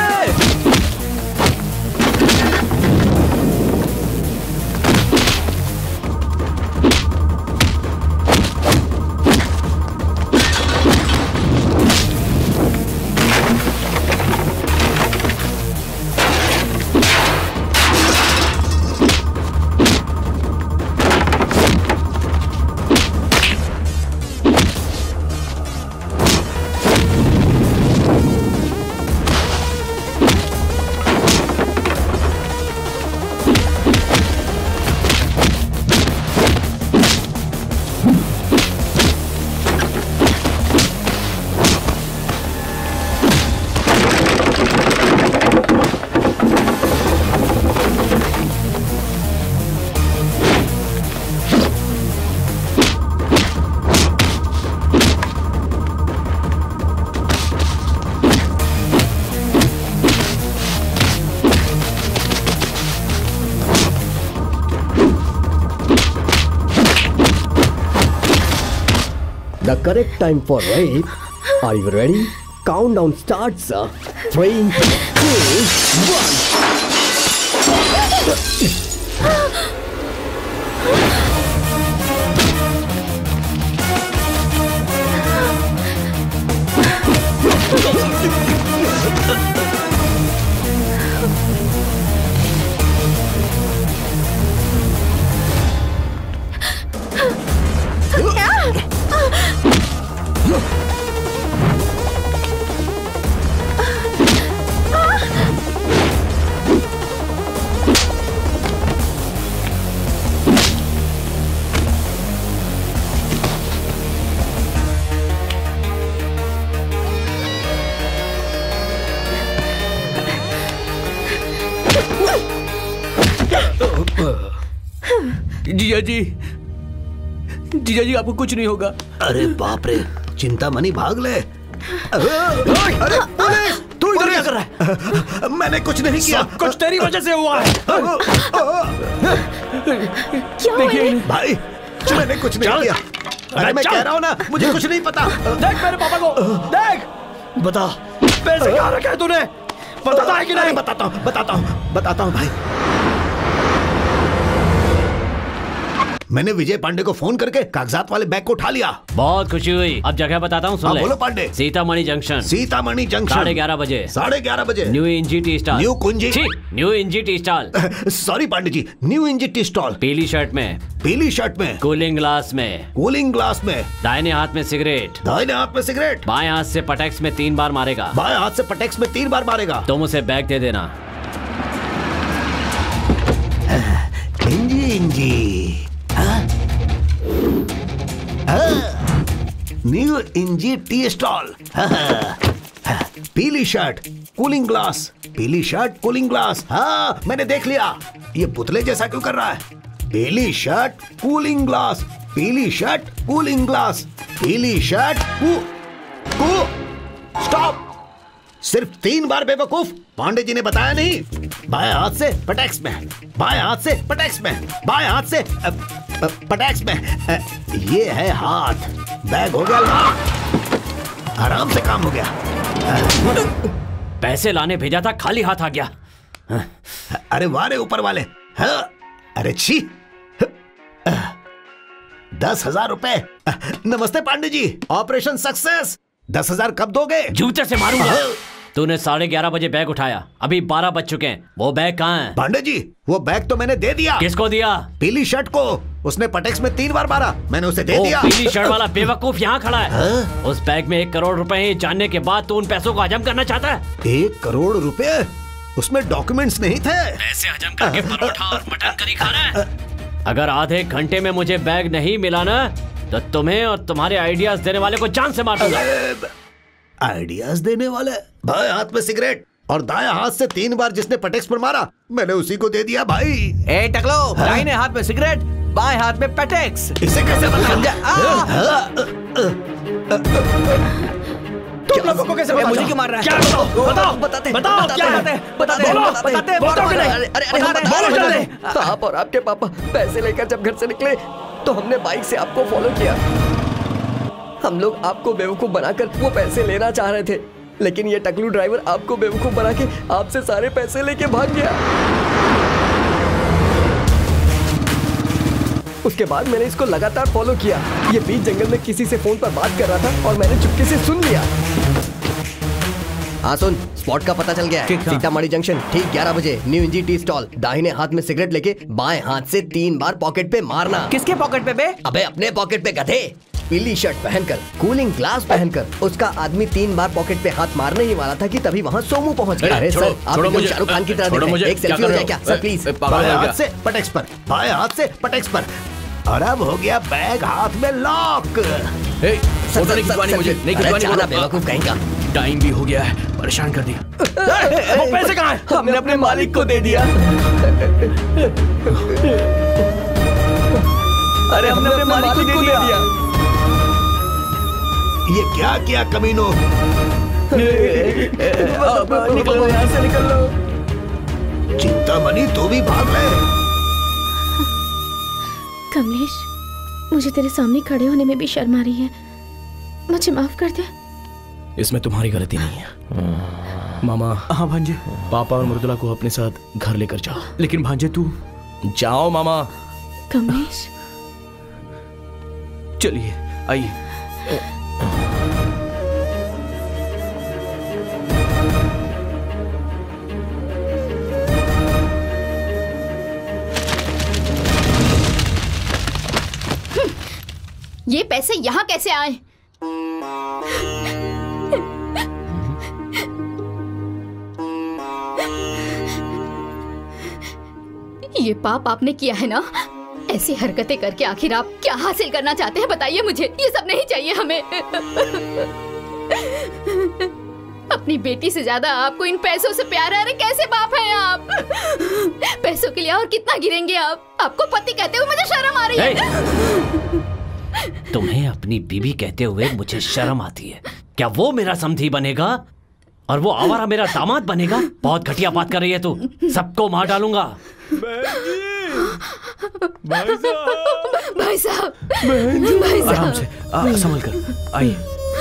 The correct time for rape. Are you ready? Countdown starts. Uh, three, two, one. जीजा जी, जीजा जी आपको कुछ नहीं होगा। अरे बाप रे, चिंता मनी भाग ले। अरे पुलिस, तू इधर क्या कर रहा है? मैंने कुछ नहीं किया, सब कुछ तेरी वजह से हुआ है। देखिए भाई, मैंने कुछ नहीं किया। अरे मैं कह रहा हूँ ना, मुझे कुछ नहीं पता। देख मेरे पापा को, देख। बता, पैसे कहाँ रखे तूने? बताता है कि नहीं? बताता हूँ, बताता हूँ, बताता हूँ भाई। मैंने विजय पांडे को फोन करके कागजात वाले बैग को उठा लिया। बहुत खुशी हुई। अब जगह बताता हूँ, सुन ले। बोलो पांडे। सीतामढ़ी जंक्शन। सीतामढ़ी जंक्शन साढ़े ग्यारह बजे। साढ़े ग्यारह बजे। न्यू इंजी tea stall. New Kunji. New इंजी tea stall. Sorry Pandey ji, new इंजी टी स्टॉल। पीली शर्ट में। पीली शर्ट में। कूलिंग ग्लास में। कूलिंग ग्लास में। दाहिने हाथ में सिगरेट। दाहिने हाथ में सिगरेट। बाएं हाथ से पटेक्स में तीन बार मारेगा। बाएं हाथ से पटेक्स में तीन बार मारेगा। तुम उसे बैग दे देना। इंजी इंजी। न्यू इंजी टी स्टॉल। पीली शर्ट, कूलिंग ग्लास। पीली शर्ट, कूलिंग ग्लास। हाँ, मैंने देख लिया। ये पुतले जैसा क्यों कर रहा है? पीली शर्ट, कूलिंग ग्लास। पीली शर्ट, कूलिंग ग्लास। पीली शर्ट, कू कू सिर्फ तीन बार बेवकूफ। पांडे जी ने बताया नहीं? बाएं हाथ से पटैक्स में, बाएं हाथ से पटैक्स में, बाएं हाथ से अ, अ, पटैक्स में। अ, ये है हाथ। बैग हो गया लॉक। आराम से काम हो गया। पैसे लाने भेजा था, खाली हाथ आ गया। अरे वारे ऊपर वाले। हाँ? अरे छी। दस हजार रुपए। नमस्ते पांडे जी, ऑपरेशन सक्सेस। दस हजार कब दोगे? जूते से मारूंगा। तूने साढ़े ग्यारह बजे बैग उठाया, अभी बारह बज चुके हैं। वो बैग कहाँ है? पांडे जी, वो बैग तो मैंने दे दिया। किसको दिया? पीली शर्ट को। उसने पटेक्स में तीन बार मारा, मैंने उसे दे दिया। पीली शर्ट वाला बेवकूफ यहाँ खड़ा है। हा? उस बैग में एक करोड़ रुपए हैं, जानने के बाद तू उन पैसों को हजम करना चाहता है? एक करोड़ रुपए? उसमें डॉक्यूमेंट्स नहीं थे। पैसे हजम करके परोठा और मटन करी खा रहा है। अगर आधे घंटे में मुझे बैग नहीं मिला ना, तो तुम्हें और तुम्हारे आइडियाज देने वाले को जान से मार दूंगा। आइडियाज देने वाले? बाएं हाथ में सिगरेट और दाएं हाथ से तीन बार जिसने पटेक्स पर मारा, मैंने उसी को दे दिया भाई। ए टकलो, दाहिने हाथ में सिगरेट, बाएं हाथ में पटेक्स। इसे कैसे पता? तुम लोगों को कैसे पता? मुझे क्यों मार रहा है? क्या बताओ? बताओ, बताते बताओ क्या है? बताते बताते बताओ कि नहीं? अरे अरे अरे आप और आपके पापा पैसे लेकर जब घर से निकले तो हमने बाइक से आपको फॉलो किया। हम लोग आपको बेवकूफ बनाकर वो पैसे लेना चाह रहे थे, लेकिन ये टकलू ड्राइवर आपको बेवकूफ बना के आपसे सारे पैसे लेके भाग गया। उसके बाद मैंने इसको लगातार फॉलो किया। ये बीच जंगल में किसी से फोन पर बात कर रहा था और मैंने चुपके से सुन लिया। हाँ सुन, स्पॉट का पता चल गया है। सीतामढ़ी जंक्शन ठीक ग्यारह बजे, न्यू इंजी टी स्टॉल। दाहिने हाथ में सिगरेट लेके बाएं हाथ से तीन बार पॉकेट पे मारना। किसके पॉकेट पे बे? अबे अपने पॉकेट पे गधे। पीली शर्ट पहनकर, कूलिंग ग्लास पहनकर उसका आदमी तीन बार पॉकेट पे हाथ मारने ही वाला था कि तभी वहाँ सोमू पहुँच गया। अरे सर, आप एकदम शाहरुख खान की तरह दिख रहे हैं। एक सेल्फी हो जाए क्या सर प्लीज? बाएं हाथ से पटेक्स पर, बाएं हाथ से पटेक्स पर। और अब हो गया बैग हाथ में लॉक। फोटो नहीं खिंचवानी मुझे, नहीं खिंचवानी। बेवकूफ कहीं का। टाइम भी हो गया है, परेशान कर दिया। वो पैसे कहाँ हैं? हमने अपने मालिक को दे दिया। अरे हमने अपने मालिक को दे दिया। ये क्या किया कमीनों? निकलो यहाँ से, निकल लो। चिंतामणि तू भी भाग ले। कमलेश, मुझे तेरे सामने खड़े होने में भी शर्म आ रही है, मुझे माफ कर दे। इसमें तुम्हारी गलती नहीं है। मामा। हाँ भांजे। पापा और मृदुला को अपने साथ घर लेकर जाओ। लेकिन भांजे तू। जाओ मामा। कमलेश। चलिए आइए। ये पैसे यहाँ कैसे आए? ये पाप आपने किया है ना? ऐसी हरकतें करके आखिर आप क्या हासिल करना चाहते हैं बताइए मुझे। ये सब नहीं चाहिए हमें। अपनी बेटी से ज्यादा आपको इन पैसों से प्यार है। अरे कैसे बाप हैं आप? पैसों के लिए और कितना गिरेंगे आप? आपको पति कहते हुए मुझे शर्म आ रही है। तुम्हें अपनी बीवी कहते हुए मुझे शर्म आती है? क्या वो मेरा समधी बनेगा और वो आवारा मेरा दामाद बनेगा? बहुत घटिया बात कर रही है तू। सबको मार डालूंगा। भाई साहब, भाई साहब, भाई साहब, आराम से, संभल कर, आइए।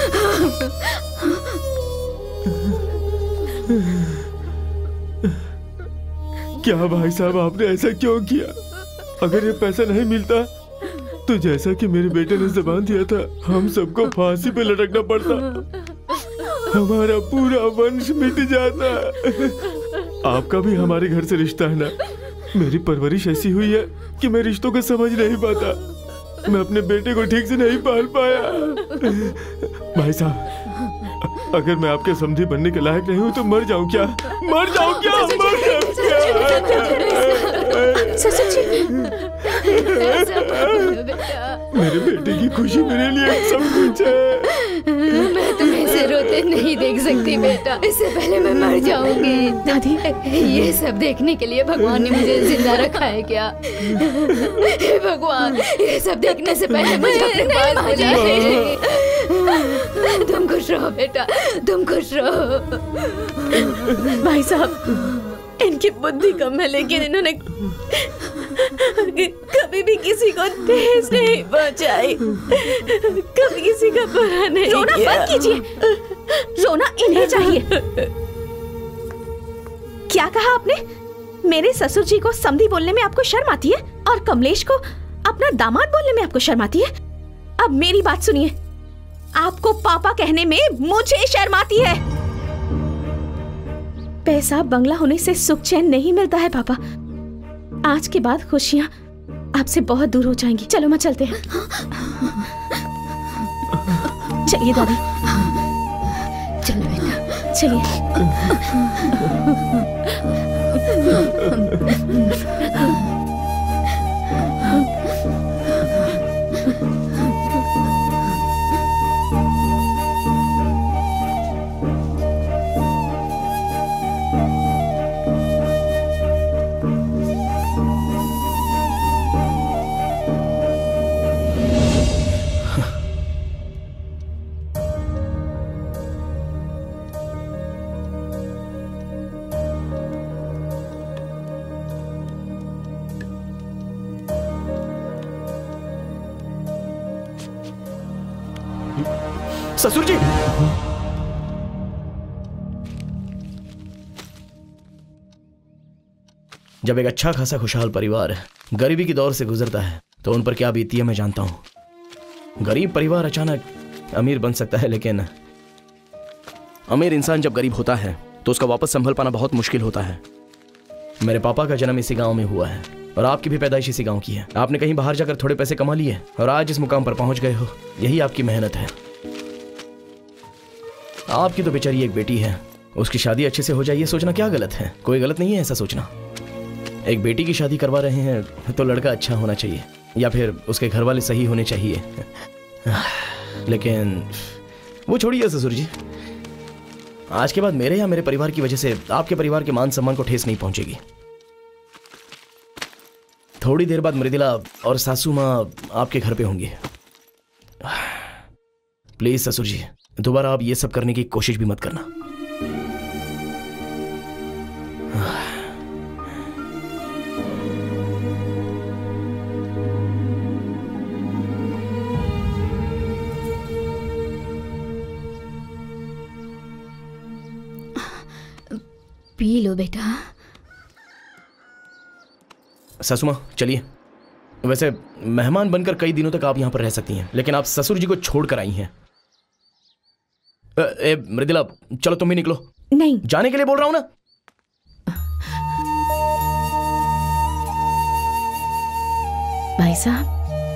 क्या भाई साहब, आपने ऐसा क्यों किया? अगर ये पैसा नहीं मिलता तो जैसा कि मेरे बेटे ने जबान दिया था, हम सबको फांसी पे लटकना पड़ता, हमारा पूरा वंश मिट जाता। आपका भी हमारे घर से रिश्ता है ना? मेरी परवरिश ऐसी हुई है कि मैं रिश्तों को समझ नहीं पाता। मैं अपने बेटे को ठीक से नहीं पाल पाया। भाई साहब, अगर मैं आपके समधी बनने के लायक नहीं हूँ तो मर जाऊँ क्या? मर जाऊँ क्या? मर जाऊँ मेरे बेटे की खुशी मेरे लिए सब कुछ है। मैं तुम्हें ऐसे रोते नहीं देख सकती बेटा। इससे पहले मैं मर जाऊंगी। दादी, ये सब देखने के लिए भगवान ने मुझे जिंदा रखा है क्या? हे भगवान, ये सब देखने से पहले मुझे अपने पास बुलाइए। तुम खुश रहो बेटा, तुम खुश रहो। भाई साहब, इनकी बुद्धि कम है लेकिन इन्होंने कभी भी किसी को ठेस नहीं पहुंचाई, कभी किसी का बुरा नहीं रोना किया। बंद कीजिए, रोना इन्हें चाहिए। क्या कहा आपने? मेरे ससुर जी को समधी बोलने में आपको शर्म आती है और कमलेश को अपना दामाद बोलने में आपको शर्म आती है? अब मेरी बात सुनिए, आपको पापा कहने में मुझे शर्म आती है। पैसा बंगला होने से सुख चैन नहीं मिलता है पापा। आज के बाद खुशियां आपसे बहुत दूर हो जाएंगी। चलो मैं चलते हैं। चलिए दादी, चलो बेटा, चलिए। ससुर जी, जब एक अच्छा खासा खुशहाल परिवार गरीबी की दौर से गुजरता है तो उन पर क्या बीतती है मैं जानता हूं। गरीब परिवार अचानक अमीर बन सकता है, लेकिन अमीर इंसान जब गरीब होता है तो उसका वापस संभल पाना बहुत मुश्किल होता है। मेरे पापा का जन्म इसी गांव में हुआ है और आपकी भी पैदाइश इसी गांव की है। आपने कहीं बाहर जाकर थोड़े पैसे कमा लिए और आज इस मुकाम पर पहुंच गए हो, यही आपकी मेहनत है। आपकी तो बेचारी एक बेटी है, उसकी शादी अच्छे से हो जाए ये सोचना क्या गलत है? कोई गलत नहीं है ऐसा सोचना। एक बेटी की शादी करवा रहे हैं तो लड़का अच्छा होना चाहिए या फिर उसके घर वाले सही होने चाहिए। लेकिन वो छोड़िए ससुर जी, आज के बाद मेरे या मेरे परिवार की वजह से आपके परिवार के मान सम्मान को ठेस नहीं पहुंचेगी। थोड़ी देर बाद मृदुला और सासू माँ आपके घर पे होंगी। प्लीज ससुर जी, दोबारा आप ये सब करने की कोशिश भी मत करना। पी लो बेटा। सासू माँ चलिए, वैसे मेहमान बनकर कई दिनों तक आप यहां पर रह सकती हैं, लेकिन आप ससुर जी को छोड़कर आई हैं। ए, मृदुला चलो तुम भी निकलो। नहीं, जाने के लिए बोल रहा हूं ना। भाई साहब,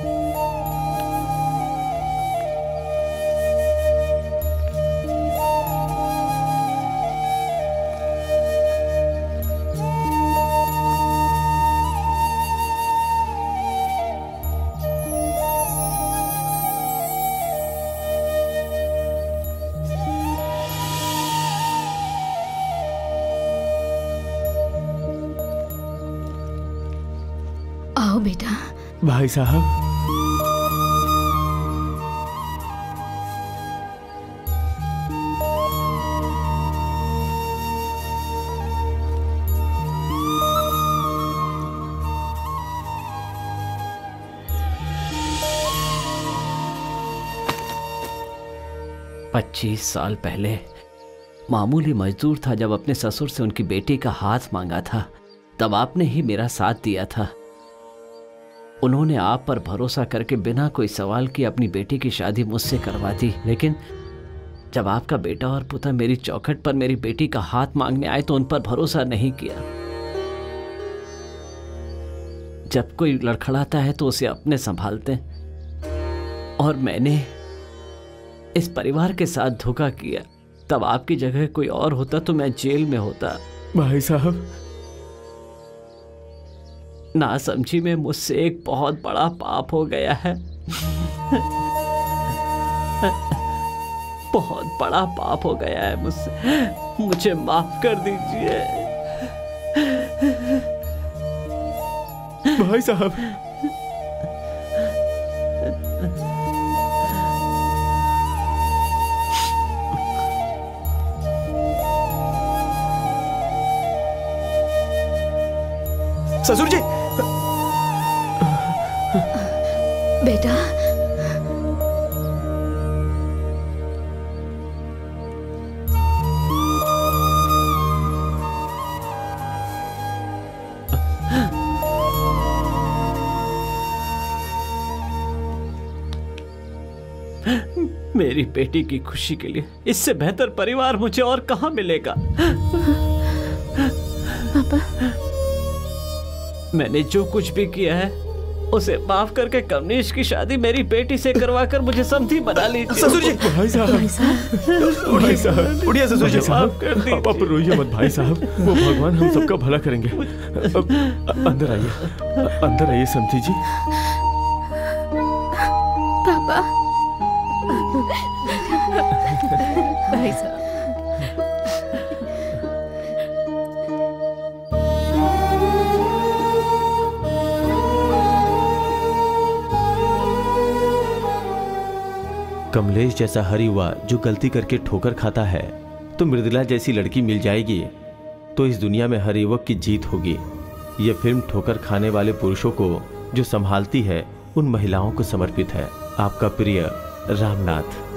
आओ बेटा। भाई साहब, पच्चीस साल पहले मामूली मजदूर था जब अपने ससुर से उनकी बेटी का हाथ मांगा था, तब आपने ही मेरा साथ दिया था। उन्होंने आप पर भरोसा करके बिना कोई सवाल किए अपनी बेटी की शादी मुझसे करवा दी, लेकिन जब आपका बेटा और पुता मेरी चौखट पर मेरी बेटी का हाथ मांगने आए तो उन पर भरोसा नहीं किया। जब कोई लड़खड़ाता है तो उसे अपने संभालते, और मैंने इस परिवार के साथ धोखा किया। तब आपकी जगह कोई और होता तो मैं जेल में होता। भाई साहब, ना समझी में मुझसे एक बहुत बड़ा पाप हो गया है। बहुत बड़ा पाप हो गया है मुझसे, मुझे माफ कर दीजिए। भाई साहब, ससुर जी। बेटा मेरी बेटी की खुशी के लिए इससे बेहतर परिवार मुझे और कहां मिलेगा। पापा, मैंने जो कुछ भी किया है उसे माफ करके कमनीश की शादी मेरी बेटी से करवाकर मुझे समधी बना लीजिए। ससुर जी। भाई साहब, भाई साहब, उड़िए ससुर जी। माफ कर दीजिए। आप आप रोइए मत भाई साहब, वो भगवान हम सबका भला करेंगे। अब अंदर आइए, अंदर आइए समझी जी। पापा। भाई साहब, कमलेश जैसा हर युवा जो गलती करके ठोकर खाता है, तो मृदुला जैसी लड़की मिल जाएगी तो इस दुनिया में हर युवक की जीत होगी। ये फिल्म ठोकर खाने वाले पुरुषों को जो संभालती है उन महिलाओं को समर्पित है। आपका प्रिय रामनाथ।